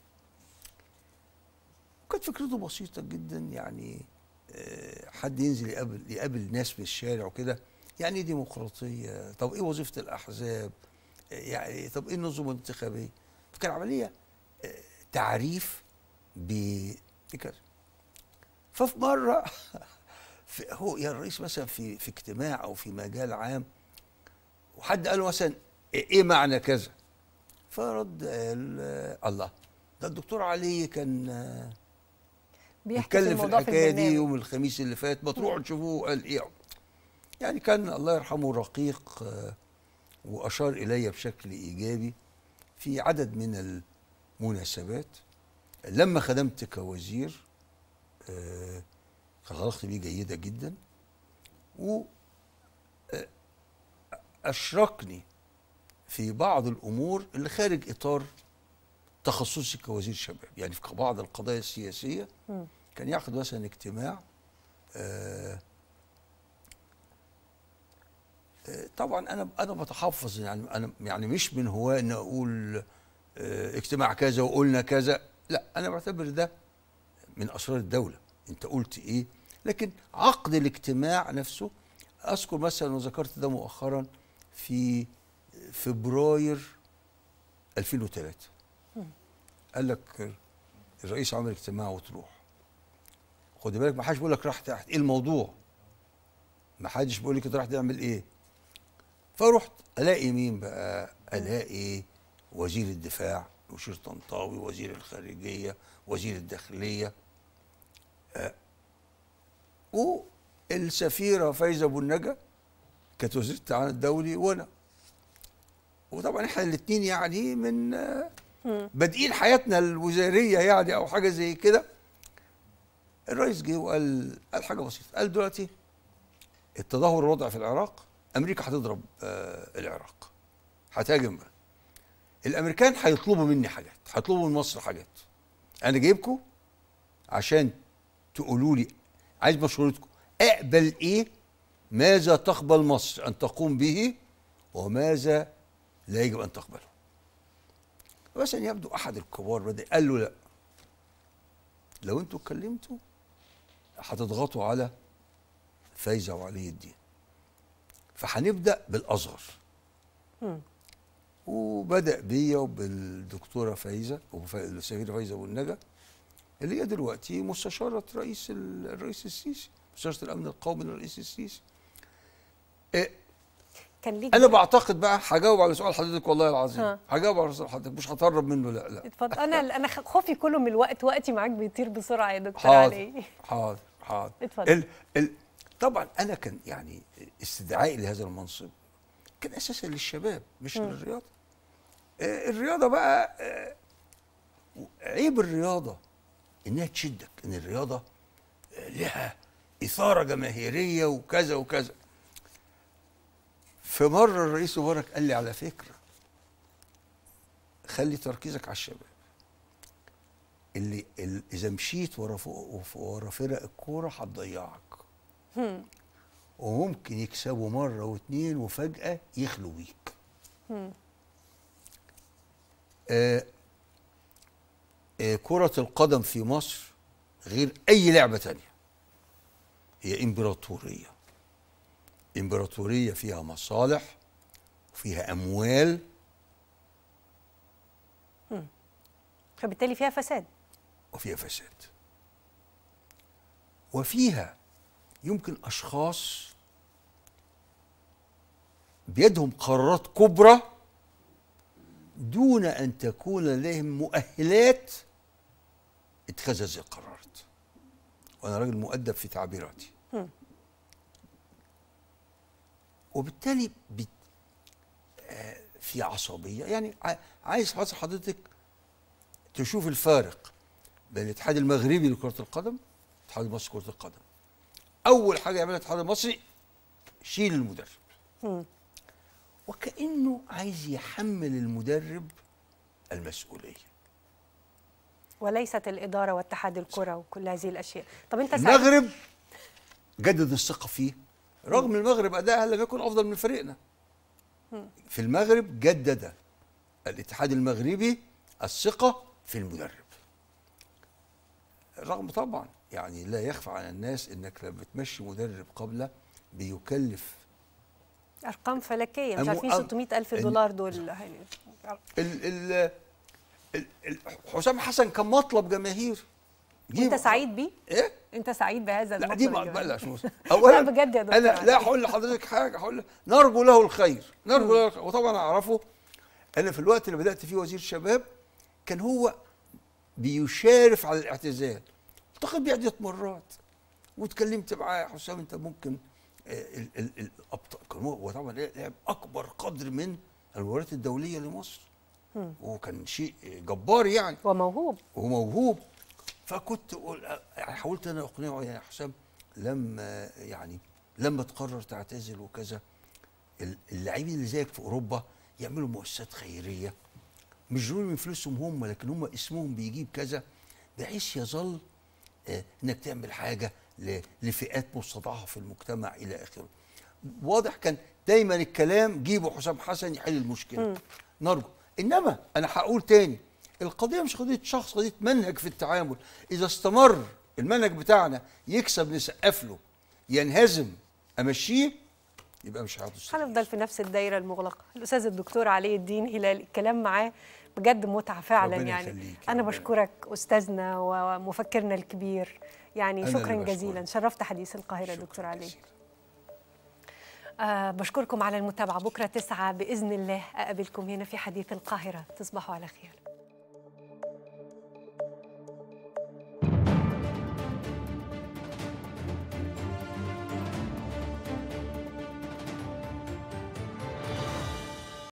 كانت فكرته بسيطه جدا، يعني حد ينزل يقابل ناس في الشارع وكده، يعني ايه ديمقراطيه؟ طب ايه وظيفه الاحزاب؟ يعني طب ايه النظم الانتخابيه؟ فكان عمليه تعريف بكذا. ففي مره هو يا الرئيس مثلا في اجتماع او في مجال عام، وحد قال له مثلا ايه معنى كذا؟ فرد قال الله، ده الدكتور علي كان بيتكلم في الحكايه دي يوم الخميس اللي فات، ما تروحوا تشوفوه قال ايه. يعني كان الله يرحمه رقيق، واشار الي بشكل ايجابي في عدد من المناسبات. لما خدمت كوزير علاقتي بيه جيده جدا، واشركني في بعض الامور اللي خارج اطار تخصصي كوزير شباب. يعني في بعض القضايا السياسيه كان ياخد مثلا اجتماع، طبعا انا بتحفظ، يعني انا يعني مش من هواه ان اقول اجتماع كذا وقلنا كذا، لا انا بعتبر ده من اسرار الدوله، انت قلت ايه. لكن عقد الاجتماع نفسه، اذكر مثلا وذكرت ده مؤخرا في فبراير 2003 قال لك الرئيس عمل اجتماع وتروح. خد بالك ما حدش بيقول لك راح تحت ايه الموضوع، ما حدش بيقول لك راح تعمل ايه. فرحت الاقي مين بقى؟ الاقي وزير الدفاع، وزير طنطاوي، وزير الخارجيه، وزير الداخليه، والسفيره فايزه ابو النجا كانت وزيره التعاون الدولي، وانا. وطبعا احنا الاثنين يعني من بادئين حياتنا الوزاريه يعني او حاجه زي كده. الرئيس جه وقال حاجه بسيطه، قال دلوقتي التدهور الوضع في العراق، امريكا هتضرب العراق، هتهاجم بقى. الامريكان هيطلبوا مني حاجات، هيطلبوا من مصر حاجات، انا جايبكم عشان تقولوا لي عايز مشورتكم، اقبل ايه؟ ماذا تقبل مصر ان تقوم به وماذا لا يجب ان تقبله. مثلا يبدو احد الكبار بدأ قال له لا، لو انتوا اتكلمتوا هتضغطوا على فايزه وعلي الدين، فهنبدا بالاصغر. وبدا بيا وبالدكتوره فايزه والسفيره فايزه ابو النجا، اللي هي دلوقتي مستشاره الرئيس السيسي، مستشاره الامن القومي للرئيس السيسي. كان ليك انا بعتقد بقى هجاوب على سؤال حضرتك والله العظيم، هجاوب على سؤال حضرتك، مش هتهرب منه. لا اتفضل. انا خوفي كله من الوقت، وقتي معاك بيطير بسرعه يا دكتور علي. حاضر اتفضل. طبعا انا كان يعني استدعائي لهذا المنصب كان اساسا للشباب مش للرياضه. الرياضه بقى عيب الرياضه انها تشدك، ان الرياضه لها اثاره جماهيريه وكذا وكذا. في مره الرئيس مبارك قال لي على فكره خلي تركيزك على الشباب، اللي اذا مشيت ورا فرق الكوره هتضيعك، وممكن يكسبوا مره واثنين وفجاه يخلوا بيك. كرة القدم في مصر غير أي لعبة تانية، هي إمبراطورية فيها مصالح وفيها أموال، فبالتالي فيها فساد. وفيها فساد. وفيها يمكن أشخاص بيدهم قرارات كبرى دون أن تكون لديهم مؤهلات اتخاذ هذه القرارات. وأنا راجل مؤدب في تعبيراتي. وبالتالي في عصبية. يعني عايز حضرتك تشوف الفارق بين الاتحاد المغربي لكرة القدم والاتحاد المصري لكرة القدم. أول حاجة يعملها الاتحاد المصري شيل المدرب. وكأنه عايز يحمل المدرب المسؤولية، وليست الإدارة واتحاد الكرة وكل هذه الأشياء. طب أنت المغرب جدد الثقة فيه، رغم المغرب أدائها لم يكن أفضل من فريقنا. في المغرب جدد الاتحاد المغربي الثقة في المدرب، رغم طبعا يعني لا يخفى على الناس انك لما بتمشي مدرب قبله بيكلف ارقام فلكيه، مش عارفين 600,000 دولار دول. حسام حسن كان مطلب جماهير. انت سعيد بيه؟ ايه؟ انت سعيد بهذا لا المطلب؟ دي ما بلاش. اولا بجد يا دكتور، انا لا هقول لحضرتك حاجه، هقول نرجو له الخير، نرجو له الخير. وطبعا اعرفه انا في الوقت اللي بدات فيه وزير الشباب كان هو بيشارف على الاعتزال، اعتقد دي عدة مرات، واتكلمت معاه. يا حسام انت ممكن الابطال، هو طبعا لعب اكبر قدر من المباريات الدوليه لمصر، وكان شيء جبار يعني، وموهوب. فكنت حاولت انا اقنعه يا حسام لما تقرر تعتزل وكذا، اللاعبين اللي زيك في اوروبا يعملوا مؤسسات خيريه، مش ضروري من فلوسهم هم، لكن هم اسمهم بيجيب كذا، بحيث يظل انك تعمل حاجه لفئات مستضعفه في المجتمع الى اخره. واضح كان دايما الكلام جيبوا حسام حسن يحل المشكله. نرجو. انما انا هقول تاني، القضيه مش قضيه شخص، قضيه منهج في التعامل. اذا استمر المنهج بتاعنا يكسب نسقف له، ينهزم امشيه، يبقى مش هيحدث. هنفضل في نفس الدايره المغلقه. الاستاذ الدكتور علي الدين هلال، الكلام معاه بجد متعه فعلا يعني. انا بشكرك استاذنا ومفكرنا الكبير يعني، شكرا جزيلا، شرفت حديث القاهره دكتور علي. بشكركم على المتابعه. بكره 9 باذن الله اقابلكم هنا في حديث القاهره. تصبحوا على خير.